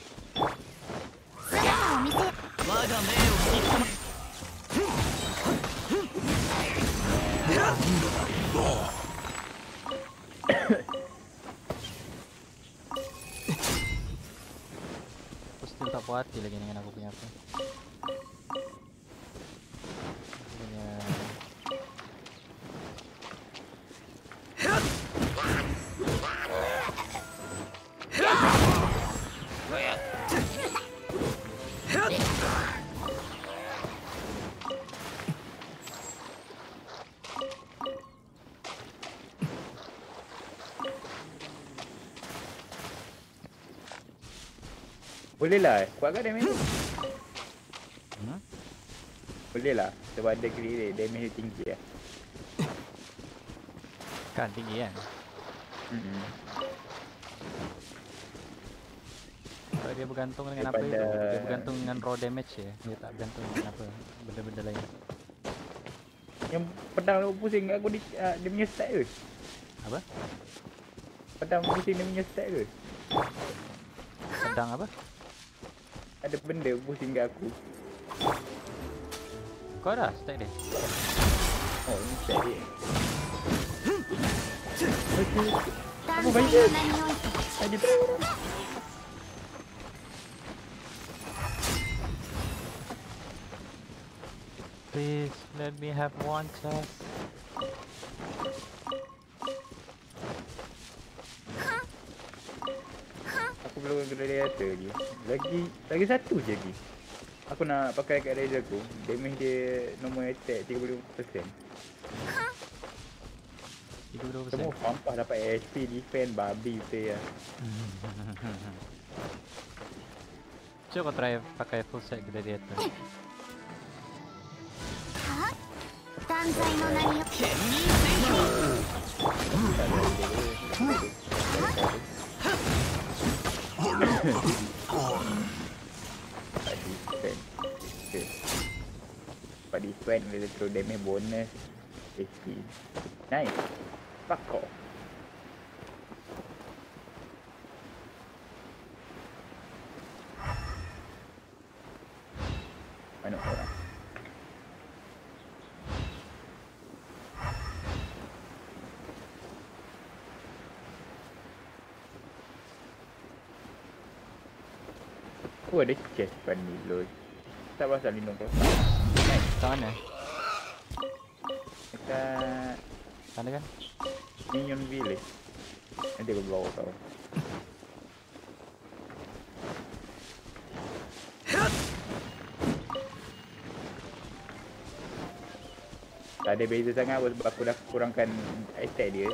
Aku still tak puas hati lagi dengan aku punya apa. Punya Boleh lah. Kuatkan damage tu. hmm? Boleh lah. Sebab ada Klee damage dia tinggi lah. Kan tinggi kan? Hmm. Sebab dia bergantung dengan apa Daripada- itu? Dia bergantung dengan raw damage je. Dia tak bergantung dengan apa benda-benda lain. Yang pedang tu pusing kat aku di, uh, dia punya stat ke? Apa? Pedang pusing dia punya stat ke? Pedang apa? Ada benda pusing kat aku. Kau dah stack dia? Oh, ni stat dia. Apa 断罪 baik の名において Tadi tu. Please let me have one chest. Aku belum kena radiator lagi. Lagi lagi satu je lagi. Aku nak pakai kat razor aku. Damage dia normal attack tiga puluh peratus. tiga puluh peratus. Semua pampah dapat H P, defend, babi betul ya. Cuba kau try pakai full set gladiator. 断罪の名において Tak defend. Okay. Dapat defend dia throw damage bonus H P. Nice. Fuck off. Mana orang? Oh, ada chest pan ni load. Tak pasal lindung kau. Kat mana? Dekat Sana kan? Minion Village. Nanti aku bawa kau. Tak ada beza sangat pun sebab aku dah kurangkan attack dia.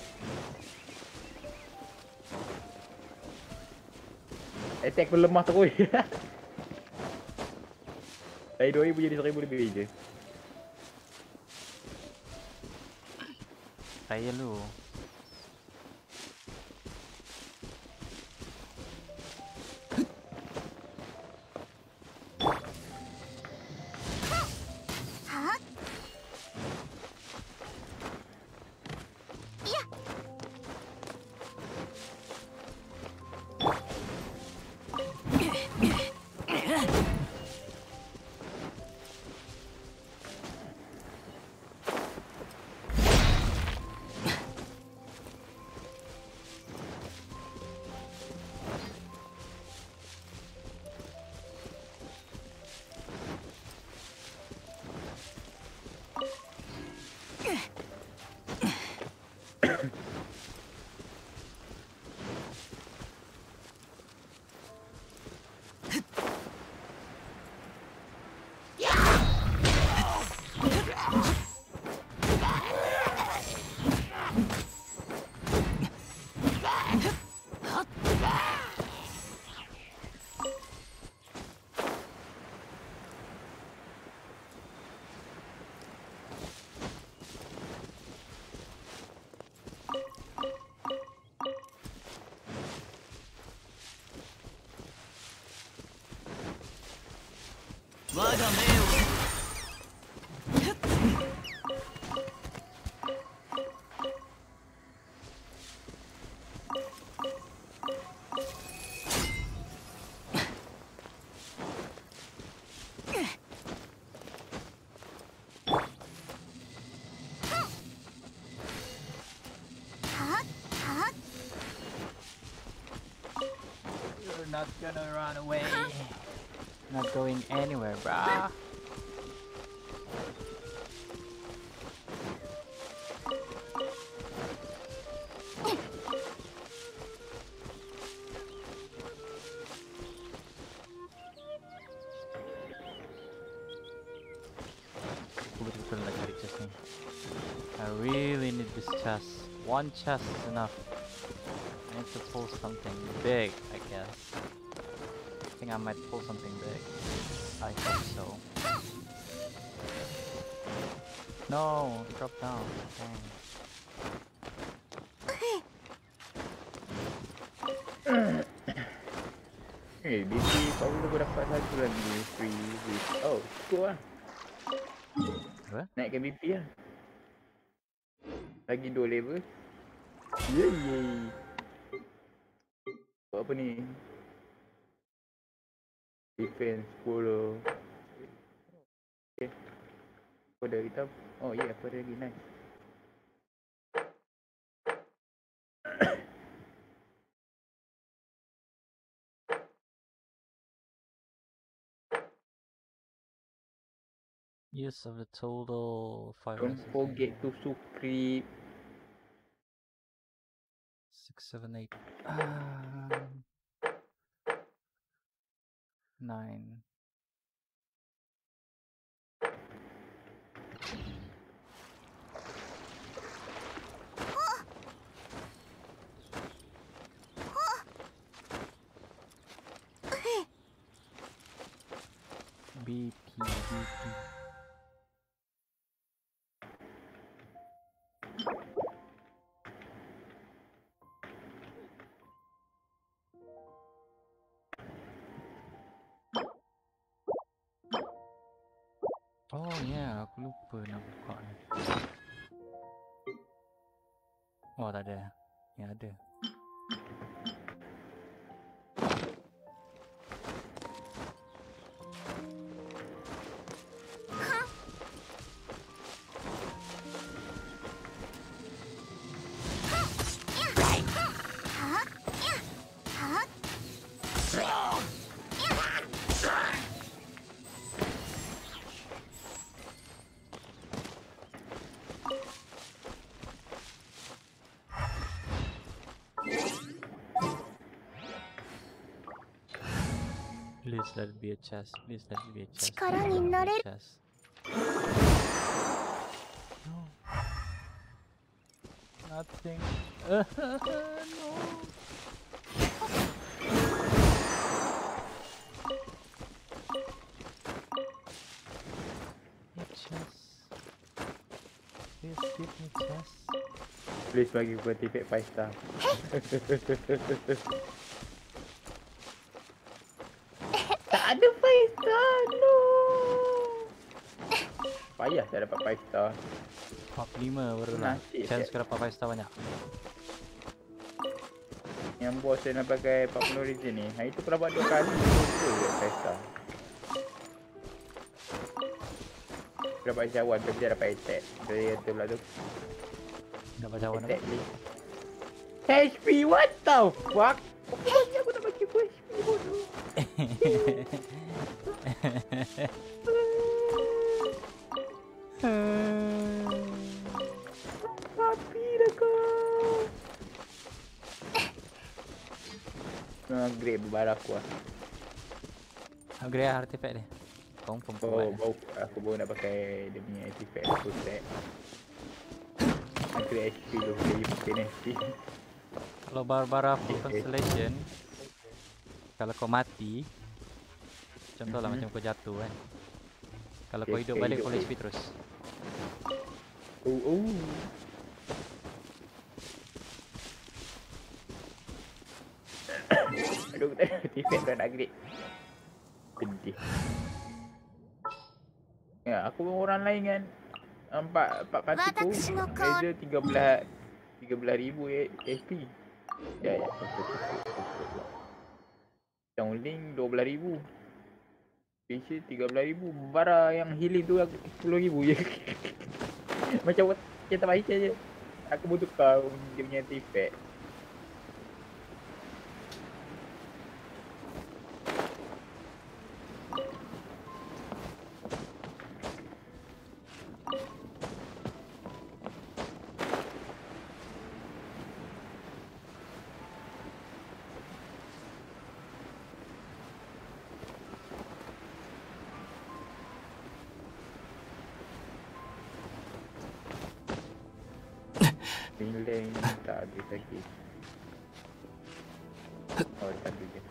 Attack aku lemah terus. Dari dua ribu jadi seribu lebih je. Saya lu. 我が命を You're not gonna run away. Not going anywhere, brah. Betul-betul nak cari chest ni. I really need this chest. One chest is enough. I need to pull something big, I guess. I think I might pull something big. I hope so. No, drop down. Dang. Eh, B P kau dulu dapat satu lagi free with. Oh, cukup lah. Apa? Naikkan B P lah. Lagi dua level. Yeay yeay. Buat apa ni? Defense sepuluh. Okay. Apa ada kita? Oh ya, yeah, apa ada lagi? Nice. Use of the total five. Don't forget to subscribe. Six, seven, eight. Um, nine. B P, B P. Oh ya, yeah, aku lupa nak buka ni. Oh tak ada. Ya ada. Please let it be a chest. Please let it be a chest. Please let it be a chest. No. Nothing. No. A chest. Please give me chest. Please bagi aku artifact five star. Tak ada five star, no. Payah saya dapat five star. empat puluh lima baru lah. Chance kau dapat five star banyak. Yang bos saya nak pakai empat puluh region ni. Hari tu aku dapat dua kali. Betul je five star. Aku dapat jawan tapi dia dapat attack. Dari itu pula tu. Dapat jawan apa? H P, what the fuck? Apa aku tak bagi aku H P bodoh. Happy dah kau. Nak upgrade berbarang aku lah. Upgrade artifact dia. Kau pun Oh, bau, aku baru nak pakai dia punya artifact aku set. Upgrade H P tu, dia pakai H P. Kalau Barbara full constellation, kalau kau mati, contohlah mm-hmm. macam kau jatuh kan. Kalau okay, kau hidup okay, balik full H P terus. Oh oh. Aduh, aku tak ada artifact dah nak upgrade. Pedih. Ya, aku orang lain kan. Empat empat parti tu. Watashi no kao- Beza tiga belas tiga belas ribu H P. Ya, ya. Yang link dua belas ribu. Special tiga belas ribu. Bara yang healing tu aku sepuluh ribu je. Macam kita baik je. Aku butuh kau dia punya artifact. Nilai ini tak habis lagi. Oh, tak habis je.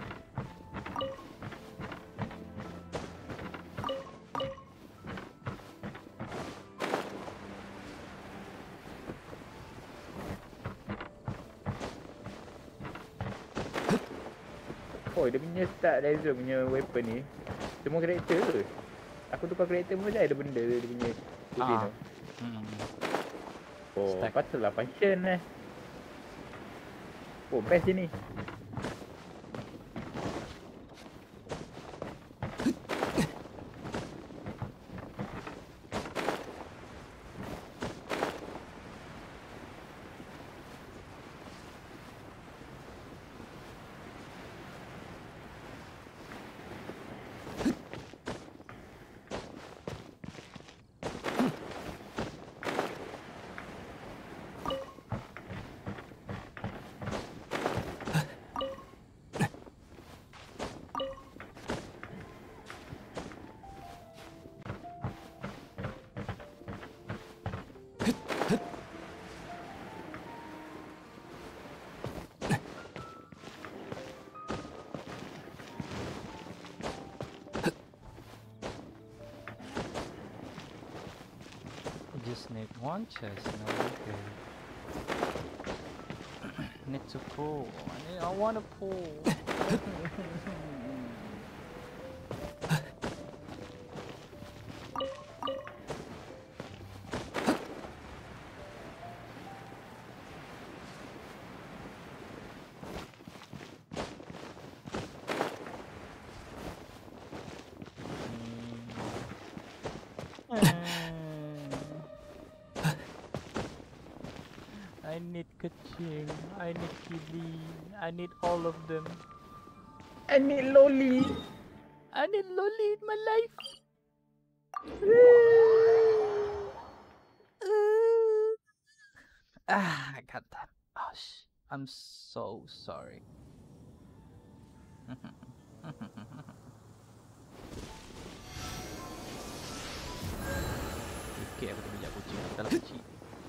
Oh, dia punya start laser punya weapon ni semua karakter tu. Aku tukar karakter pun ada benda dia punya putih tu. Hmm. Oh, Stack. patutlah function eh. Oh, best je ni. Just need one chest now. Okay. Need to pull. I, need, I want to pull. I need Kaching, I need Klee, I need all of them. I need loli. I need loli in my life. Ah, I got that. Oh, sh I'm so sorry. Okay, aku bijak kucing dalam kecil.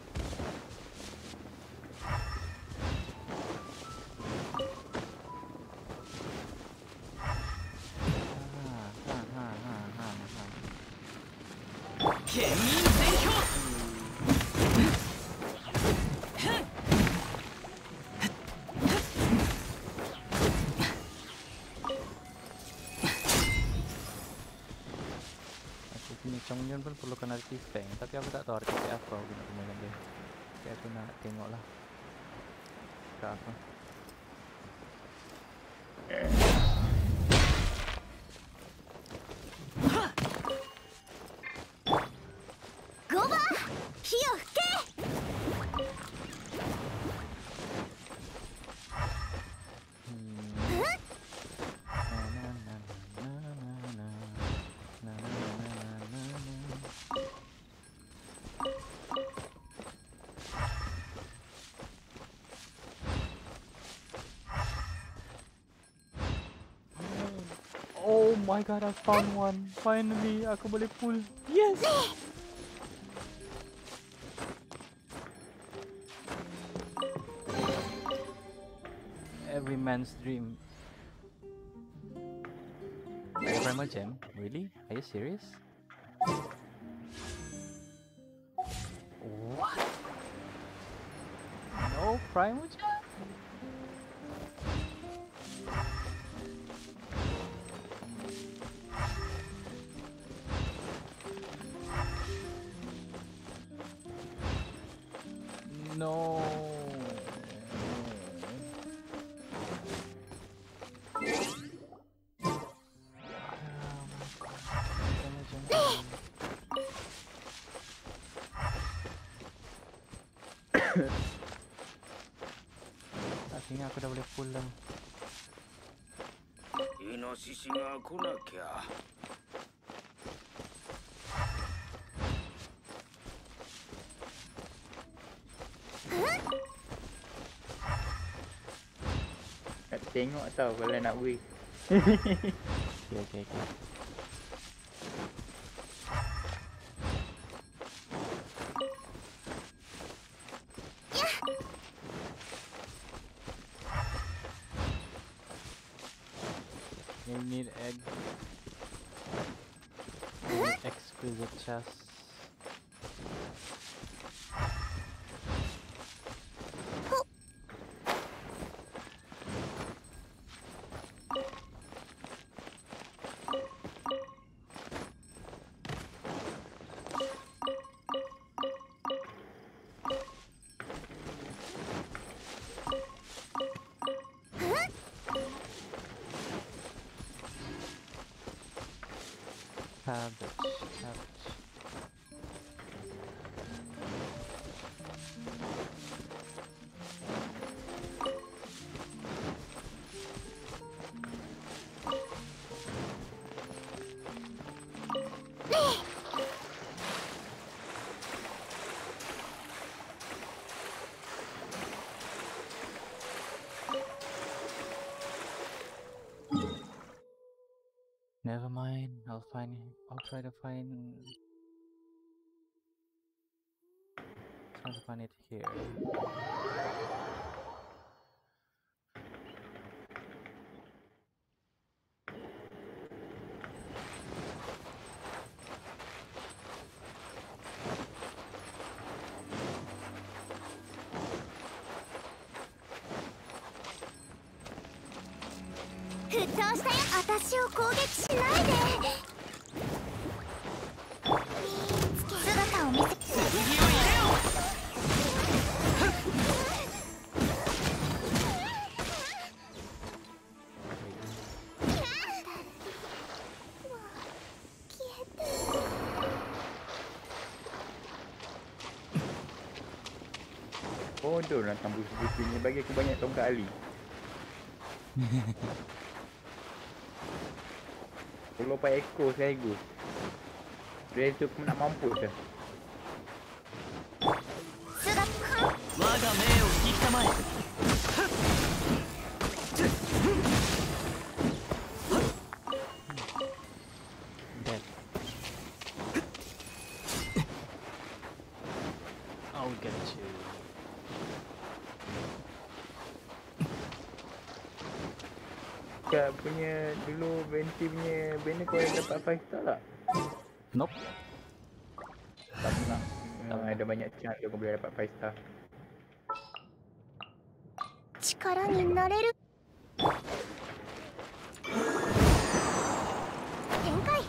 Chongnyun pun perlukan artifact, tapi aku tak tahu artifact apa aku nak gunakan dia. Okay, aku nak tengok lah ke apa. Goba! Hiyo fuke! Oh my god, I found one. Finally, aku boleh pull. Yes! Every man's dream. No primogem? Really? Are you serious? What? No primogem? No. Akhirnya aku dah boleh pulang. Inosisi nga aku nak kya. Nak tengok tau kalau nak win. Okay, okay, okay. You need egg. You need exquisite chest. Cabbage, cabbage. Never mind, I'll find I'll try to find try to find it here. Bodoh lah tambus-tambus ni, bagi aku banyak tongkat Ali. Kalau pakai ekor sekaligus. Dia tu aku nak mampus dah. Dead. I'll get you. Kak punya dulu Venti punya banner kau ada dapat five star tak? Nope. Tak pernah. Uh, ada banyak chance kau boleh dapat five star. 力になれる。展開。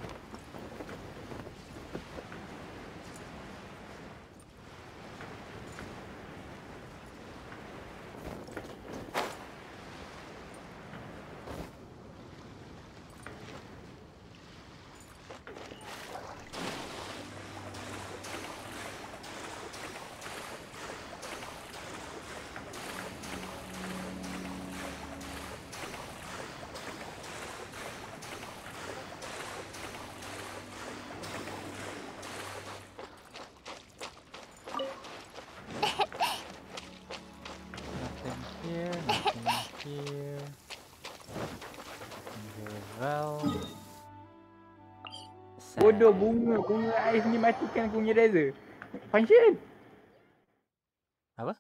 Bodoh, bunga, bunga ais ni matikan aku punya laser. Function. Apa?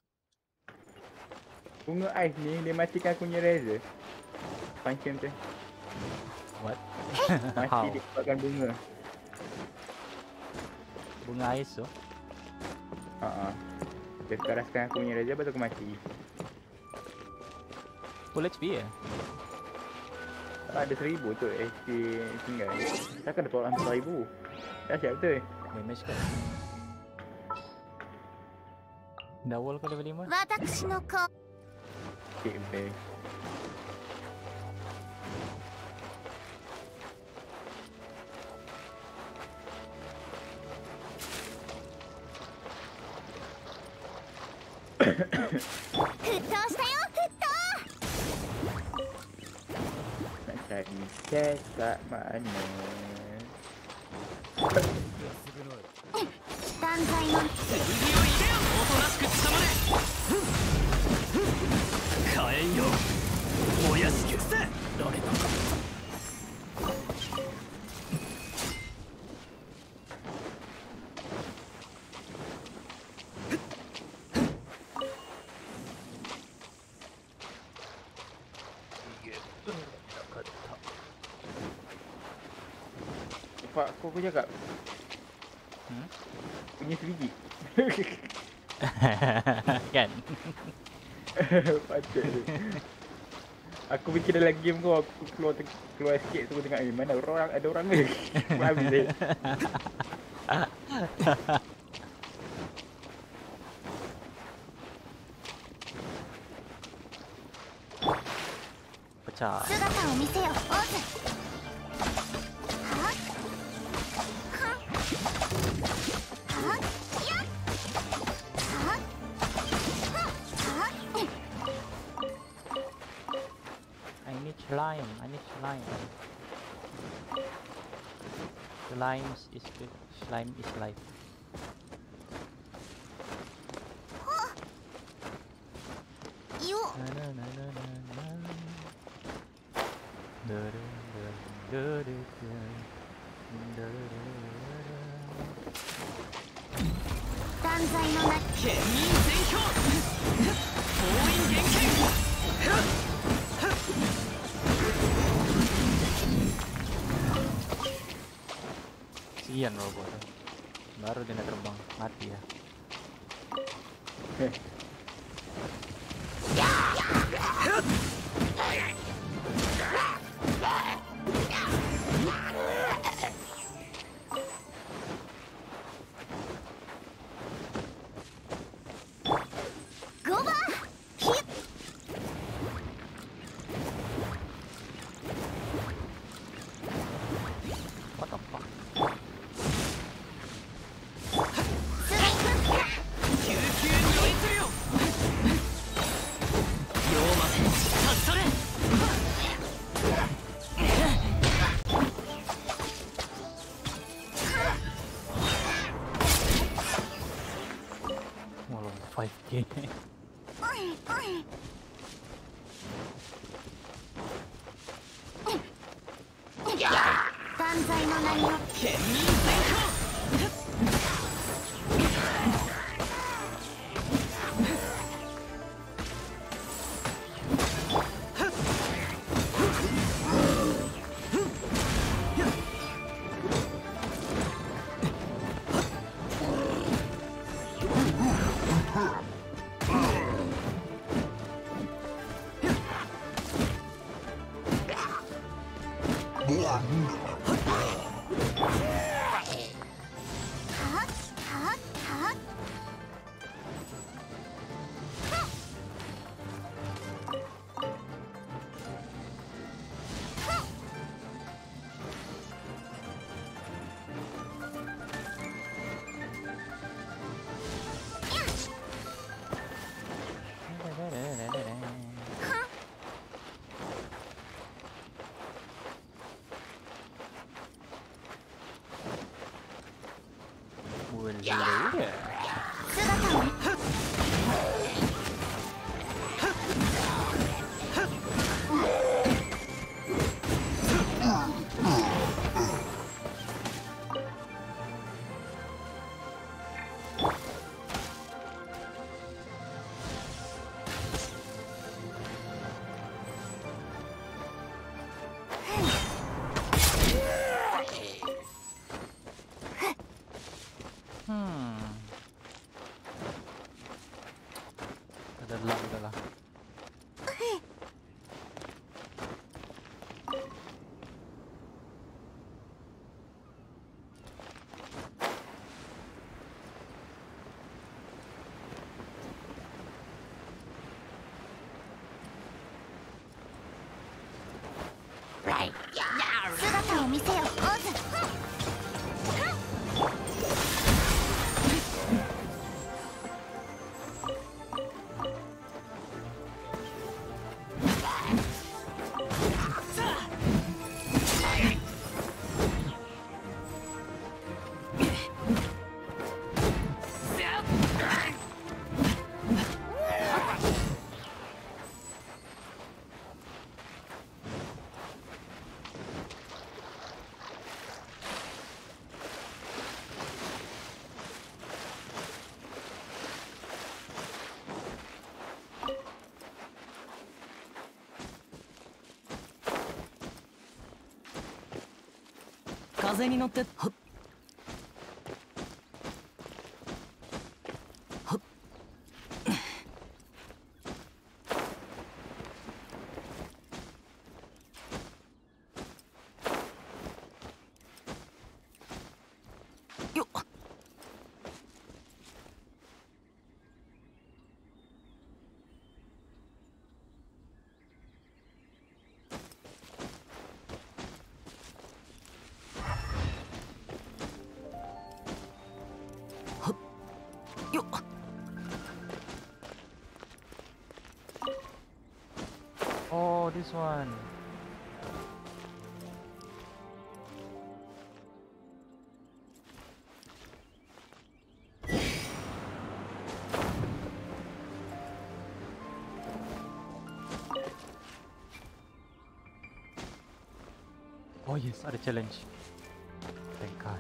Bunga ais ni dia matikan aku punya laser. Function tu. What? Mati disebabkan bunga. Bunga ais tu? Haa. Uh-uh. Dia keraskan aku punya laser, lepas tu aku mati. Full H P ya? Ada seribu tu H P tinggal. Takkan dapat orang seribu. Dah siap betul. Damage kan? Double ke level lima? 私の子 Okay, okay. Nak cari cash kat mana? 断罪の剣を入れよおとなしく貴様で火炎よ燃やし尽くせ。誰だ Pak, kau kau cakap Hmm? punya sebiji. Kan? Patut tu. Aku fikir dalam game kau, aku keluar keluar sikit tu, aku tengok eh mana orang, ada orang ke? Aku habis eh. Pecah. 姿を見せよオズ。はっはっはっやっはっはっはっ I need slime. I need slime. Slime is good. Slime is life. よっ Na, na, na, na, na, na. Da, da, da, da, da, da. Da, da, da, da, da. 断罪のな剣民全強封印厳禁。 Kasian robot tuh. Baru dia nak terbang mati ya. Goba! Hit! What the fuck? 救急に乗りするよ。龍馬立ち去れ。 Walau five K. 断罪の名によって剣民全強。 はっはっはっ 姿を見 Hmm. Ada lah, udah lah. 姿を見せよ、オズ。 風に乗ってはっはっよっよっ Oh, this one. Oh yes, ada challenge. Thank God.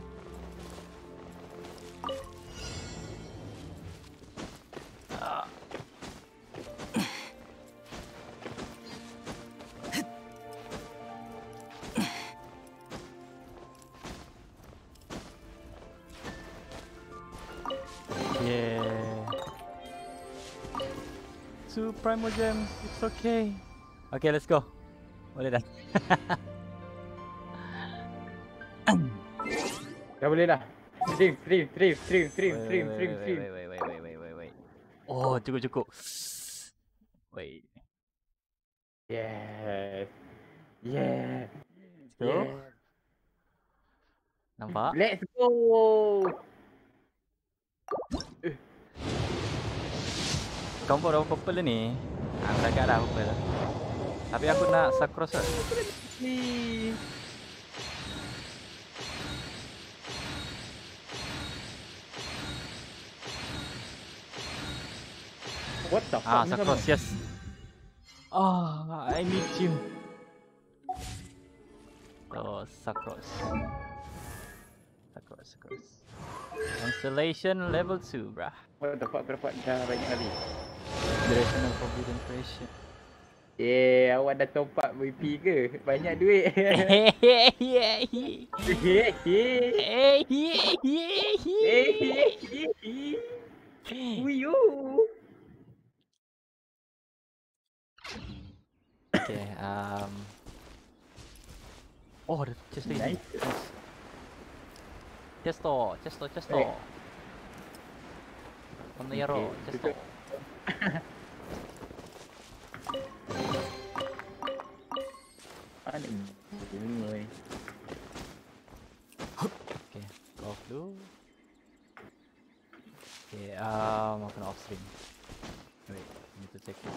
Ah. Yeah. Two primogems, it's okay. Okay, let's go. Boleh dah. Dah boleh dah. Stream, stream, stream, stream, stream, Wait, stream, wait, stream, wait, stream. wait, wait, wait, wait, wait, wait, wait. Oh, cukup, cukup. Wait. Yes. Yeah. Let's go. Yeah. Nampak? Let's go. Kau pun dah purple dah ni. Aku dah agak dah purple. Tapi aku nak Sakros lah. What the fuck? Ah, ni Sakros, sama? yes. Ah, I need you. Oh, Sakros. Sakros, Sakros. Constellation level two, brah. What the fuck? Aku dapat dah banyak kali. Duration of Forbidden Creation. Eh, awak dah top up V P ke? Banyak duit. Uyu. Okay, um... Oh, ada chest lagi. Nice. Nice. Chesto, chesto, chesto. Eh. On the arrow, Okay, chesto. tutup. Mana ini, oi? Okay, go off dulu. Okay, um, aku nak off stream. Wait, I need to check this.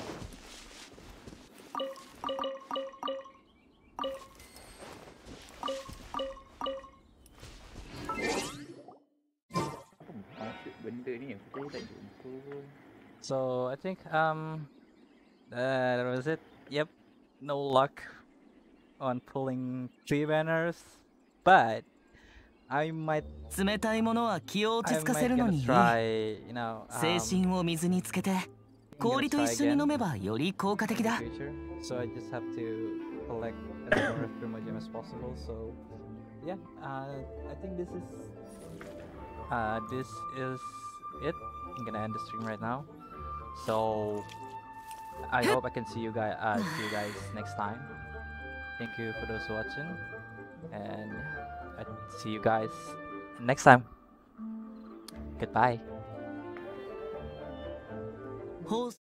Maksud benda ni aku tak jumpa pun. So, I think, um, uh, that was it. Yep, no luck on pulling three banners, but I might, 冷たいものは気を落ち I 着かせ might るの gonna にいい try, you know, 精 um, 神を水につけて I'm gonna 氷と try 一緒に again 飲めばより効果的 in だ the future. So I just have to collect as many primogem as possible. So yeah, uh, I think this is uh, this is it. I'm gonna end the stream right now. So I hope I can see you guys uh, see you guys next time. Thank you for those watching, and I see you guys next time. Goodbye. ホース